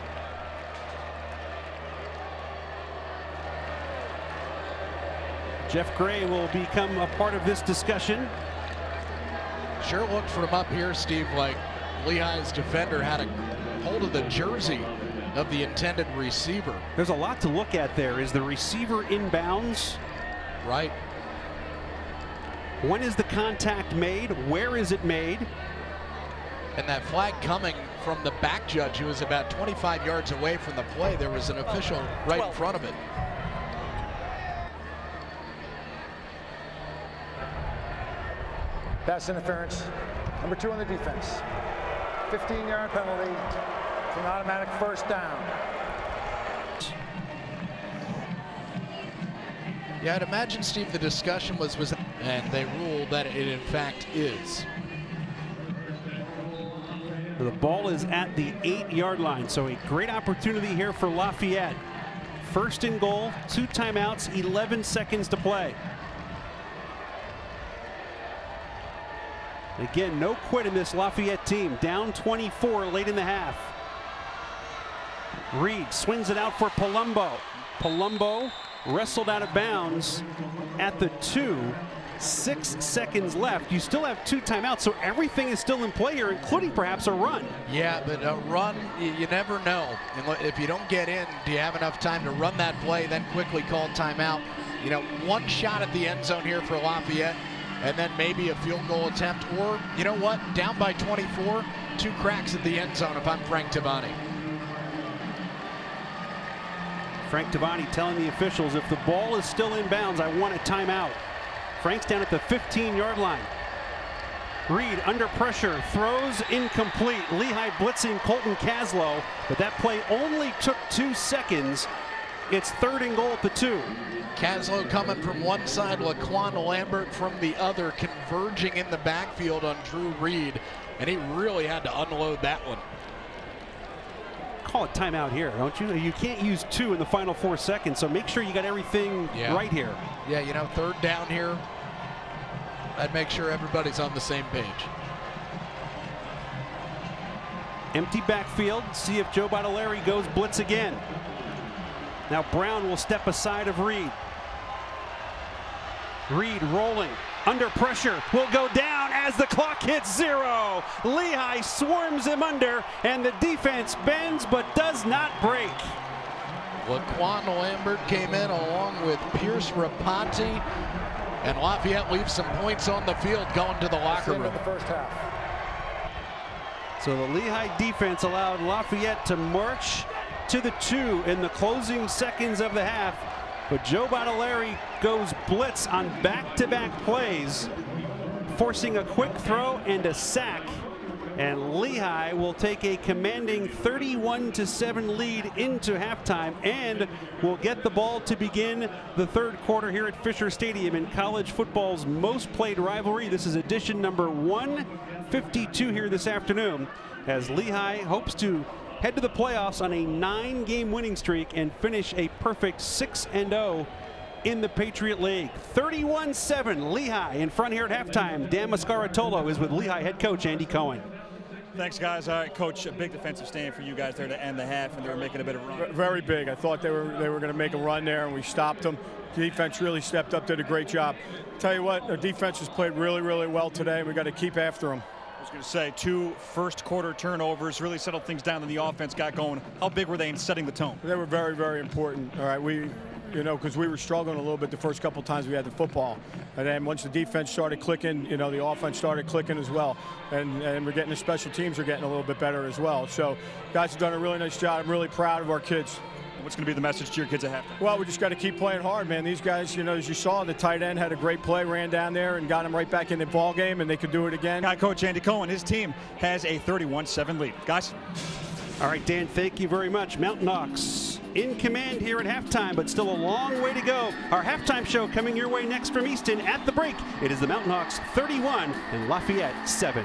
Jeff Gray will become a part of this discussion. Sure looked from up here, Steve, like Lehigh's defender had a hold of the jersey of the intended receiver. There's a lot to look at there. Is the receiver inbounds? Right. When is the contact made? Where is it made? And that flag coming from the back judge, who was about twenty-five yards away from the play. There was an official right in front of it. Pass interference. Number two on the defense. fifteen yard penalty. It's an automatic first down. Yeah, I'd imagine, Steve, the discussion was, was and they ruled that it in fact is. The ball is at the eight yard line, so a great opportunity here for Lafayette. First and goal, two timeouts, eleven seconds to play. Again, no quit in this Lafayette team. Down twenty-four late in the half. Reed swings it out for Palumbo. Palumbo wrestled out of bounds at the two. Six seconds left. You still have two timeouts, so everything is still in play here, including perhaps a run. Yeah, but a run, you, you never know. And if you don't get in, do you have enough time to run that play, then quickly call timeout? You know, one shot at the end zone here for Lafayette, and then maybe a field goal attempt, or, you know what, down by twenty-four, two cracks at the end zone if I'm Frank Tavani. Frank Tavani telling the officials, if the ball is still in bounds, I want a timeout. Frank's down at the fifteen yard line. Reed under pressure, throws incomplete. Lehigh blitzing Colton Caslow, but that play only took two seconds. It's third and goal at the two. Caslow coming from one side, Laquan Lambert from the other, converging in the backfield on Drew Reed, and he really had to unload that one. Call it timeout here, don't you? You can't use two in the final four seconds, so make sure you got everything yeah. right here. Yeah, you know, third down here, I'd make sure everybody's on the same page. Empty backfield. See if Joe Baudelaire goes blitz again. Now Brown will step aside of Reed. Reed rolling. Under pressure, will go down as the clock hits zero. Lehigh swarms him under, and the defense bends but does not break. Laquan Lambert came in along with Pierce Rapati, and Lafayette leaves some points on the field going to the locker room. The first half. So the Lehigh defense allowed Lafayette to march to the two in the closing seconds of the half. But Joe Baudelaire goes blitz on back-to-back plays, forcing a quick throw and a sack. And Lehigh will take a commanding thirty-one to seven lead into halftime and will get the ball to begin the third quarter here at Fisher Stadium in college football's most played rivalry. This is edition number one fifty-two here this afternoon, as Lehigh hopes to head to the playoffs on a nine game winning streak and finish a perfect six and oh in the Patriot League. thirty-one seven Lehigh in front here at halftime. Dan Mascaratolo is with Lehigh head coach Andy Cohen. Thanks, guys. All right, Coach, a big defensive stand for you guys there to end the half, and they were making a bit of a run. Very big. I thought they were they were going to make a run there, and we stopped them. The defense really stepped up, did a great job. Tell you what, our defense has played really, really well today, and we got to keep after them. I was going to say, two first quarter turnovers really settled things down, and the offense got going. How big were they in setting the tone? They were very, very important. All right, we, you know, because we were struggling a little bit the first couple times we had the football. And then once the defense started clicking, you know, the offense started clicking as well. And, and we're getting the special teams are getting a little bit better as well. So guys have done a really nice job. I'm really proud of our kids. What's going to be the message to your kids at halftime? Well, we just got to keep playing hard, man. These guys, you know, as you saw, the tight end had a great play, ran down there and got him right back in the ball game, and they could do it again. Guy coach Andy Cohen, his team has a thirty-one seven lead. Guys. All right, Dan, thank you very much. Mountain Hawks in command here at halftime, but still a long way to go. Our halftime show coming your way next from Easton at the break. It is the Mountain Hawks thirty-one and Lafayette seven.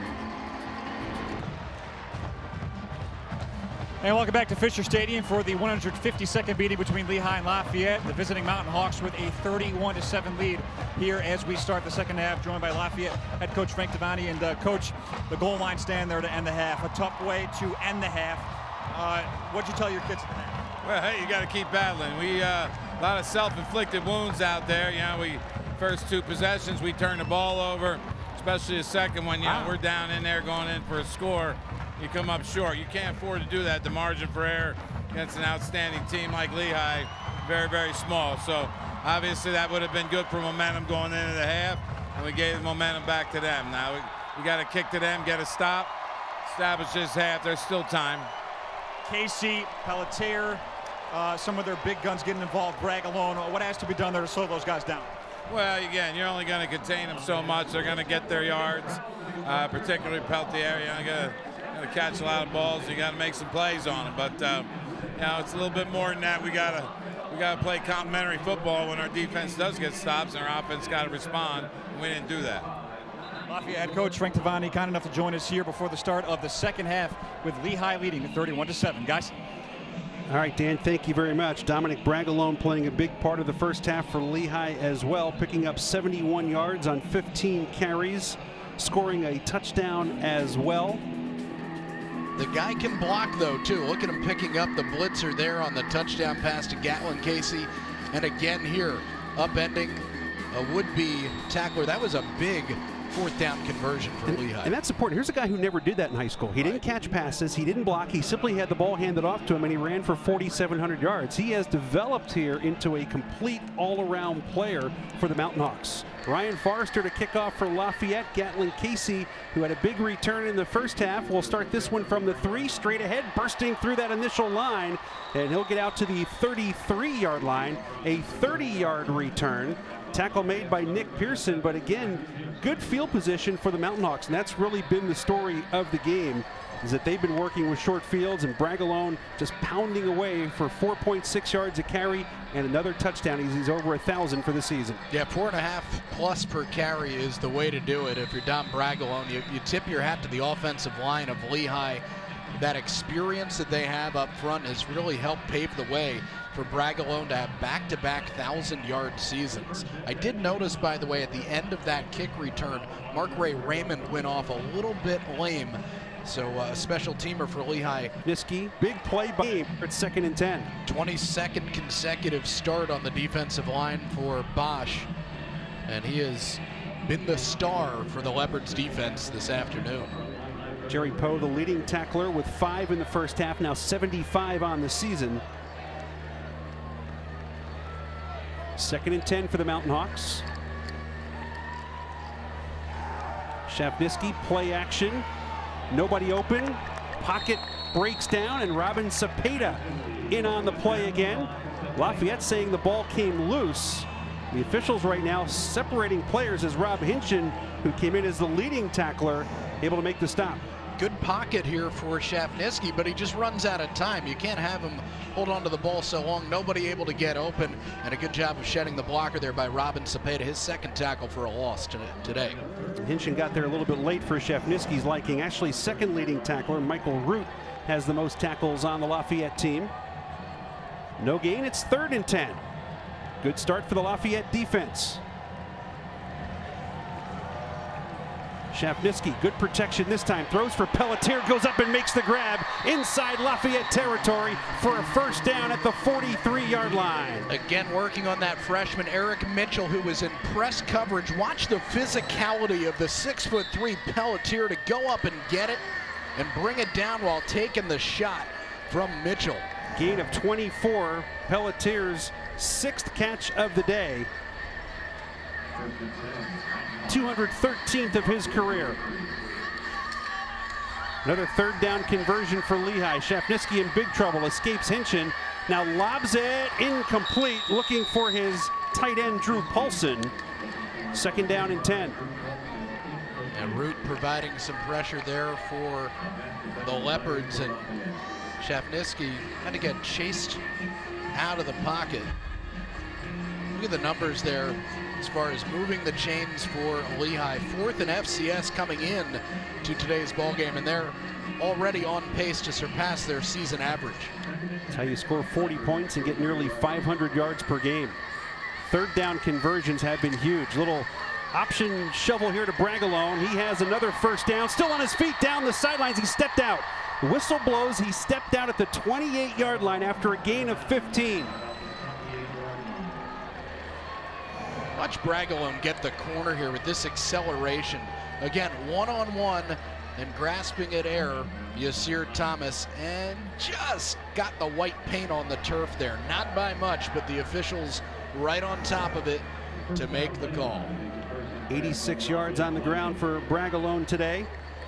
And welcome back to Fisher Stadium for the one hundred fifty-second meeting between Lehigh and Lafayette. The visiting Mountain Hawks with a thirty-one to seven lead here as we start the second half, joined by Lafayette head coach Frank Devani. And uh, coach, the goal line stand there to end the half. A tough way to end the half. Uh, what'd you tell your kids at the half? Well, hey, you got to keep battling. We uh, a lot of self-inflicted wounds out there. You know, we first two possessions we turned the ball over, especially the second one. You know, we're down in there going in for a score. You come up short. You can't afford to do that. The margin for error against an outstanding team like Lehigh, very, very small. So obviously that would have been good for momentum going into the half, and we gave the momentum back to them. Now we, we got to kick to them, get a stop, establish this half. There's still time. Casey, Pelletier, uh, some of their big guns getting involved, Bragalone. What has to be done there to slow those guys down? Well, again, you're only going to contain them so much. They're going to get their yards, uh, particularly Pelletier. You're going to to catch a lot of balls. You got to make some plays on them, but uh, you know, it's a little bit more than that. We got to we got to play complementary football when our defense does get stops, and our offense got to respond. And we didn't do that. Lafayette head coach Frank Devani kind enough to join us here before the start of the second half with Lehigh leading thirty-one to seven. Guys. All right, Dan, thank you very much. Dominic Bragalone playing a big part of the first half for Lehigh as well, picking up seventy-one yards on fifteen carries, scoring a touchdown as well. The guy can block, though, too. Look at him picking up the blitzer there on the touchdown pass to Gatlin Casey. And again here, upending a would-be tackler. That was a big fourth down conversion for and, Lehigh. And that's important. Here's a guy who never did that in high school. He right. didn't catch passes. He didn't block. He simply had the ball handed off to him, and he ran for forty-seven hundred yards. He has developed here into a complete all-around player for the Mountain Hawks. Ryan Forrester to kick off for Lafayette. Gatlin Casey, who had a big return in the first half, will start this one from the three, straight ahead, bursting through that initial line, and he'll get out to the thirty-three yard line. A thirty yard return. Tackle made by Nick Pearson, but again, good field position for the Mountain Hawks, and that's really been the story of the game, is that they've been working with short fields, and Bragalone just pounding away for four point six yards a carry and another touchdown. He's, he's over a thousand for the season. Yeah, four and a half plus per carry is the way to do it. If you're Dom Bragalone, you, you tip your hat to the offensive line of Lehigh. That experience that they have up front has really helped pave the way for Bragalone to have back-to-back thousand-yard seasons. I did notice, by the way, at the end of that kick return, Mark Ray Raymond went off a little bit lame. So a uh, special teamer for Lehigh. Niski, big play by him at second and ten. twenty-second consecutive start on the defensive line for Bosch. And he has been the star for the Leopards defense this afternoon. Jerry Poe, the leading tackler, with five in the first half, now seventy-five on the season. Second and ten for the Mountain Hawks. Shafniski, play action. Nobody open. Pocket breaks down, and Robin Cepeda in on the play again. Lafayette saying the ball came loose. The officials right now separating players as Rob Hinchin, who came in as the leading tackler, able to make the stop. Good pocket here for Shafniski, but he just runs out of time. You can't have him hold on to the ball so long. Nobody able to get open, and a good job of shedding the blocker there by Robin Cepeda, his second tackle for a loss today. Hinchin got there a little bit late for Shafniski's liking. Actually, second leading tackler, Michael Root, has the most tackles on the Lafayette team. No gain, it's third and ten. Good start for the Lafayette defense. Shafniski, good protection this time, throws for Pelletier, goes up and makes the grab inside Lafayette territory for a first down at the forty-three yard line. Again, working on that freshman, Eric Mitchell, who was in press coverage. Watch the physicality of the six foot three Pelletier to go up and get it and bring it down while taking the shot from Mitchell. Gain of twenty-four, Pelletier's sixth catch of the day. two hundred thirteenth of his career. Another third down conversion for Lehigh. Shafniski in big trouble, escapes Hinchin. Now lobs it incomplete, looking for his tight end Drew Paulson. Second down and ten. And Root providing some pressure there for the Leopards, and Shafniski had to get chased out of the pocket. Look at the numbers there as far as moving the chains for Lehigh. Fourth in F C S coming in to today's ball game, and they're already on pace to surpass their season average. That's how you score forty points and get nearly five hundred yards per game. Third down conversions have been huge. Little option shovel here to Bragalone. He has another first down, still on his feet down the sidelines. He stepped out. Whistle blows. He stepped out at the twenty-eight yard line after a gain of fifteen. Watch Bragalone get the corner here with this acceleration. Again, one-on-one and grasping at air, Yasir Thomas, and just got the white paint on the turf there. Not by much, but the officials right on top of it to make the call. eighty-six yards on the ground for Bragalone today.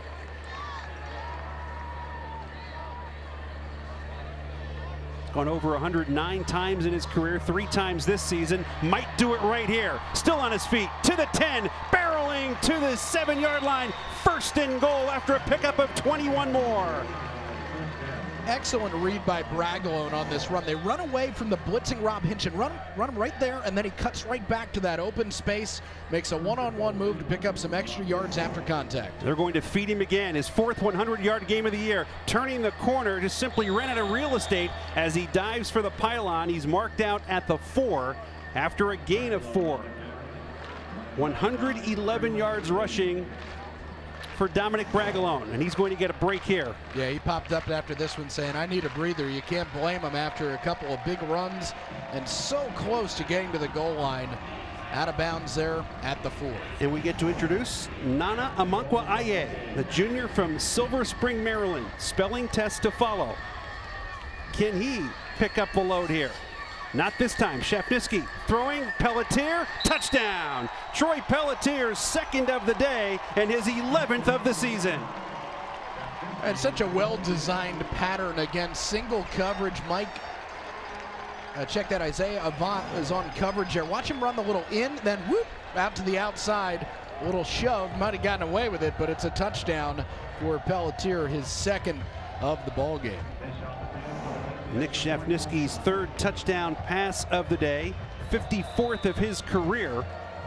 Gone over one hundred nine times in his career, three times this season. Might do it right here. Still on his feet, to the ten, barreling to the seven yard line. First and goal after a pickup of twenty-one more. Excellent read by Bragalone on this run. They run away from the blitzing Rob Hinchin, run, run him right there, and then he cuts right back to that open space, makes a one-on-one move to pick up some extra yards after contact. They're going to feed him again. His fourth one hundred yard game of the year. Turning the corner, just simply ran out of real estate as he dives for the pylon. He's marked out at the four after a gain of four. one hundred eleven yards rushing for Dominic Bragalone, and he's going to get a break here. Yeah, he popped up after this one saying, I need a breather. You can't blame him after a couple of big runs and so close to getting to the goal line. Out of bounds there at the four. And we get to introduce Nana Amankwa Aye, the junior from Silver Spring, Maryland. Spelling test to follow. Can he pick up the load here? Not this time. Shafniski throwing. Pelletier, touchdown. Troy Pelletier's second of the day and his eleventh of the season. And such a well-designed pattern against single coverage. Mike, uh, check that. Isaiah Avant is on coverage there. Watch him run the little in, then whoop, out to the outside. A little shove. Might have gotten away with it, but it's a touchdown for Pelletier, his second of the ball game. Nick Shafniski's third touchdown pass of the day, fifty-fourth of his career,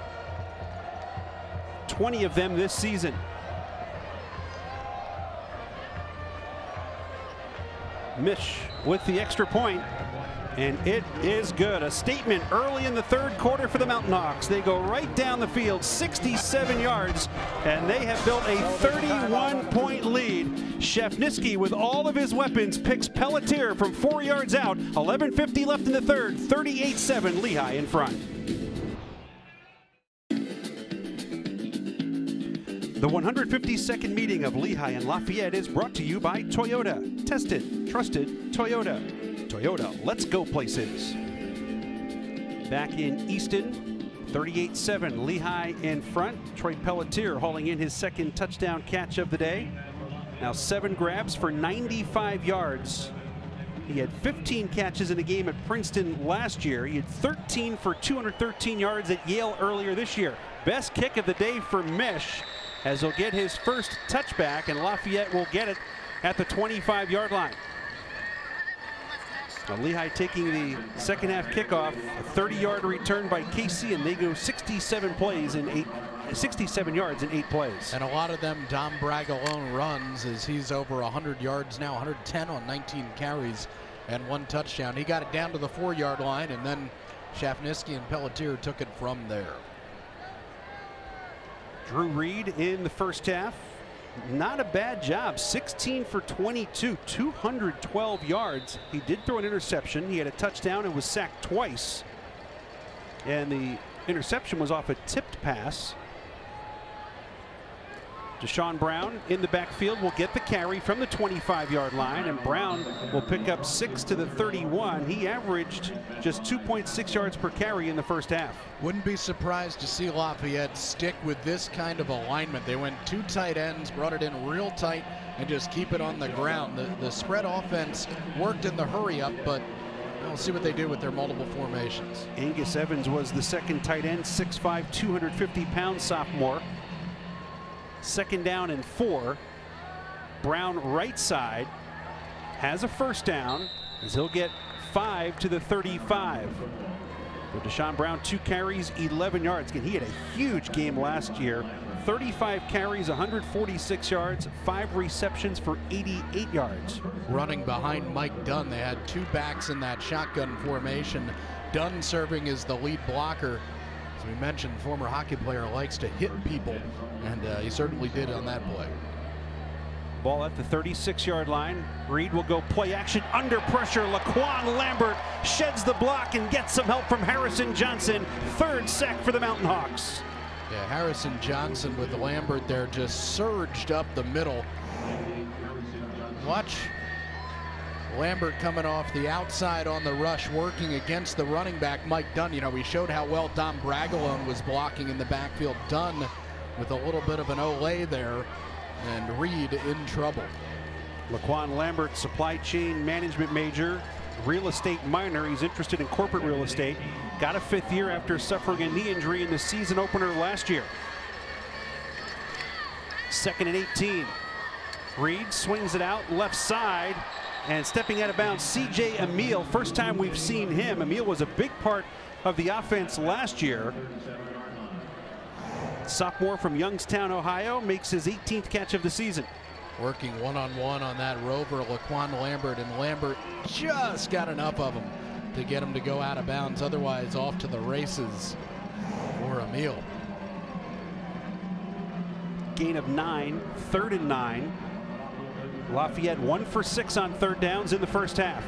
twenty of them this season. Mish with the extra point, and it is good. A statement early in the third quarter for the Mountain Hawks. They go right down the field, sixty-seven yards, and they have built a thirty-one point lead. Shafniski, with all of his weapons, picks Pelletier from four yards out. eleven fifty left in the third, thirty-eight seven Lehigh in front. The one hundred fifty-second meeting of Lehigh and Lafayette is brought to you by Toyota. Tested, trusted, Toyota. Toyota, let's go places. Back in Easton, thirty-eight seven, Lehigh in front. Troy Pelletier hauling in his second touchdown catch of the day. Now seven grabs for ninety-five yards. He had fifteen catches in a game at Princeton last year. He had thirteen for two hundred thirteen yards at Yale earlier this year. Best kick of the day for Mish, as he'll get his first touchback, and Lafayette will get it at the twenty-five yard line. Now Lehigh taking the second half kickoff, a thirty yard return by Casey, and they go sixty-seven plays in eight, sixty-seven yards in eight plays. And a lot of them Dom Bragalone runs, as he's over one hundred yards now, one hundred ten on nineteen carries and one touchdown. He got it down to the four yard line, and then Shafniski and Pelletier took it from there. Drew Reed in the first half. Not a bad job. sixteen for twenty-two, two hundred twelve yards. He did throw an interception. He had a touchdown and was sacked twice. And the interception was off a tipped pass. Deshaun Brown in the backfield will get the carry from the twenty-five yard line, and Brown will pick up six to the thirty-one. He averaged just two point six yards per carry in the first half. Wouldn't be surprised to see Lafayette stick with this kind of alignment. They went two tight ends, brought it in real tight, and just keep it on the ground. The, the spread offense worked in the hurry up, but we'll see what they do with their multiple formations. Angus Evans was the second tight end, six five, two hundred fifty pound sophomore. Second down and four. Brown right side has a first down as he'll get five to the thirty-five. For Deshaun Brown, two carries, eleven yards. Again, he had a huge game last year. thirty-five carries, one hundred forty-six yards, five receptions for eighty-eight yards. Running behind Mike Dunn. They had two backs in that shotgun formation. Dunn serving as the lead blocker. As we mentioned, former hockey player likes to hit people, and uh, he certainly did on that play. Ball at the thirty-six yard line. Reed will go play action under pressure. Laquan Lambert sheds the block and gets some help from Harrison Johnson. Third sack for the Mountain Hawks. Yeah, Harrison Johnson with Lambert there just surged up the middle. Watch Lambert coming off the outside on the rush, working against the running back, Mike Dunn. You know, we showed how well Dom Bragalone was blocking in the backfield. Dunn with a little bit of an olay there, and Reed in trouble. Laquan Lambert, supply chain management major, real estate minor. He's interested in corporate real estate. Got a fifth year after suffering a knee injury in the season opener last year. Second and eighteen. Reed swings it out left side, and stepping out of bounds, C J Emile. First time we've seen him. Emile was a big part of the offense last year. Sophomore from Youngstown, Ohio, makes his eighteenth catch of the season. Working one-on-one on that rover, Laquan Lambert, and Lambert just got enough of him to get him to go out of bounds. Otherwise, off to the races for Emile. Gain of nine, third and nine. Lafayette one for six on third downs in the first half.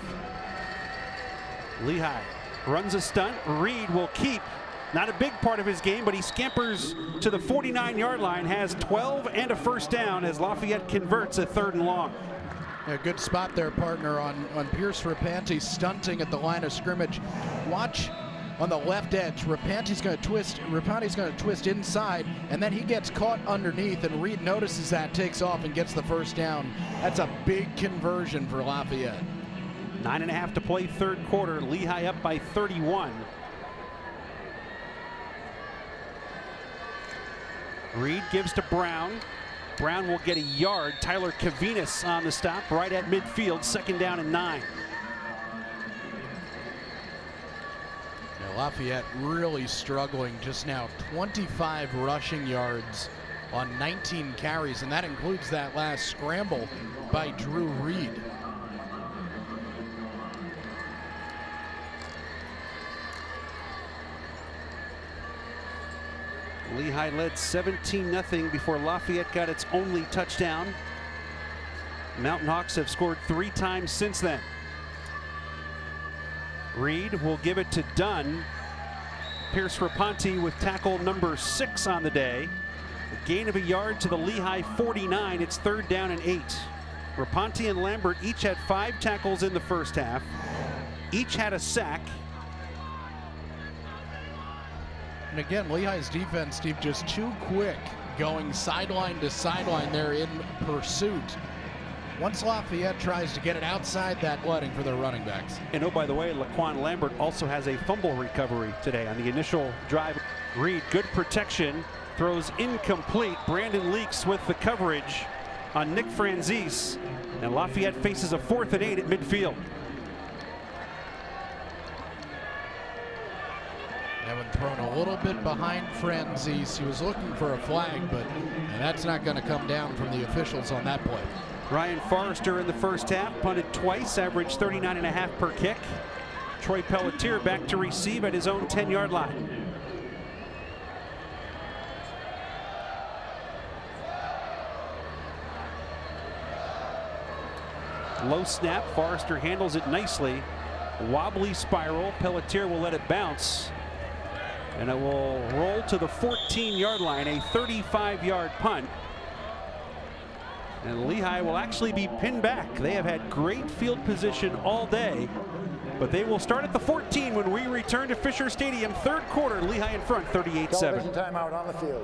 Lehigh runs a stunt. Reed will keep. Not a big part of his game, but he scampers to the forty-nine yard line, has twelve and a first down as Lafayette converts a third and long. A good spot there, partner, on, on Pierce Rapanti, stunting at the line of scrimmage. Watch on the left edge. Rapanti's going to twist. Rapanti's going to twist inside, and then he gets caught underneath, and Reed notices that, takes off, and gets the first down. That's a big conversion for Lafayette. Nine and a half to play, third quarter. Lehigh up by thirty-one. Reed gives to Brown. Brown will get a yard. Tyler Kavinas on the stop right at midfield. Second down and nine. Now Lafayette really struggling just now. twenty-five rushing yards on nineteen carries, and that includes that last scramble by Drew Reed. Lehigh led seventeen nothing before Lafayette got its only touchdown. Mountain Hawks have scored three times since then. Reed will give it to Dunn. Pierce Rapanti with tackle number six on the day. A gain of a yard to the Lehigh forty-nine. It's third down and eight. Rapanti and Lambert each had five tackles in the first half. Each had a sack. And again, Lehigh's defense, Steve, just too quick going sideline to sideline there in pursuit. Once Lafayette tries to get it outside that flooding for their running backs. And oh, by the way, Laquan Lambert also has a fumble recovery today on the initial drive. Reed, good protection, throws incomplete. Brandon Leaks with the coverage on Nick Franzese. And Lafayette faces a fourth and eight at midfield. Having thrown a little bit behind Franzese. He was looking for a flag, but that's not going to come down from the officials on that play. Ryan Forrester in the first half punted twice, averaged thirty-nine and a half per kick. Troy Pelletier back to receive at his own ten yard line. Low snap, Forrester handles it nicely. Wobbly spiral, Pelletier will let it bounce. And it will roll to the fourteen yard line, a thirty-five yard punt. And Lehigh will actually be pinned back. They have had great field position all day, but they will start at the fourteen when we return to Fisher Stadium. Third quarter, Lehigh in front, thirty-eight seven. Television timeout on the field.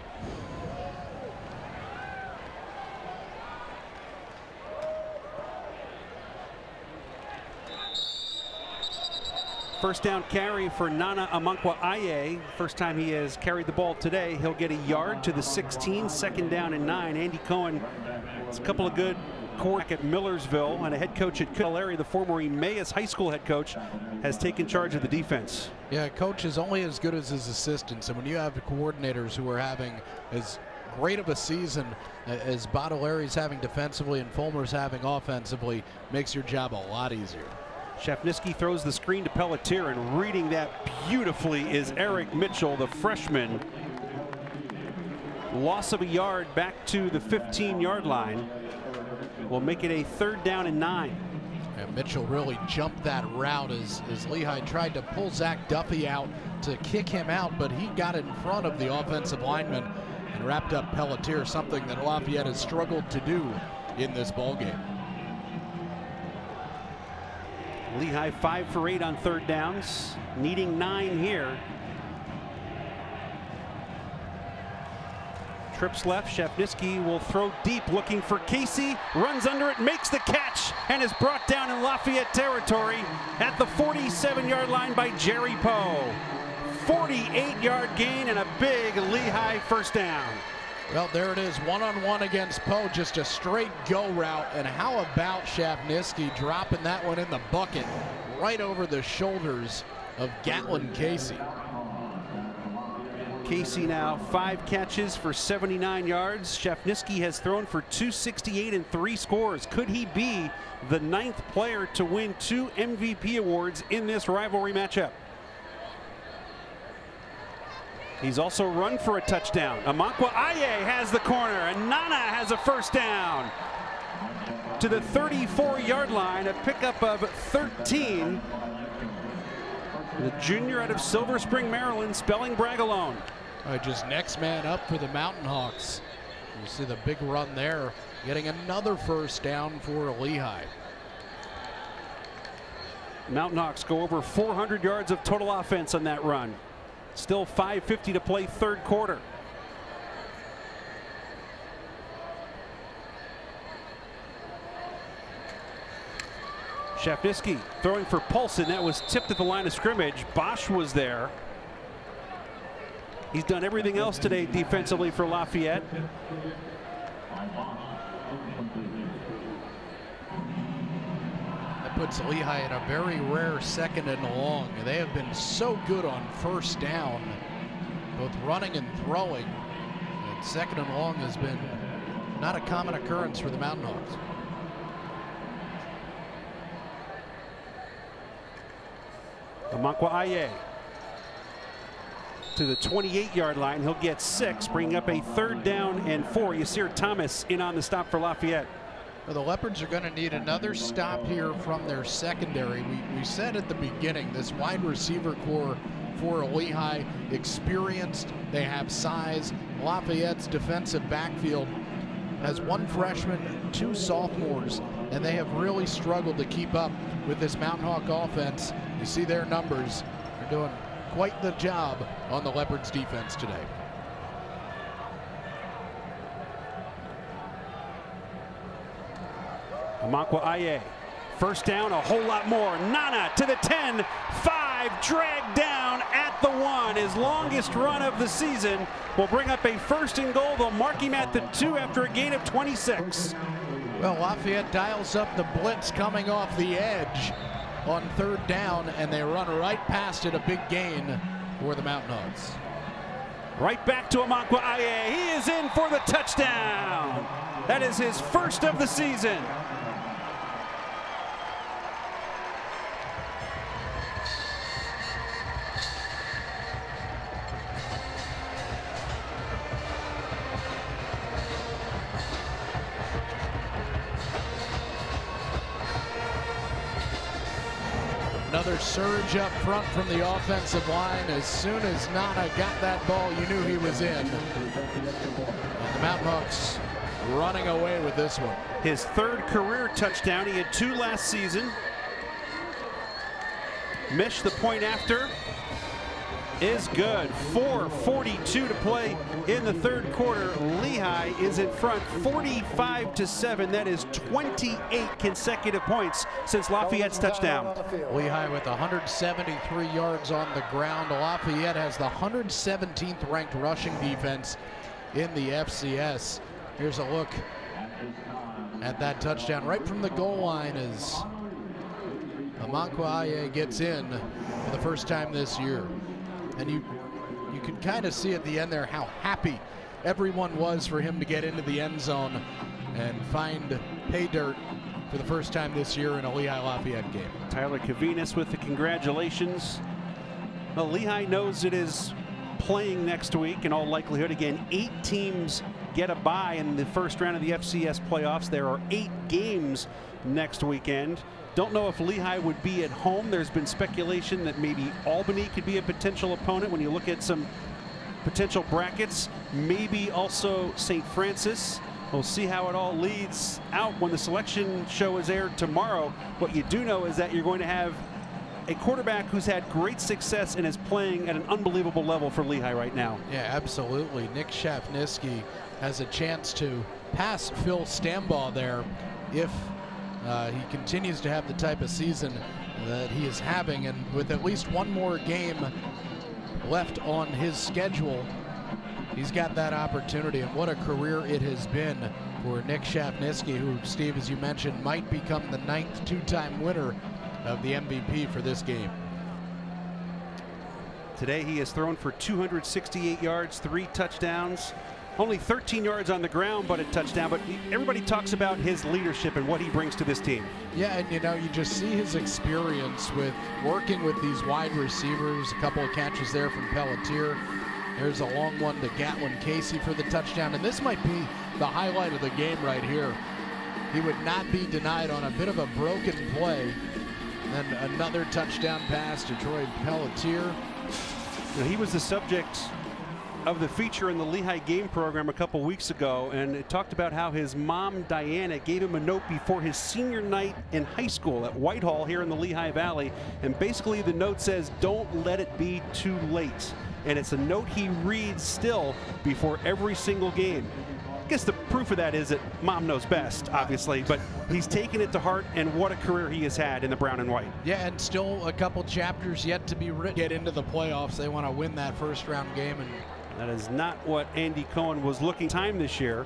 First down carry for Nana Amankwa-Aye. First time he has carried the ball today. He'll get a yard to the sixteen, second down and nine. Andy Cohen, it's a couple of good core at Millersville, and a head coach at Tulare, the former Emmaus High School head coach, has taken charge of the defense. Yeah, coach is only as good as his assistants, and when you have the coordinators who are having as great of a season as Baudelaire having defensively and Fulmer's having offensively, makes your job a lot easier. Shafniski throws the screen to Pelletier, and reading that beautifully is Eric Mitchell, the freshman. Loss of a yard back to the fifteen yard line will make it a third down and nine. And Mitchell really jumped that route as, as Lehigh tried to pull Zach Duffy out to kick him out, but he got in front of the offensive lineman and wrapped up Pelletier, something that Lafayette has struggled to do in this ballgame. Lehigh five for eight on third downs, needing nine here. Trips left, Shafniski will throw deep, looking for Casey, runs under it, makes the catch, and is brought down in Lafayette territory at the forty-seven yard line by Jerry Poe. forty-eight yard gain and a big Lehigh first down. Well, there it is, one-on-one against Poe, just a straight go route. And how about Shafniski dropping that one in the bucket right over the shoulders of Gatlin Casey. Casey now five catches for seventy-nine yards. Shafniski has thrown for two sixty-eight and three scores. Could he be the ninth player to win two M V P awards in this rivalry matchup? He's also run for a touchdown. Amankwa-Aye has the corner, and Nana has a first down to the thirty-four yard line, a pickup of thirteen. The junior out of Silver Spring, Maryland, spelling Bragalone. All right, just next man up for the Mountain Hawks. You see the big run there, getting another first down for Lehigh. Mountain Hawks go over four hundred yards of total offense on that run. Still five fifty to play third quarter. Shafniski throwing for Paulson. That was tipped at the line of scrimmage. Bosch was there. He's done everything else today defensively for Lafayette. That puts Lehigh in a very rare second and long. They have been so good on first down, both running and throwing. And second and long has been not a common occurrence for the Mountain Hawks. Amankwa-Aye to the twenty-eight yard line. He'll get six, bringing up a third down and four. Yasir Thomas in on the stop for Lafayette. Well, the Leopards are going to need another stop here from their secondary. We, we said at the beginning, this wide receiver core for Lehigh, experienced, they have size. Lafayette's defensive backfield has one freshman, two sophomores, and they have really struggled to keep up with this Mountain Hawk offense. You see their numbers. They're doing quite the job on the Leopards defense today. Amankwa-Aye, first down, a whole lot more. Nana to the ten, five, dragged down at the one. His longest run of the season will bring up a first and goal. They'll mark him at the two after a gain of twenty-six. Well, Lafayette dials up the blitz coming off the edge on third down, and they run right past it, a big gain for the Mountain Hawks. Right back to Amankwa-Aye. He is in for the touchdown. That is his first of the season. Another surge up front from the offensive line. As soon as Nana got that ball, you knew he was in. And the Mountain Hawks running away with this one. His third career touchdown. He had two last season. Mish, the point after, is good. four forty-two to play in the third quarter. Lehigh is in front forty-five to seven. That is twenty-eight consecutive points since Lafayette's touchdown. Lehigh with one hundred seventy-three yards on the ground. Lafayette has the one hundred seventeenth ranked rushing defense in the F C S. Here's a look at that touchdown right from the goal line as Amankwaye gets in for the first time this year. And you you could kind of see at the end there how happy everyone was for him to get into the end zone and find pay dirt for the first time this year in a Lehigh Lafayette game. Tyler Kavinas with the congratulations. Well, Lehigh knows it is playing next week in all likelihood. Again, eight teams get a bye in the first round of the F C S playoffs. There are eight games next weekend. Don't know if Lehigh would be at home. There's been speculation that maybe Albany could be a potential opponent when you look at some potential brackets. Maybe also Saint Francis. We'll see how it all leads out when the selection show is aired tomorrow. What you do know is that you're going to have a quarterback who's had great success and is playing at an unbelievable level for Lehigh right now. Yeah, absolutely. Nick Shafniski has a chance to pass Phil Stambaugh there if uh, he continues to have the type of season that he is having, and with at least one more game left on his schedule, he's got that opportunity. And what a career it has been for Nick Shafniski, who, Steve, as you mentioned, might become the ninth two-time winner of the M V P for this game. Today he has thrown for two hundred sixty-eight yards, three touchdowns, only thirteen yards on the ground, but a touchdown. But everybody talks about his leadership and what he brings to this team. Yeah, and you know, you just see his experience with working with these wide receivers. A couple of catches there from Pelletier. There's a long one to Gatlin Casey for the touchdown, and this might be the highlight of the game right here. He would not be denied on a bit of a broken play. Then another touchdown pass to Troy Pelletier. Now, he was the subject of the feature in the Lehigh game program a couple weeks ago, and it talked about how his mom, Diana, gave him a note before his senior night in high school at Whitehall here in the Lehigh Valley. And basically the note says, don't let it be too late. And it's a note he reads still before every single game. I guess the proof of that is that mom knows best, obviously, but he's taken it to heart, and what a career he has had in the brown and white. Yeah, and still a couple chapters yet to be written. Get into the playoffs. They want to win that first round game. And that is not what Andy Cohen was looking time this year.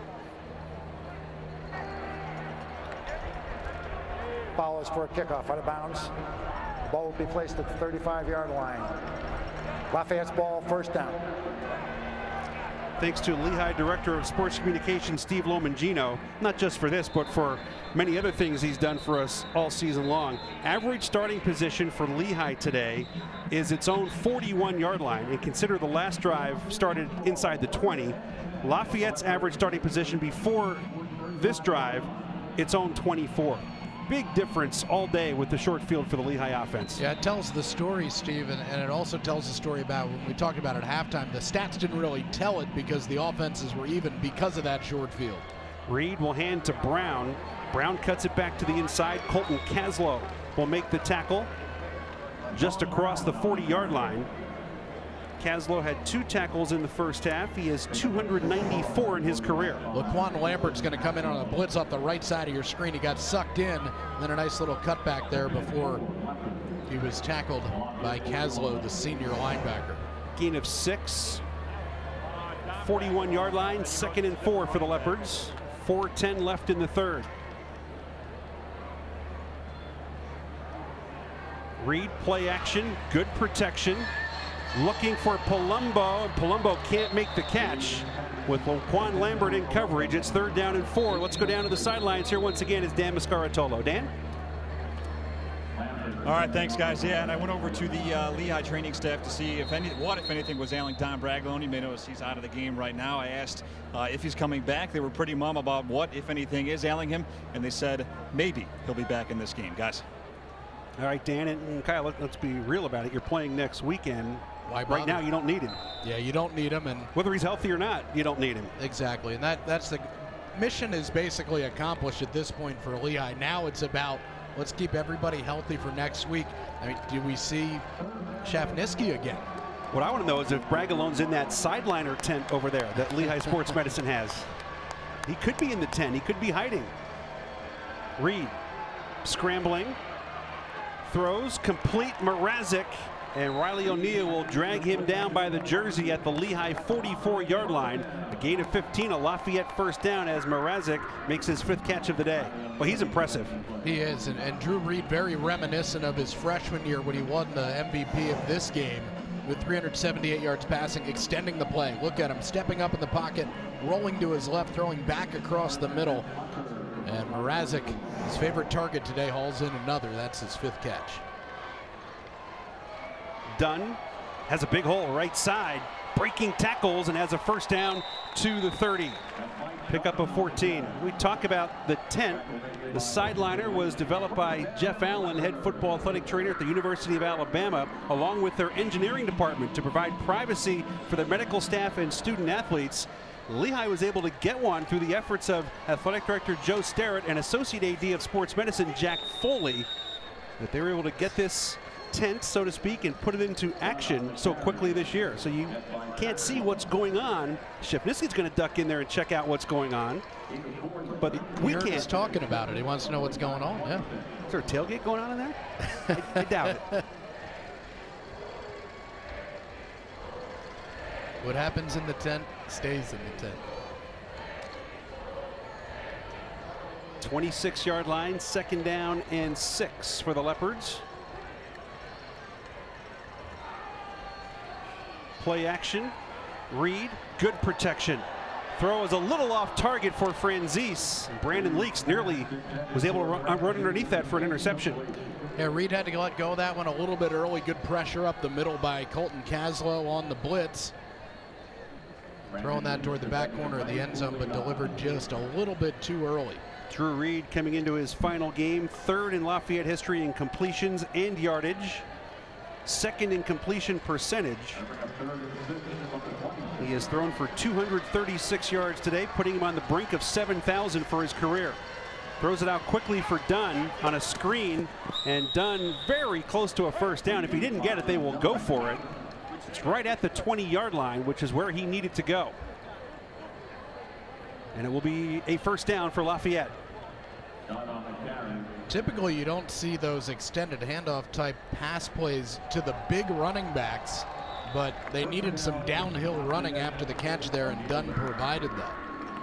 Foul is for a kickoff out of bounds. The ball will be placed at the thirty-five yard line. Lafayette's ball, first down. Thanks to Lehigh Director of Sports Communications, Steve Lomangino, not just for this, but for many other things he's done for us all season long. Average starting position for Lehigh today is its own forty-one yard line, and consider the last drive started inside the twenty. Lafayette's average starting position before this drive, its own twenty-four. Big difference all day with the short field for the Lehigh offense. Yeah, it tells the story, Steve, and, and it also tells the story about when we talked about it at halftime. The stats didn't really tell it because the offenses were even because of that short field. Reed will hand to Brown. Brown cuts it back to the inside. Colton Caslow will make the tackle just across the forty yard line. Caslow had two tackles in the first half. He has two hundred ninety-four in his career. Laquan Lambert's going to come in on a blitz off the right side of your screen. He got sucked in, and then a nice little cutback there before he was tackled by Caslow, the senior linebacker. Gain of six. forty-one yard line, second and four for the Leopards. four ten left in the third. Reed play action, good protection. Looking for Palumbo. Palumbo can't make the catch with Laquan Lambert in coverage. It's third down and four. Let's go down to the sidelines here once again is Dan Mascaratolo. Dan? All right, thanks, guys. Yeah, and I went over to the uh, Lehigh training staff to see if any, what, if anything, was ailing Don Bragalone. You may notice he's out of the game right now. I asked uh, if he's coming back. They were pretty mum about what, if anything, is ailing him, and they said maybe he'll be back in this game, guys. All right, Dan and Kyle, let's be real about it. You're playing next weekend. Why right now, you don't need him. Yeah, you don't need him, and whether he's healthy or not, you don't need him. Exactly, and that that's the mission is basically accomplished at this point for Lehigh. Now it's about let's keep everybody healthy for next week. I mean, do we see Shafniski again? What I want to know is if Bragalone's in that sideliner tent over there that Lehigh Sports Medicine has. He could be in the tent. He could be hiding. Reed scrambling. Throws complete. Mrazek. And Riley O'Neill will drag him down by the jersey at the Lehigh forty-four yard line. A gain of fifteen, a Lafayette first down as Mrazek makes his fifth catch of the day. Well, he's impressive. He is, and, and Drew Reed very reminiscent of his freshman year when he won the M V P of this game with three hundred seventy-eight yards passing, extending the play. Look at him stepping up in the pocket, rolling to his left, throwing back across the middle. And Mrazek, his favorite target today, hauls in another. That's his fifth catch. Dunn has a big hole right side, breaking tackles, and has a first down to the thirty. Pickup of fourteen. We talk about the tent. The sideliner was developed by Jeff Allen, head football athletic trainer at the University of Alabama, along with their engineering department to provide privacy for their medical staff and student athletes. Lehigh was able to get one through the efforts of athletic director Joe Starrett and associate A D of sports medicine Jack Foley, that they were able to get this tent, so to speak, and put it into action so quickly this year. So you can't see what's going on. Shafniski's going to duck in there and check out what's going on, but we Aaron can't. is talking about it. He wants to know what's going on. Yeah. Is there a tailgate going on in there? I, I doubt it. What happens in the tent stays in the tent. twenty-six yard line, second down and six for the Leopards. Play action. Reed, good protection. Throw is a little off target for Franzese. Brandon Leaks nearly was able to run, run underneath that for an interception. Yeah, Reed had to let go of that one a little bit early. Good pressure up the middle by Colton Caslow on the blitz. Throwing that toward the back corner of the end zone, but delivered just a little bit too early. Drew Reed coming into his final game, third in Lafayette history in completions and yardage. Second in completion percentage. He has thrown for two hundred thirty-six yards today, putting him on the brink of seven thousand for his career. Throws it out quickly for Dunn on a screen, and Dunn very close to a first down. If he didn't get it, they will go for it. It's right at the twenty yard line, which is where he needed to go. And it will be a first down for Lafayette. Typically, you don't see those extended handoff type pass plays to the big running backs, but they needed some downhill running after the catch there, and Dunn provided that.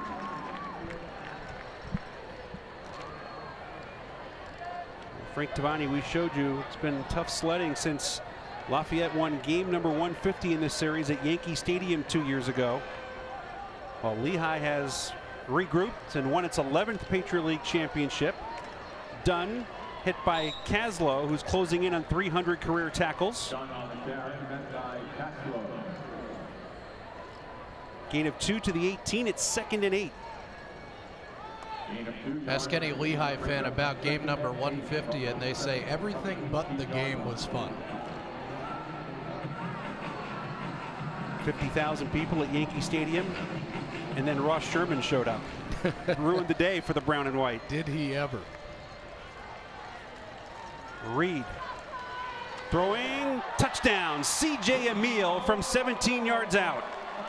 Frank Tavani, we showed you it's been tough sledding since Lafayette won game number one fifty in this series at Yankee Stadium two years ago. While Lehigh has regrouped and won its eleventh Patriot League championship. Dunn hit by Caslow, who's closing in on three hundred career tackles. Gain of two to the eighteen. It's second and eight. Ask any Lehigh fan about game number one fifty, and they say everything but the game was fun. fifty thousand people at Yankee Stadium, and then Ross Sherman showed up. Ruined the day for the brown and white. Did he ever? Reed throwing, touchdown, C J Emile from seventeen yards out.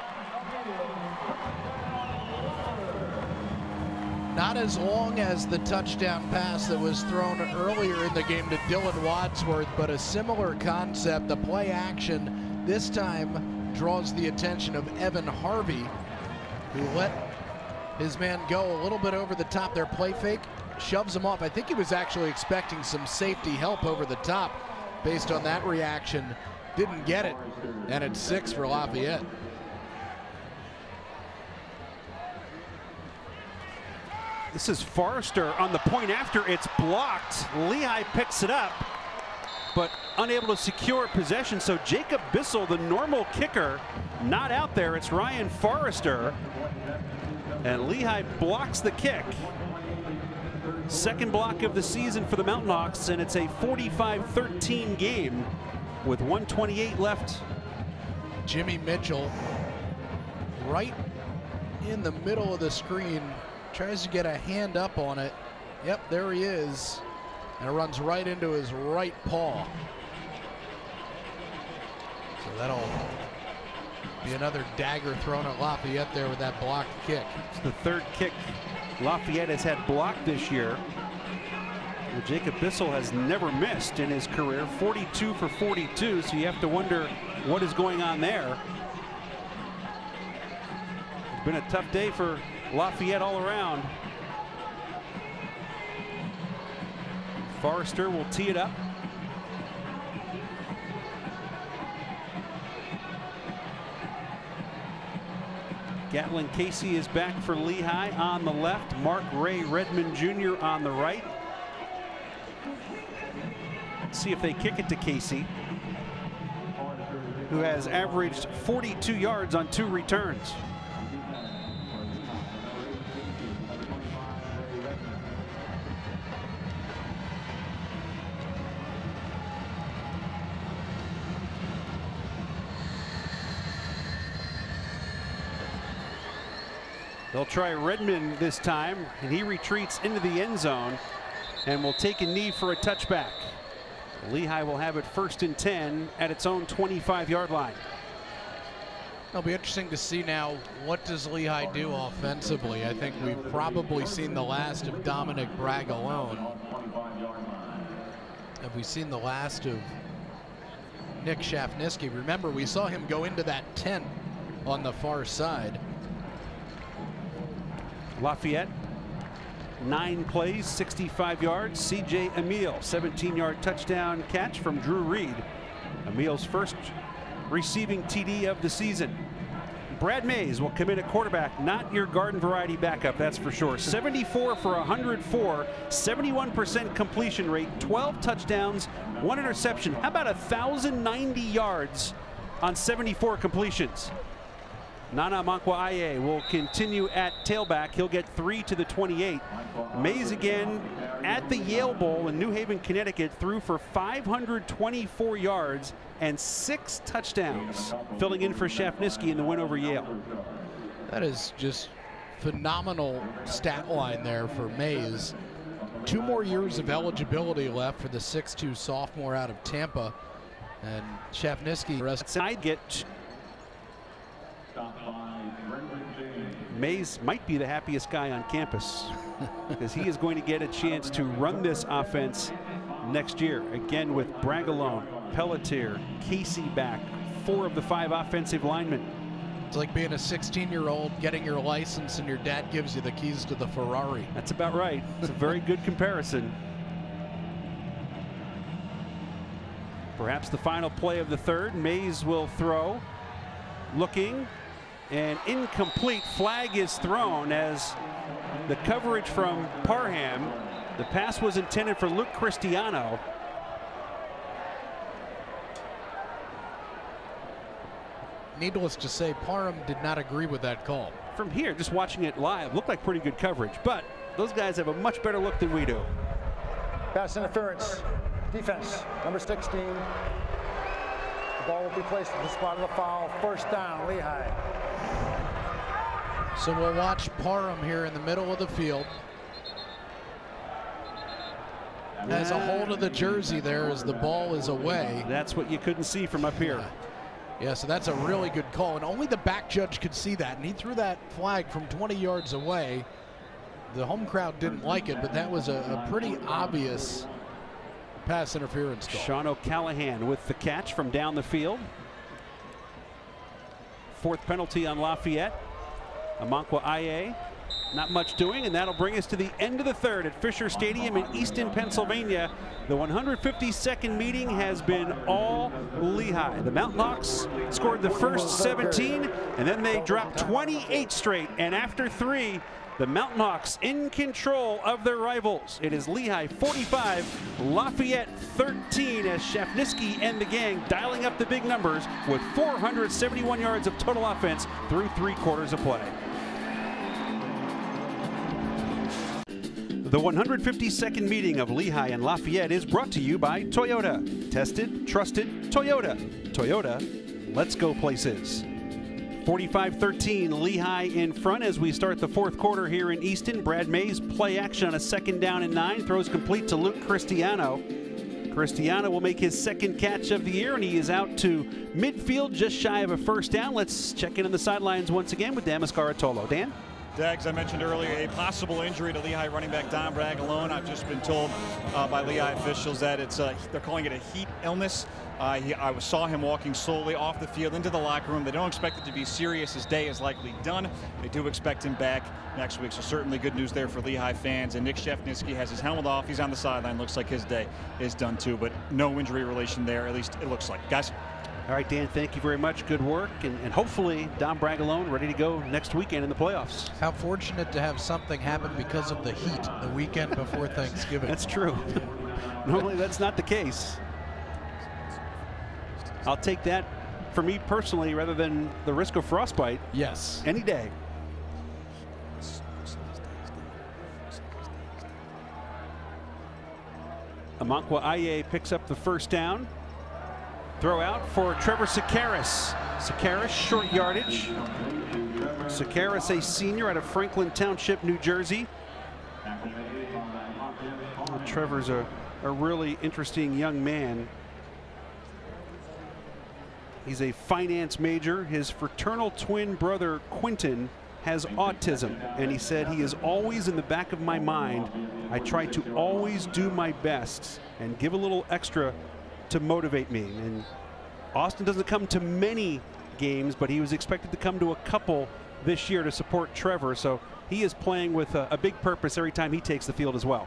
Not as long as the touchdown pass that was thrown earlier in the game to Dylan Wadsworth, but a similar concept. The play action this time draws the attention of Evan Harvey, who let his man go a little bit over the top. Their play fake shoves him off. I think he was actually expecting some safety help over the top based on that reaction. Didn't get it, and it's six for Lafayette. This is Forrester on the point after. It's blocked. Lehigh picks it up, but unable to secure possession. So Jacob Bissell, the normal kicker, not out there. It's Ryan Forrester, and Lehigh blocks the kick. Second block of the season for the Mountain Hawks, and it's a forty-five thirteen game with one twenty-eight left. Jimmy Mitchell right in the middle of the screen tries to get a hand up on it. Yep, there he is. And it runs right into his right paw. So that'll be another dagger thrown at Lafayette there with that blocked kick. It's the third kick Lafayette has had blocked this year. Well, Jacob Bissell has never missed in his career, forty-two for forty-two, so you have to wonder what is going on there. It's been a tough day for Lafayette all around. Forrester will tee it up. Gatlin Casey is back for Lehigh on the left. Mark Ray Redmond Junior on the right. Let's see if they kick it to Casey, who has averaged forty-two yards on two returns. They'll try Redmond this time, and he retreats into the end zone and will take a knee for a touchback. Lehigh will have it first and ten at its own twenty-five yard line. It'll be interesting to see now, what does Lehigh do offensively? I think we've probably seen the last of Dominic Bragalone. Have we seen the last of Nick Shafniski? Remember, we saw him go into that tent on the far side. Lafayette, nine plays, sixty-five yards. C J Emile, seventeen yard touchdown catch from Drew Reed. Emile's first receiving T D of the season. Brad Mays will come in at quarterback, not your garden variety backup, that's for sure. seventy-four for one hundred four, seventy-one percent completion rate, twelve touchdowns, one interception. How about one thousand ninety yards on seventy-four completions? Nana Mankwa-Aye will continue at tailback. He'll get three to the twenty-eight. Mays again at the Yale Bowl in New Haven, Connecticut, threw for five hundred twenty-four yards and six touchdowns, filling in for Shafniski in the win over Yale. That is just phenomenal stat line there for Mays. Two more years of eligibility left for the six two sophomore out of Tampa. And Shafniski. I get Mays might be the happiest guy on campus because he is going to get a chance to run this offense next year. Again with Bragalone, Pelletier, Casey back, four of the five offensive linemen. It's like being a sixteen year old getting your license and your dad gives you the keys to the Ferrari. That's about right. It's a very good comparison. Perhaps the final play of the third. Mays will throw. Looking. And incomplete. Flag is thrown as the coverage from Parham. The pass was intended for Luke Cristiano. Needless to say, Parham did not agree with that call. From here, just watching it live, looked like pretty good coverage, but those guys have a much better look than we do. Pass interference. Defense, number sixteen. The ball will be placed at the spot of the foul. First down, Lehigh. So we'll watch Parham here in the middle of the field. Has a hold of the jersey there as the ball is away. That's what you couldn't see from up here. Yeah, yeah, so that's a really good call. And only the back judge could see that. And he threw that flag from twenty yards away. The home crowd didn't like it, but that was a, a pretty obvious pass interference call. Sean O'Callahan with the catch from down the field. Fourth penalty on Lafayette. Amankwa-Aye, not much doing, and that'll bring us to the end of the third at Fisher Stadium in Easton, Pennsylvania. The one hundred fifty-second meeting has been all Lehigh. The Mountain Hawks scored the first seventeen, and then they dropped twenty-eight straight, and after three, the Mountain Hawks in control of their rivals. It is Lehigh forty-five, Lafayette thirteen, as Shafniski and the gang dialing up the big numbers with four hundred seventy-one yards of total offense through three quarters of play. The one hundred fifty-second meeting of Lehigh and Lafayette is brought to you by Toyota. Tested, trusted, Toyota. Toyota, let's go places. forty-five thirteen, Lehigh in front as we start the fourth quarter here in Easton. Brad Mays play action on a second down and nine. Throws complete to Luke Cristiano. Cristiano will make his second catch of the year, and he is out to midfield just shy of a first down. Let's check in on the sidelines once again with Dan Mascaratolo. Dan? Dags, I mentioned earlier a possible injury to Lehigh running back Don Bragalone. I've just been told uh, by Lehigh officials that it's uh, they're calling it a heat illness. Uh, he, I saw him walking slowly off the field into the locker room. They don't expect it to be serious. His day is likely done. They do expect him back next week, so certainly good news there for Lehigh fans. And Nick Shefniski has his helmet off. He's on the sideline. Looks like his day is done too, but no injury relation there, at least it looks like. Guys? All right, Dan, thank you very much. Good work. And, and hopefully Don Bragalone ready to go next weekend in the playoffs. How fortunate to have something happen because of the heat the weekend before Thanksgiving. That's true. Normally that's not the case. I'll take that for me personally rather than the risk of frostbite. Yes. Any day. Amankwa Aye picks up the first down. Throw out for Trevor Sakaris. Sakaris, short yardage. Sakaris, a senior out of Franklin Township, New Jersey. Well, Trevor's a, a really interesting young man. He's a finance major. His fraternal twin brother, Quentin, has autism, and he said, he is always in the back of my mind. I try to always do my best and give a little extra to motivate me. And Austin doesn't come to many games, but he was expected to come to a couple this year to support Trevor, so he is playing with a, a big purpose every time he takes the field as well.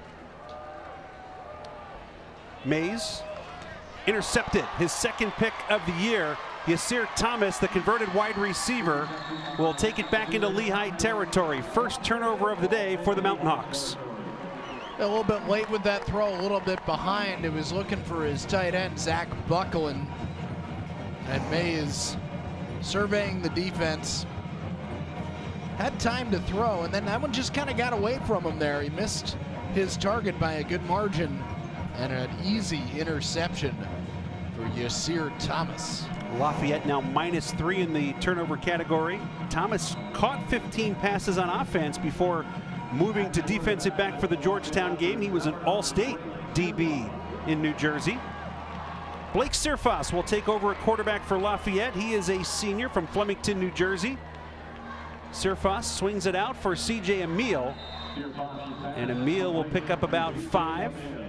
Mays intercepted, his second pick of the year. Yasir Thomas, the converted wide receiver, will take it back into Lehigh territory. First turnover of the day for the Mountain Hawks. A little bit late with that throw, a little bit behind. It was looking for his tight end, Zach Buckland. And Mays surveying the defense. Had time to throw, and then that one just kind of got away from him there. He missed his target by a good margin, and an easy interception for Yasir Thomas. Lafayette now minus three in the turnover category. Thomas caught fifteen passes on offense before moving to defensive back for the Georgetown game. He was an all-state D B in New Jersey. Blake Sirfas will take over at quarterback for Lafayette. He is a senior from Flemington, New Jersey. Sirfas swings it out for C J Emile, and Emile will pick up about five.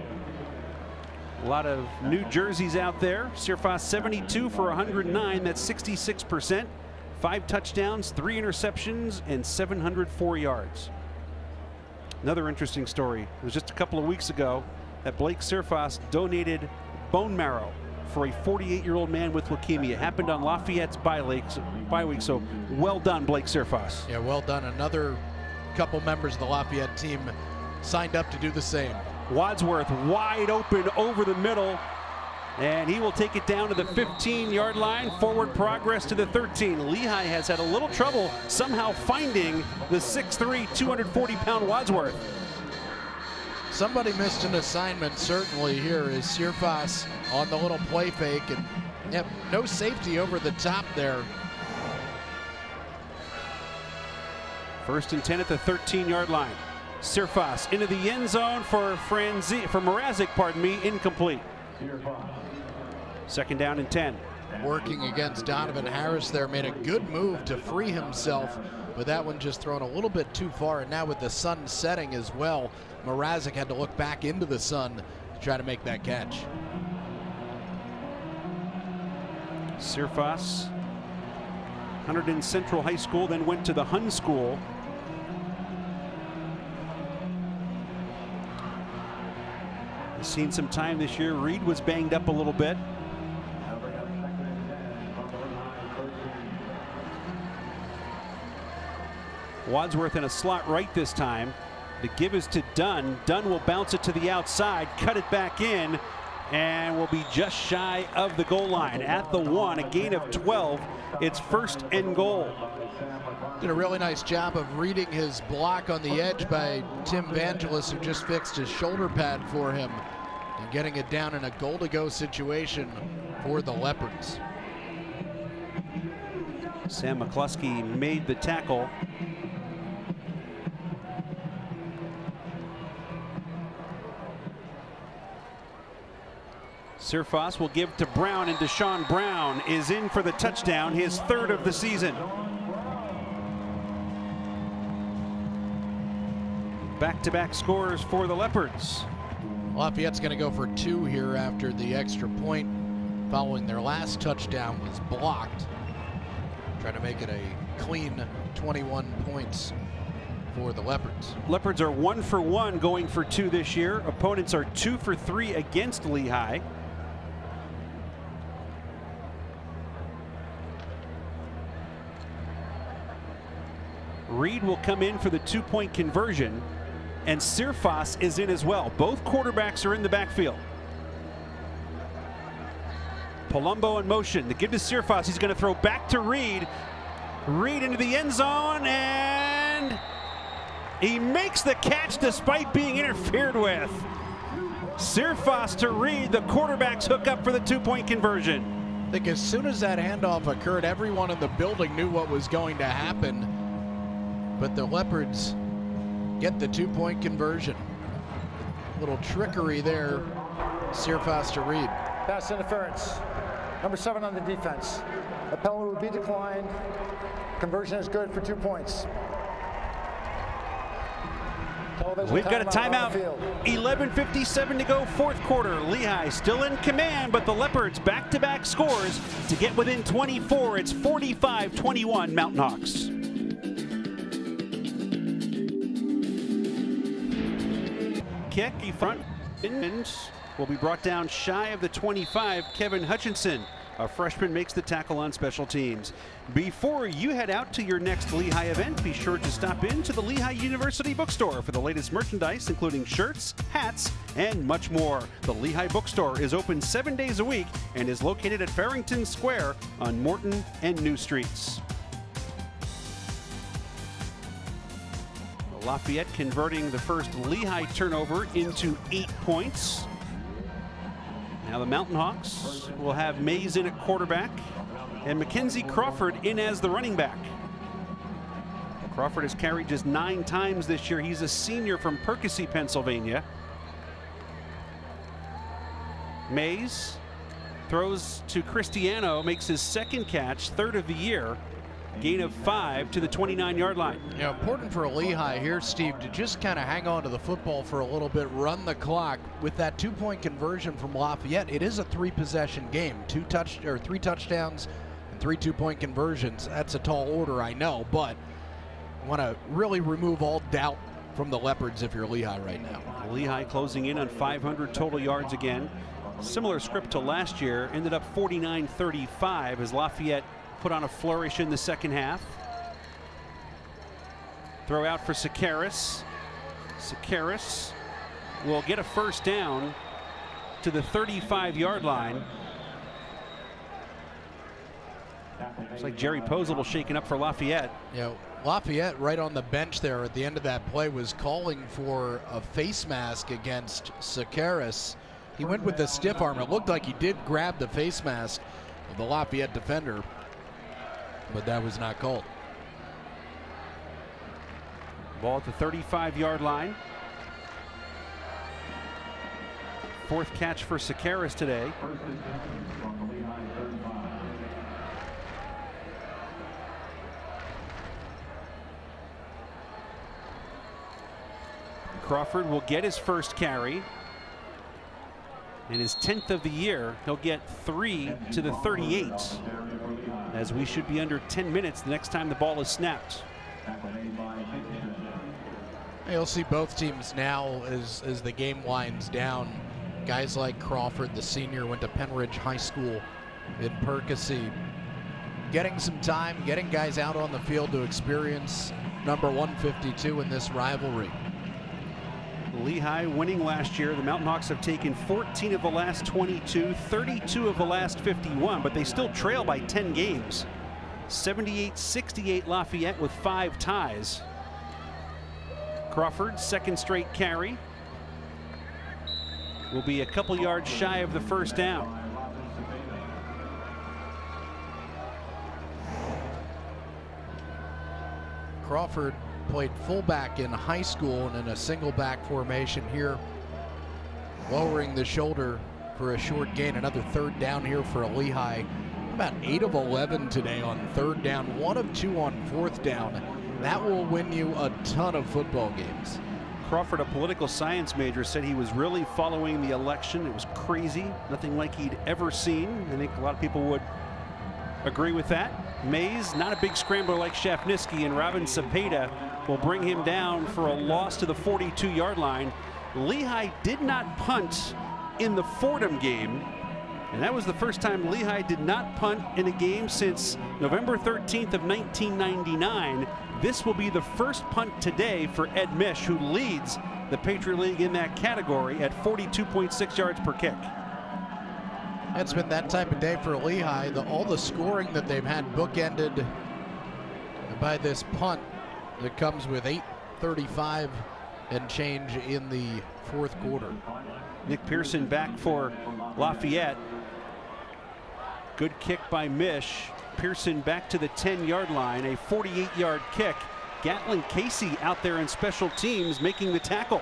A lot of New Jerseys out there. Sirfas seventy-two for one hundred nine. That's sixty-six percent. Five touchdowns, three interceptions, and seven hundred four yards. Another interesting story. It was just a couple of weeks ago that Blake Sirfas donated bone marrow for a forty-eight-year-old man with leukemia. It happened on Lafayette's bye week, bye week, so well done, Blake Sirfas. Yeah, well done. Another couple members of the Lafayette team signed up to do the same. Wadsworth wide open over the middle, and he will take it down to the fifteen-yard line. Forward progress to the thirteen. Lehigh has had a little trouble somehow finding the six three, two hundred forty pound Wadsworth. Somebody missed an assignment certainly here is Sirfas on the little play fake, and yep, no safety over the top there. First and ten at the thirteen-yard line. Sirfas into the end zone for Franzi, for Mrazek, pardon me, incomplete. Second down and ten. Working against Donovan Harris there, made a good move to free himself, but that one just thrown a little bit too far, and now with the sun setting as well, Mrazek had to look back into the sun to try to make that catch. Sirfas, Hunterdon Central High School, then went to the Hun School. He's seen some time this year. Reed was banged up a little bit. Wadsworth in a slot right this time. The give is to Dunn. Dunn will bounce it to the outside, cut it back in, and will be just shy of the goal line at the one. A gain of twelve. It's first and goal. Did a really nice job of reading his block on the edge by Tim Vangelis, who just fixed his shoulder pad for him, and getting it down in a goal-to-go situation for the Leopards. Sam McCluskey made the tackle. Surfas will give to Brown, and Deshaun Brown is in for the touchdown, his third of the season. Back-to-back scores for the Leopards. Lafayette's going to go for two here after the extra point following their last touchdown was blocked. Trying to make it a clean twenty-one points for the Leopards. Leopards are one for one going for two this year. Opponents are two for three against Lehigh. Reed will come in for the two-point conversion, and Surfas is in as well. Both quarterbacks are in the backfield. Palumbo in motion. The give to Surfas. He's going to throw back to Reed. Reed into the end zone, and he makes the catch despite being interfered with. Surfas to Reed. The quarterbacks hook up for the two-point conversion. I think as soon as that handoff occurred, everyone in the building knew what was going to happen. But the Leopards get the two-point conversion. Little trickery there. Surfas to Reed. Pass interference. Number seven on the defense. A penalty would be declined. Conversion is good for two points. Television We've got a timeout timeout. eleven fifty-seven to go, fourth quarter. Lehigh still in command, but the Leopards back-to-back scores to get within twenty-four. It's forty-five twenty-one Mountain Hawks. Kick, front will be brought down shy of the twenty-five. Kevin Hutchinson, a freshman, makes the tackle on special teams. Before you head out to your next Lehigh event, be sure to stop in to the Lehigh University Bookstore for the latest merchandise, including shirts, hats, and much more. The Lehigh Bookstore is open seven days a week and is located at Farrington Square on Morton and New Streets. Lafayette converting the first Lehigh turnover into eight points. Now the Mountain Hawks will have Mays in at quarterback and Mackenzie Crawford in as the running back. Crawford has carried just nine times this year. He's a senior from Percy, Pennsylvania. Mays throws to Cristiano, makes his second catch, third of the year. Gain of five to the twenty-nine yard line. You know, important for Lehigh here, Steve, to just kind of hang on to the football for a little bit, run the clock. With that two-point conversion from Lafayette, it is a three-possession game. Two touch or three touchdowns and three two-point conversions. That's a tall order, I know, but you want to really remove all doubt from the Leopards if you're Lehigh right now. Lehigh closing in on five hundred total yards again. Similar script to last year, ended up forty-nine thirty-five as Lafayette put on a flourish in the second half. Throw out for Sakaris. Sakaris will get a first down to the thirty-five yard line. Looks like Jerry Poe's a little shaken up for Lafayette. You know, Lafayette right on the bench there at the end of that play was calling for a face mask against Sakaris. He went with the stiff arm. It looked like he did grab the face mask of the Lafayette defender, but that was not called. Ball at the thirty-five yard line. Fourth catch for Sakaris today. Crawford will get his first carry. In his tenth of the year, he'll get three to the thirty-eight, as we should be under ten minutes the next time the ball is snapped. You'll see both teams now as, as the game winds down. Guys like Crawford, the senior, went to Penridge High School in Percy, getting some time, getting guys out on the field to experience number one fifty-two in this rivalry. Lehigh winning last year. The Mountain Hawks have taken fourteen of the last twenty-two, thirty-two of the last fifty-one, but they still trail by ten games. seventy-eight sixty-eight Lafayette with five ties. Crawford, second straight carry, will be a couple yards shy of the first down. Crawford played fullback in high school and in a single back formation here, lowering the shoulder for a short gain. Another third down here for Lehigh. About eight of eleven today on third down, one of two on fourth down. That will win you a ton of football games. Crawford, a political science major, said he was really following the election. It was crazy, nothing like he'd ever seen. I think a lot of people would agree with that. Mays, not a big scrambler like Shafniski, and Robin Cepeda will bring him down for a loss to the forty-two yard line. Lehigh did not punt in the Fordham game, and that was the first time Lehigh did not punt in a game since November thirteenth of nineteen ninety-nine. This will be the first punt today for Ed Mish, who leads the Patriot League in that category at forty-two point six yards per kick. It's been that type of day for Lehigh. The, all the scoring that they've had bookended by this punt that comes with eight thirty-five and change in the fourth quarter. Nick Pearson back for Lafayette. Good kick by Mish. Pearson back to the ten yard line, a forty-eight yard kick. Gatlin Casey out there in special teams making the tackle.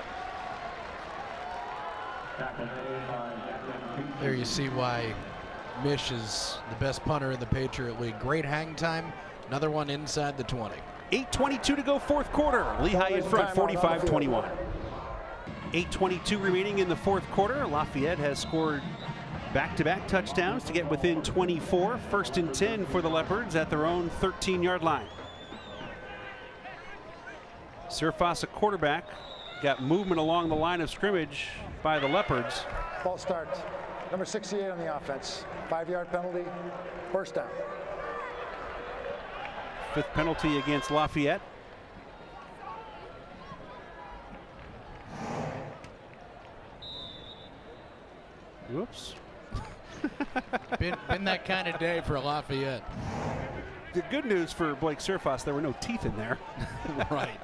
There you see why Mish is the best punter in the Patriot League. Great hang time. Another one inside the twenty. eight twenty-two to go fourth quarter. Lehigh in front, forty-five twenty-one. eight twenty-two remaining in the fourth quarter. Lafayette has scored back-to-back touchdowns to get within twenty-four. First and ten for the Leopards at their own thirteen yard line. Surfas, a quarterback, got movement along the line of scrimmage by the Leopards. Ball starts. Number sixty-eight on the offense. Five yard penalty. First down. Fifth penalty against Lafayette. Whoops. been, been that kind of day for Lafayette. The good news for Blake Surfas, there were no teeth in there. Right.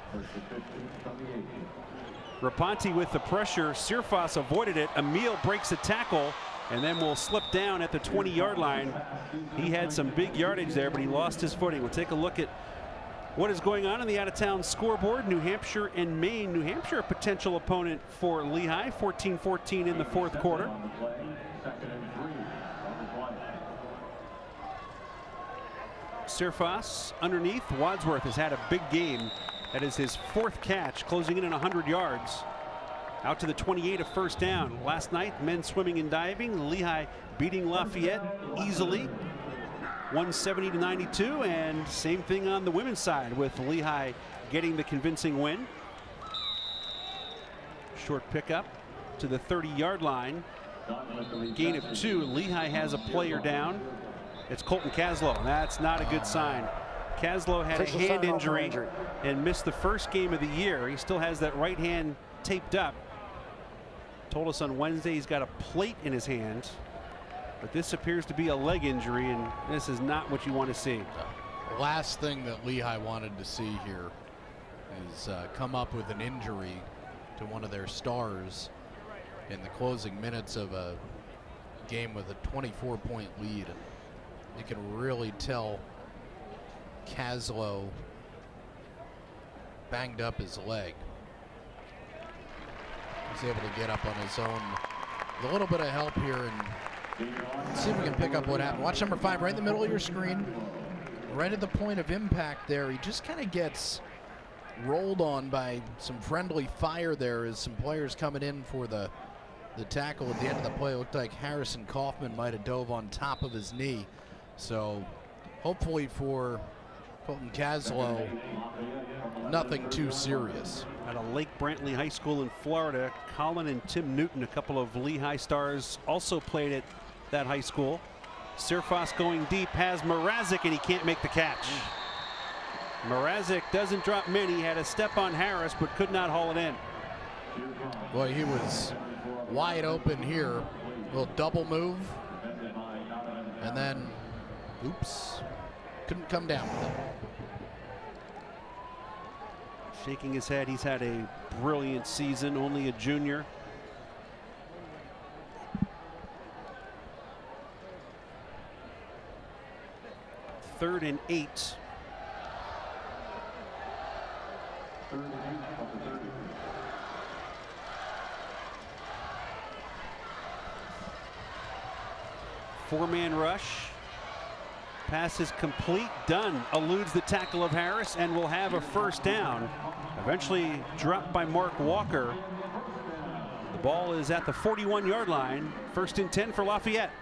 Raponte with the pressure. Surfas avoided it. Emil breaks a tackle and then will slip down at the twenty yard line. He had some big yardage there, but he lost his footing. We'll take a look at what is going on in the out-of-town scoreboard. New Hampshire and Maine. New Hampshire, a potential opponent for Lehigh. fourteen fourteen in the fourth quarter. Surfas underneath. Wadsworth has had a big game. That is his fourth catch, closing in on one hundred yards. Out to the twenty-eight, a first down. Last night, men swimming and diving. Lehigh beating Lafayette easily, one seventy to ninety-two, and same thing on the women's side with Lehigh getting the convincing win. Short pickup to the thirty yard line. Gain of two. Lehigh has a player down. It's Colton Caslow. That's not a good sign. Caslow had a hand injury and missed the first game of the year. He still has that right hand taped up. Told us on Wednesday he's got a plate in his hand, but this appears to be a leg injury, and this is not what you want to see. The last thing that Lehigh wanted to see here is uh, come up with an injury to one of their stars in the closing minutes of a game with a twenty-four point lead. You can really tell Caslow banged up his leg. He's able to get up on his own. With a little bit of help here, and see if we can pick up what happened. Watch number five right in the middle of your screen. Right at the point of impact there. He just kind of gets rolled on by some friendly fire there as some players coming in for the, the tackle at the end of the play. It looked like Harrison Kaufman might have dove on top of his knee. So hopefully for Colton Caslow, nothing too serious. Out of Lake Brantley High School in Florida, Colin and Tim Newton, a couple of Lehigh stars, also played at that high school. Surfas going deep, has Mrazek, and he can't make the catch. Mrazek doesn't drop many, had a step on Harris, but could not haul it in. Boy, he was wide open here. A little double move, and then, oops, couldn't come down with it. Shaking his head, he's had a brilliant season, only a junior. Third and eight. Four-man rush. Pass is complete. Dunn eludes the tackle of Harris and will have a first down. Eventually dropped by Mark Walker. The ball is at the forty-one yard line. First and ten for Lafayette.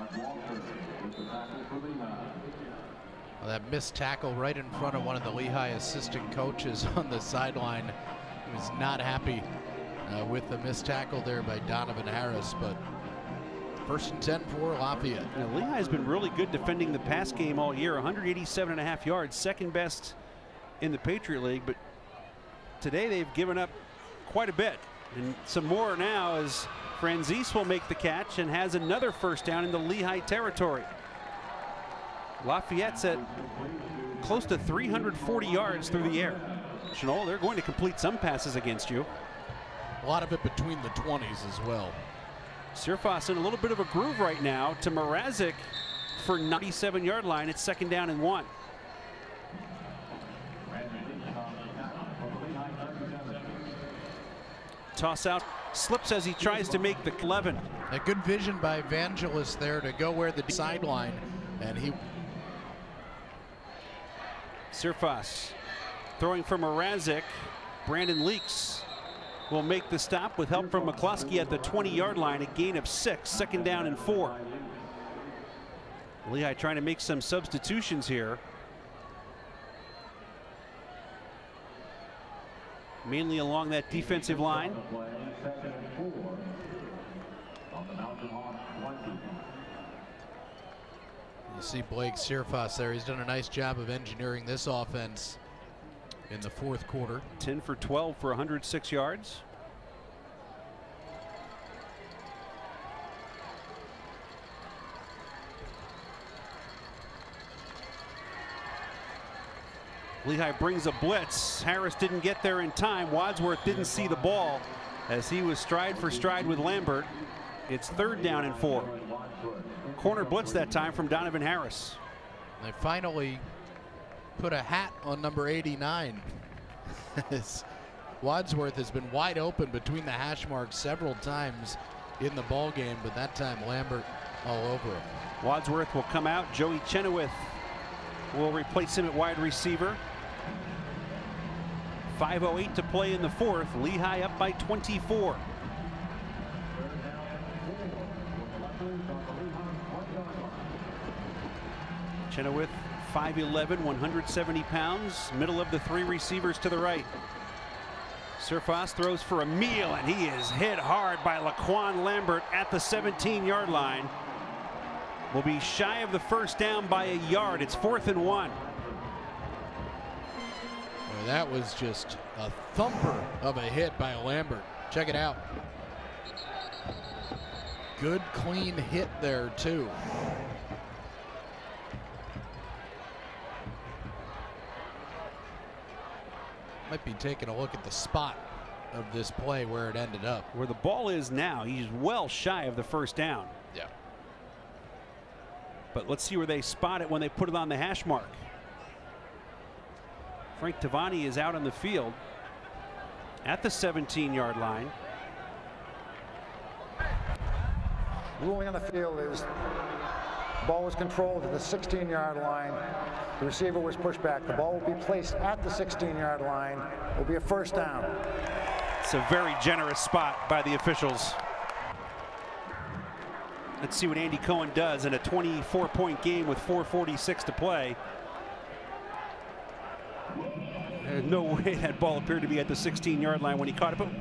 Well, that missed tackle right in front of one of the Lehigh assistant coaches on the sideline. He was not happy uh, with the missed tackle there by Donovan Harris, but first and ten for Lafayette. Now, Lehigh has been really good defending the pass game all year. one hundred eighty-seven and a half yards, second best in the Patriot League, but today they've given up quite a bit. And some more now as Franzese will make the catch and has another first down in the Lehigh territory. Lafayette's at close to three hundred forty yards through the air. Chenol, they're going to complete some passes against you. A lot of it between the twenties as well. Sirfas in a little bit of a groove right now to Mrazek for ninety-seven yard line. It's second down and one. Toss out, slips as he tries to make the eleven. A good vision by Evangelist there to go where the sideline, and he. Sirfas throwing for Mrazek. Brandon Leaks will make the stop with help from McCloskey at the twenty yard line. A gain of six, second down and four. Lehigh trying to make some substitutions here. Mainly along that defensive line. You see Blake Sirfas there. He's done a nice job of engineering this offense in the fourth quarter. ten for twelve for one hundred six yards. Lehigh brings a blitz. Harris didn't get there in time. Wadsworth didn't see the ball as he was stride for stride with Lambert. It's third down and four. Corner blitz that time from Donovan Harris. They finally put a hat on number eighty-nine. Wadsworth has been wide open between the hash marks several times in the ball game, but that time Lambert all over him. Wadsworth will come out. Joey Chenoweth will replace him at wide receiver. five oh eight to play in the fourth. Lehigh up by twenty-four. Chenoweth, five eleven, one hundred seventy pounds, middle of the three receivers to the right. Sirfas throws for a meal, and he is hit hard by Laquan Lambert at the seventeen yard line. Will be shy of the first down by a yard. It's fourth and one. Well, that was just a thumper of a hit by Lambert. Check it out. Good clean hit there too. Might be taking a look at the spot of this play where it ended up. Where the ball is now, he's well shy of the first down. Yeah. But let's see where they spot it when they put it on the hash mark. Frank Tavani is out on the field at the seventeen yard line. Ruling on the field is the ball was controlled at the sixteen yard line. The receiver was pushed back. The ball will be placed at the sixteen yard line. It will be a first down. It's a very generous spot by the officials. Let's see what Andy Cohen does in a twenty-four point game with four forty-six to play. There's no way that ball appeared to be at the sixteen yard line when he caught it. But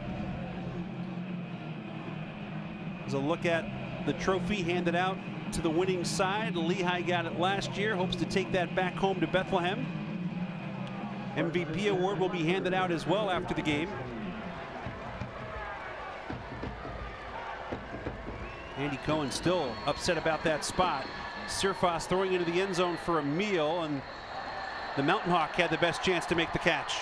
there's a look at the trophy handed out to the winning side. Lehigh got it last year, hopes to take that back home to Bethlehem. M V P award will be handed out as well after the game. Andy Cohen still upset about that spot. Sirfas throwing into the end zone for a meal, and the Mountain Hawk had the best chance to make the catch.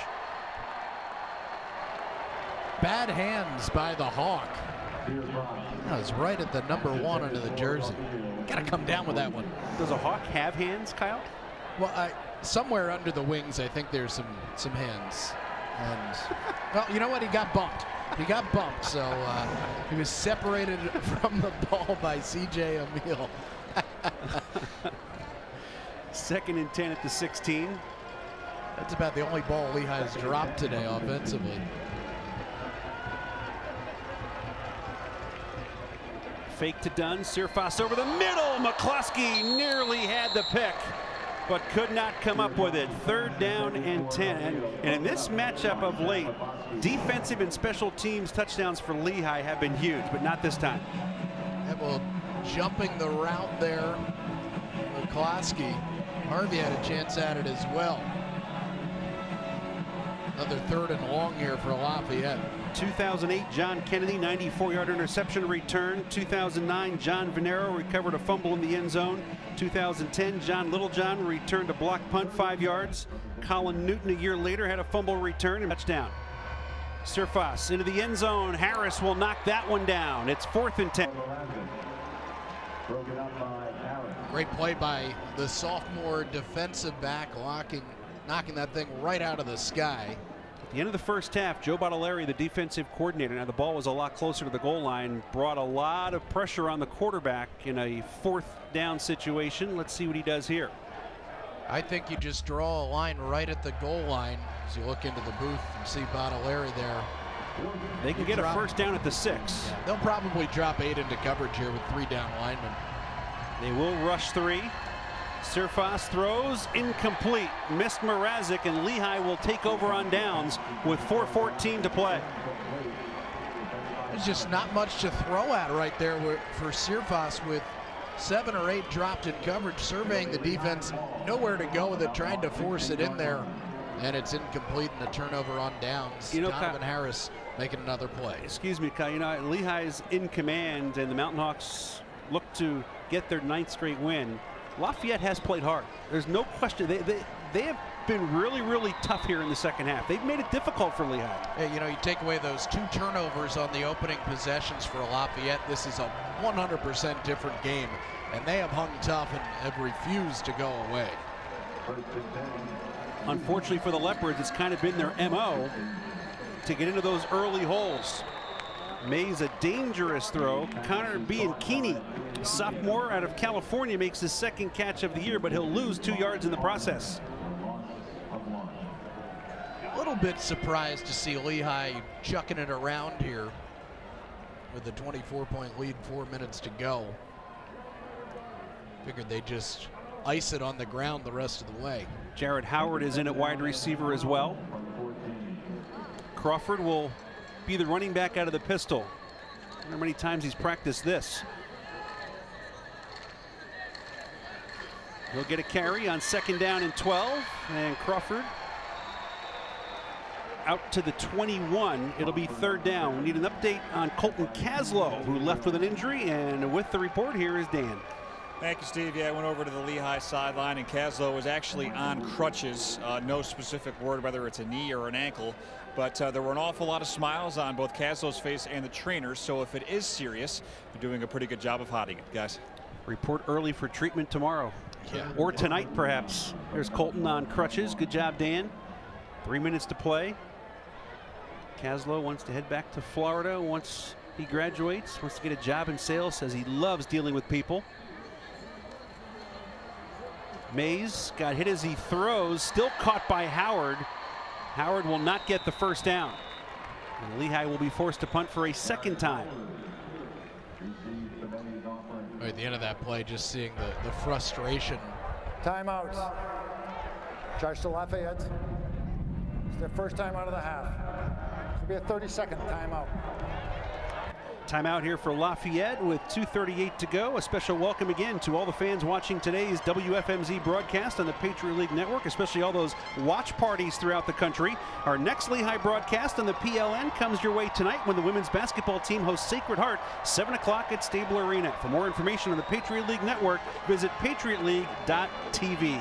Bad hands by the Hawk. That was right at the number one under the jersey. Got to come down with that one. Does a Hawk have hands, Kyle? Well, I, somewhere under the wings, I think there's some some hands. And well, you know what? He got bumped. He got bumped, so uh, he was separated from the ball by C J Emile. Second and ten at the sixteen. That's about the only ball Lehigh's dropped today offensively. Fake to Dunn, Sirfas over the middle. McCluskey nearly had the pick, but could not come up with it. Third down and ten. And, and in this matchup of late, defensive and special teams touchdowns for Lehigh have been huge, but not this time. And well, jumping the route there, McCluskey. Harvey had a chance at it as well. Another third and long here for Lafayette. two thousand eight, John Kennedy, ninety-four yard interception return. two thousand nine, John Venero recovered a fumble in the end zone. two thousand ten, John Littlejohn returned a block punt five yards. Colin Newton a year later had a fumble return and touchdown. Sirfas into the end zone. Harris will knock that one down. It's fourth and ten. Great play by the sophomore defensive back, locking, knocking that thing right out of the sky. At the end of the first half, Joe Battaleri, the defensive coordinator, now the ball was a lot closer to the goal line, brought a lot of pressure on the quarterback in a fourth down situation. Let's see what he does here. I think you just draw a line right at the goal line as you look into the booth and see Battaleri there. They can get a first down at the six. Yeah, they'll probably drop eight into coverage here with three down linemen. They will rush three. Sirfas throws incomplete. Missed Mrazek, and Lehigh will take over on downs with four fourteen to play. There's just not much to throw at right there for Sirfas with seven or eight dropped in coverage, surveying the defense, nowhere to go with it, trying to force it in there, and it's incomplete and a turnover on downs. You know, Donovan Harris making another play. Excuse me, Kyle, you know, Lehigh's in command, and the Mountain Hawks look to get their ninth straight win. Lafayette has played hard. There's no question. They, they, they have been really, really tough here in the second half. They've made it difficult for Lehigh. Yeah, you know, you take away those two turnovers on the opening possessions for Lafayette, this is a one hundred percent different game, and they have hung tough and have refused to go away. Unfortunately for the Leopards, it's kind of been their M O to get into those early holes. Mays a dangerous throw. Connor Bianchini, sophomore out of California, makes his second catch of the year, but he'll lose two yards in the process. A little bit surprised to see Lehigh chucking it around here with a twenty-four point lead, four minutes to go. Figured they just ice it on the ground the rest of the way. Jared Howard is in at wide receiver as well. Crawford will be the running back out of the pistol. I wonder how many times he's practiced this. He'll get a carry on second down and twelve, and Crawford out to the twenty-one. It'll be third down. We need an update on Colton Caslow, who left with an injury, and with the report, here is Dan. Thank you, Steve. Yeah, I went over to the Lehigh sideline, and Caslow was actually on crutches. Uh, no specific word whether it's a knee or an ankle, but uh, there were an awful lot of smiles on both Caslow's face and the trainers, so if it is serious, you're doing a pretty good job of hiding it, guys. Report early for treatment tomorrow. Yeah. Or tonight, perhaps. There's Colton on crutches. Good job, Dan. Three minutes to play. Caslow wants to head back to Florida once he graduates, wants to get a job in sales, says he loves dealing with people. Mays got hit as he throws, still caught by Howard. Howard will not get the first down. And Lehigh will be forced to punt for a second time. Right at the end of that play, just seeing the, the frustration. Timeout. Charge to Lafayette. It's their first time out of the half. It'll be a thirty second timeout. Timeout here for Lafayette with two thirty-eight to go. A special welcome again to all the fans watching today's W F M Z broadcast on the Patriot League Network, especially all those watch parties throughout the country. Our next Lehigh broadcast on the P L N comes your way tonight when the women's basketball team hosts Sacred Heart, seven o'clock at Stable Arena. For more information on the Patriot League Network, visit patriot league dot t v.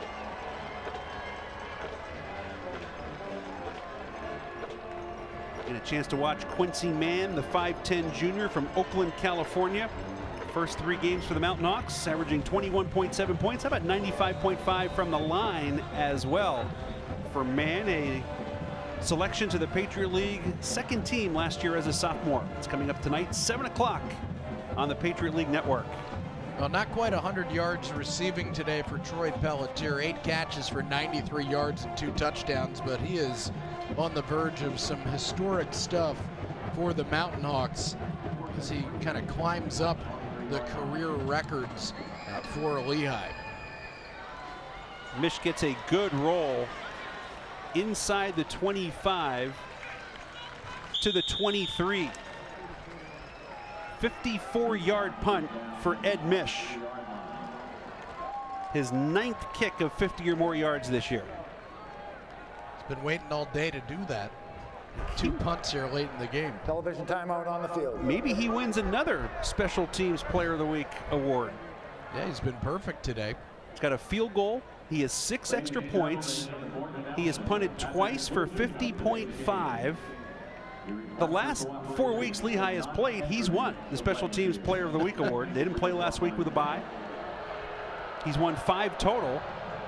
And a chance to watch Quincy Mann, the five ten junior from Oakland, California. First three games for the Mountain Hawks, averaging twenty-one point seven points. How about ninety-five point five from the line as well? For Mann, a selection to the Patriot League second team last year as a sophomore. It's coming up tonight, seven o'clock on the Patriot League Network. Well, not quite one hundred yards receiving today for Troy Pelletier. Eight catches for ninety-three yards and two touchdowns, but he is on the verge of some historic stuff for the Mountain Hawks as he kind of climbs up the career records uh, for Lehigh. Mish gets a good roll inside the twenty-five to the twenty-three. fifty-four yard punt for Ed Mish. His ninth kick of fifty or more yards this year. He's been waiting all day to do that. Two punts here late in the game. Television timeout on the field. Maybe he wins another Special Teams Player of the Week award. Yeah, he's been perfect today. He's got a field goal. He has six extra points. He has punted twice for fifty point five. The last four weeks Lehigh has played, he's won the Special Teams Player of the Week award. They didn't play last week with a bye. He's won five total.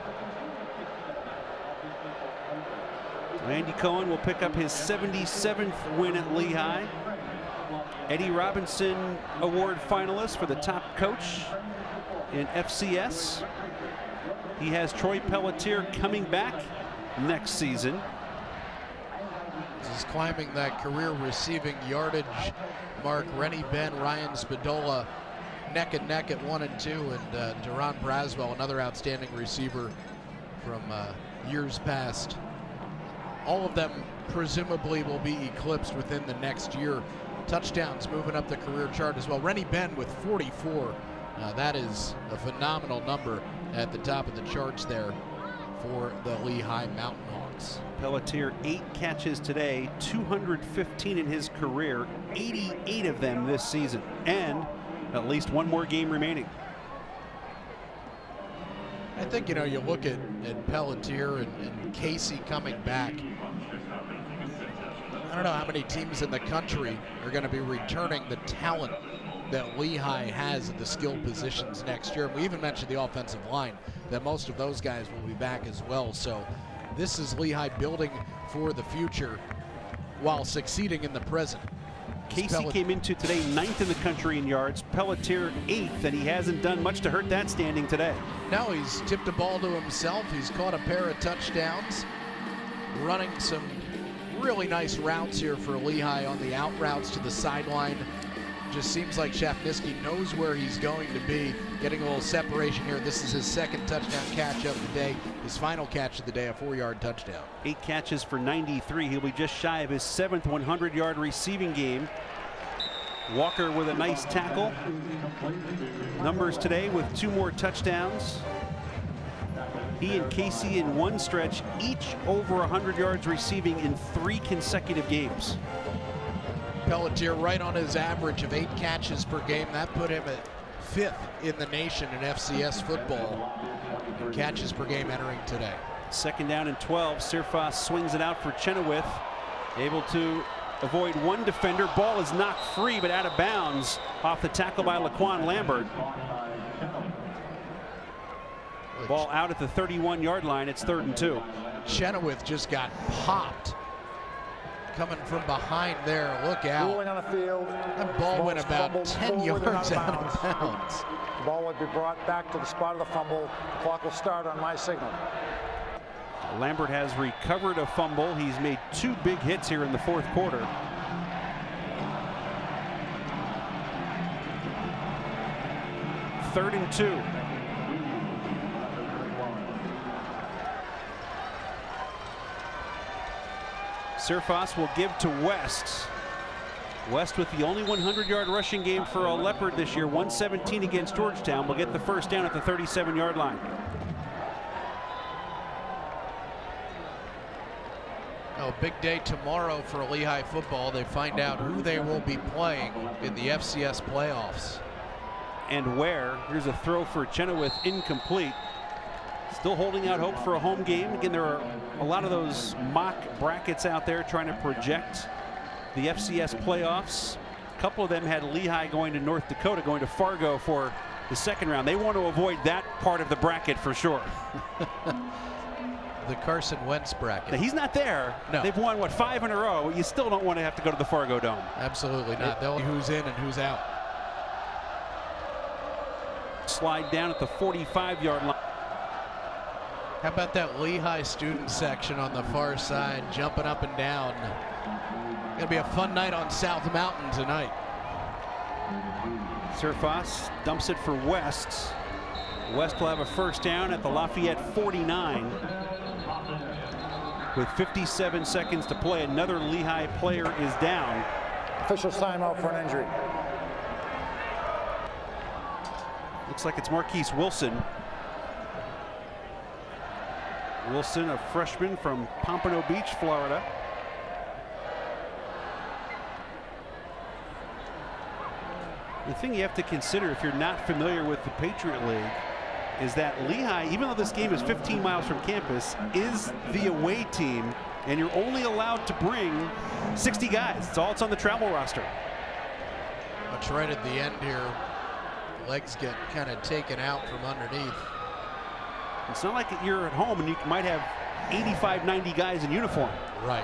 Andy Cohen will pick up his seventy-seventh win at Lehigh. Eddie Robinson Award finalist for the top coach in F C S. He has Troy Pelletier coming back next season. He's climbing that career receiving yardage mark. Rennie Ben, Ryan Spadola neck and neck at one and two, and uh, Duron Braswell, another outstanding receiver from uh, years past. All of them presumably will be eclipsed within the next year. Touchdowns moving up the career chart as well. Rennie Ben with forty-four. Uh, that is a phenomenal number at the top of the charts there for the Lehigh Mountain Hawks. Pelletier, eight catches today, two hundred fifteen in his career, eighty-eight of them this season, and at least one more game remaining. I think, you know, you look at, at Pelletier and, and Casey coming back. I don't know how many teams in the country are going to be returning the talent that Lehigh has at the skill positions next year. And we even mentioned the offensive line, that most of those guys will be back as well. So this is Lehigh building for the future while succeeding in the present. Casey came into today ninth in the country in yards, Pelletier eighth, and he hasn't done much to hurt that standing today. No, he's tipped a ball to himself. He's caught a pair of touchdowns, running some really nice routes here for Lehigh on the out routes to the sideline. Just seems like Shafniski knows where he's going to be, getting a little separation here. This is his second touchdown catch of the day. His final catch of the day, a four yard touchdown. Eight catches for ninety-three. He'll be just shy of his seventh one hundred yard receiving game. Walker with a nice tackle. Numbers today with two more touchdowns. He and Casey in one stretch, each over one hundred yards receiving in three consecutive games. Pelletier right on his average of eight catches per game. That put him at fifth in the nation in F C S football in catches per game entering today. Second down and twelve. Sirfas swings it out for Chenoweth. Able to avoid one defender. Ball is knocked free but out of bounds off the tackle by Laquan Lambert. Ball out at the thirty-one yard line. It's third and two. Chenoweth just got popped. Coming from behind there, look out. Ruling on the field. That ball went about ten yards out of bounds. The ball would be brought back to the spot of the fumble. The clock will start on my signal. Lambert has recovered a fumble. He's made two big hits here in the fourth quarter. Third and two. Sirfas will give to West. West with the only one hundred yard rushing game for a Leopard this year, one seventeen against Georgetown, will get the first down at the thirty-seven yard line. Oh, big day tomorrow for Lehigh football. They find out who they will be playing in the F C S playoffs. And where. Here's a throw for Chenoweth, incomplete. Still holding out hope for a home game. Again, there are a lot of those mock brackets out there trying to project the F C S playoffs. A couple of them had Lehigh going to North Dakota, going to Fargo for the second round. They want to avoid that part of the bracket for sure. The Carson Wentz bracket. Now, he's not there. No. They've won, what, five in a row. You still don't want to have to go to the Fargo Dome. Absolutely not. They'll who's in and who's out. slide down at the forty-five yard line. How about that Lehigh student section on the far side, jumping up and down? Gonna be a fun night on South Mountain tonight. Surfas dumps it for West. West will have a first down at the Lafayette forty-nine. With fifty-seven seconds to play, another Lehigh player is down. Official timeout for an injury. Looks like it's Marquise Wilson. Wilson, a freshman from Pompano Beach, Florida. The thing you have to consider if you're not familiar with the Patriot League is that Lehigh, even though this game is fifteen miles from campus, is the away team, and you're only allowed to bring sixty guys. That's all it's on the travel roster. Much right at the end here, legs get kind of taken out from underneath. It's not like you're at home and you might have eighty-five, ninety guys in uniform. Right.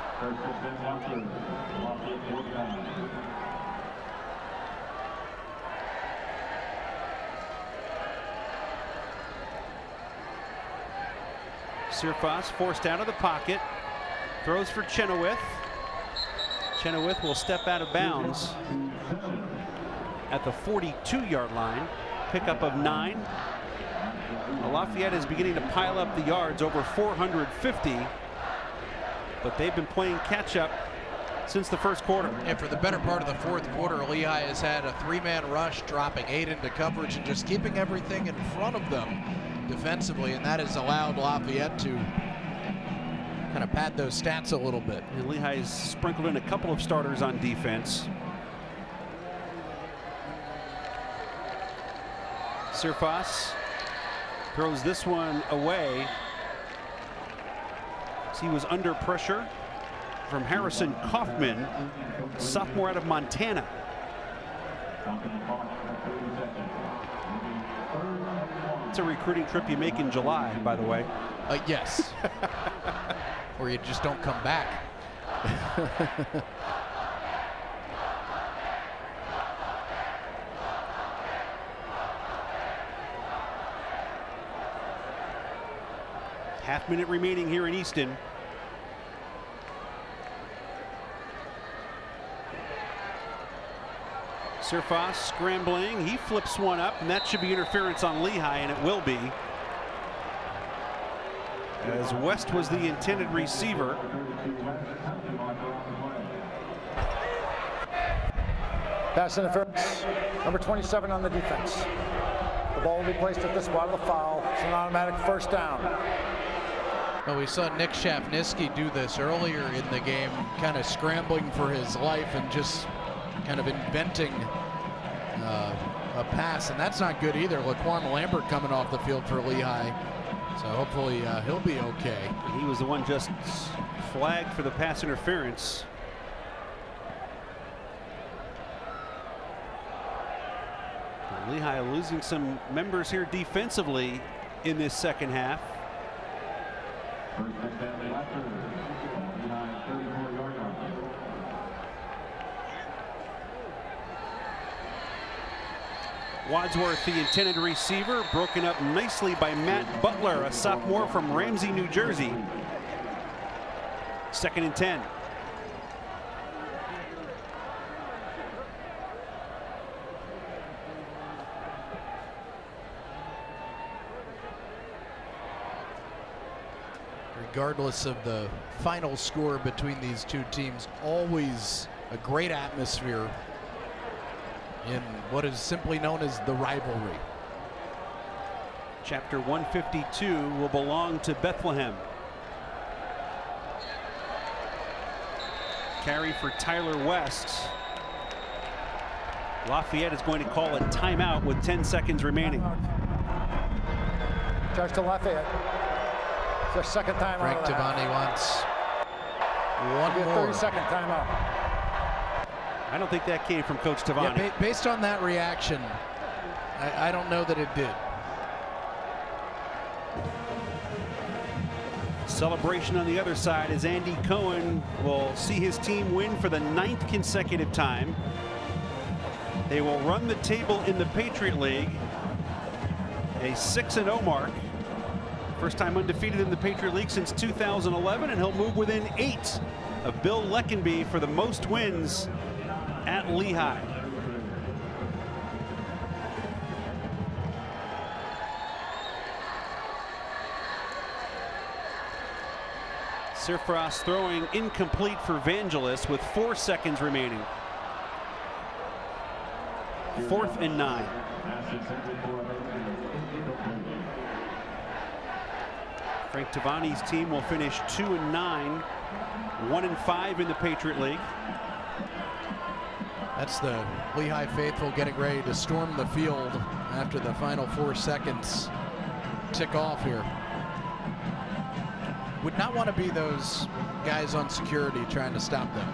Surfas forced out of the pocket, throws for Chenoweth. Chenoweth will step out of bounds at the forty-two yard line. Pickup of nine. Lafayette is beginning to pile up the yards, over four hundred fifty, but they've been playing catch up since the first quarter. And for the better part of the fourth quarter, Lehigh has had a three-man rush, dropping eight into coverage and just keeping everything in front of them defensively, and that has allowed Lafayette to kind of pad those stats a little bit. And Lehigh has sprinkled in a couple of starters on defense. Surfas throws this one away. He was under pressure from Harrison Kaufman, sophomore out of Montana. It's a recruiting trip you make in July, by the way. Uh, yes. Or you just don't come back. Half minute remaining here in Easton. Surfas scrambling, he flips one up, and that should be interference on Lehigh, and it will be, as West was the intended receiver. Pass interference, number twenty-seven on the defense. The ball will be placed at the spot of the foul. It's an automatic first down. Well, we saw Nick Shafniski do this earlier in the game, kind of scrambling for his life and just kind of inventing uh, a pass, and that's not good either. Laquan Lambert coming off the field for Lehigh, so hopefully uh, he'll be okay. He was the one just flagged for the pass interference. Lehigh losing some members here defensively in this second half. Wadsworth, the intended receiver, broken up nicely by Matt Butler, a sophomore from Ramsey, New Jersey. Second and ten. Regardless of the final score between these two teams, always a great atmosphere in what is simply known as the rivalry. Chapter one fifty-two will belong to Bethlehem. Carry for Tyler West. Lafayette is going to call a timeout with ten seconds remaining. Charge to Lafayette. It's their second time Frank out. Tavani wants one It'll be a more. thirty second timeout. I don't think that came from Coach Tavani. Yeah, ba based on that reaction, I, I don't know that it did. Celebration on the other side as Andy Cohen will see his team win for the ninth consecutive time. They will run the table in the Patriot League a six and oh mark. First time undefeated in the Patriot League since two thousand eleven, and he'll move within eight of Bill Leckenby for the most wins at Lehigh. Sirfrost throwing incomplete for Vangelis with four seconds remaining. Fourth and nine. Frank Tavani's team will finish two and nine, one and five in the Patriot League. That's the Lehigh faithful getting ready to storm the field after the final four seconds tick off here. Would not want to be those guys on security trying to stop them.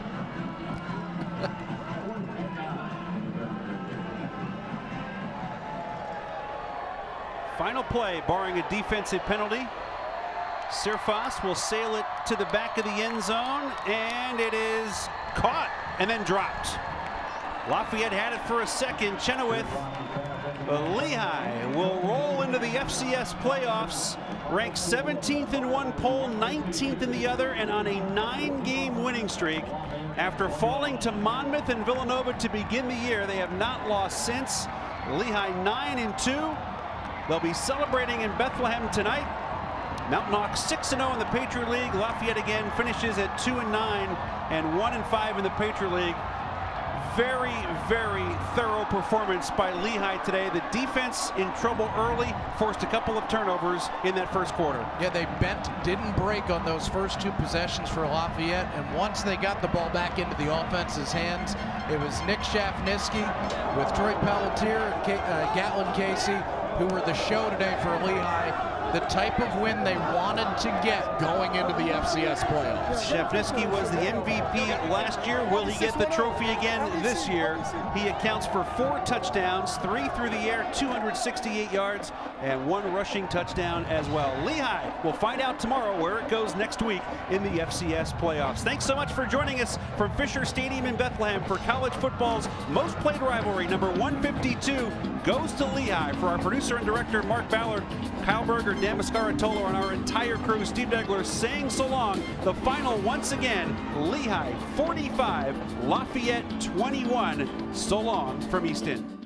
Final play, barring a defensive penalty. Sirfrost will sail it to the back of the end zone, and it is caught and then dropped. Lafayette had it for a second. Chenoweth, Lehigh will roll into the F C S playoffs, ranked seventeenth in one poll, nineteenth in the other, and on a nine-game winning streak. After falling to Monmouth and Villanova to begin the year, they have not lost since. Lehigh nine and two. They'll be celebrating in Bethlehem tonight. Mountain Hawks six and oh in the Patriot League. Lafayette again finishes at two and nine and one and five in the Patriot League. Very, very thorough performance by Lehigh today. The defense in trouble early, forced a couple of turnovers in that first quarter. Yeah, they bent, didn't break on those first two possessions for Lafayette, and once they got the ball back into the offense's hands, it was Nick Shafniski with Troy Pelletier and K uh, Gatlin Casey, who were the show today for Lehigh. The type of win they wanted to get going into the F C S playoffs. Shafniski was the M V P last year. Will he get the trophy again this year? He accounts for four touchdowns, three through the air, two hundred sixty-eight yards, and one rushing touchdown as well. Lehigh will find out tomorrow where it goes next week in the F C S playoffs. Thanks so much for joining us from Fisher Stadium in Bethlehem for college football's most played rivalry. Number one fifty-two goes to Lehigh. For our producer and director, Mark Ballard, Kyle Berger, Dan Mascaratolo, and our entire crew, Steve Degler, saying so long. The final once again, Lehigh forty-five, Lafayette twenty-one. So long from Easton.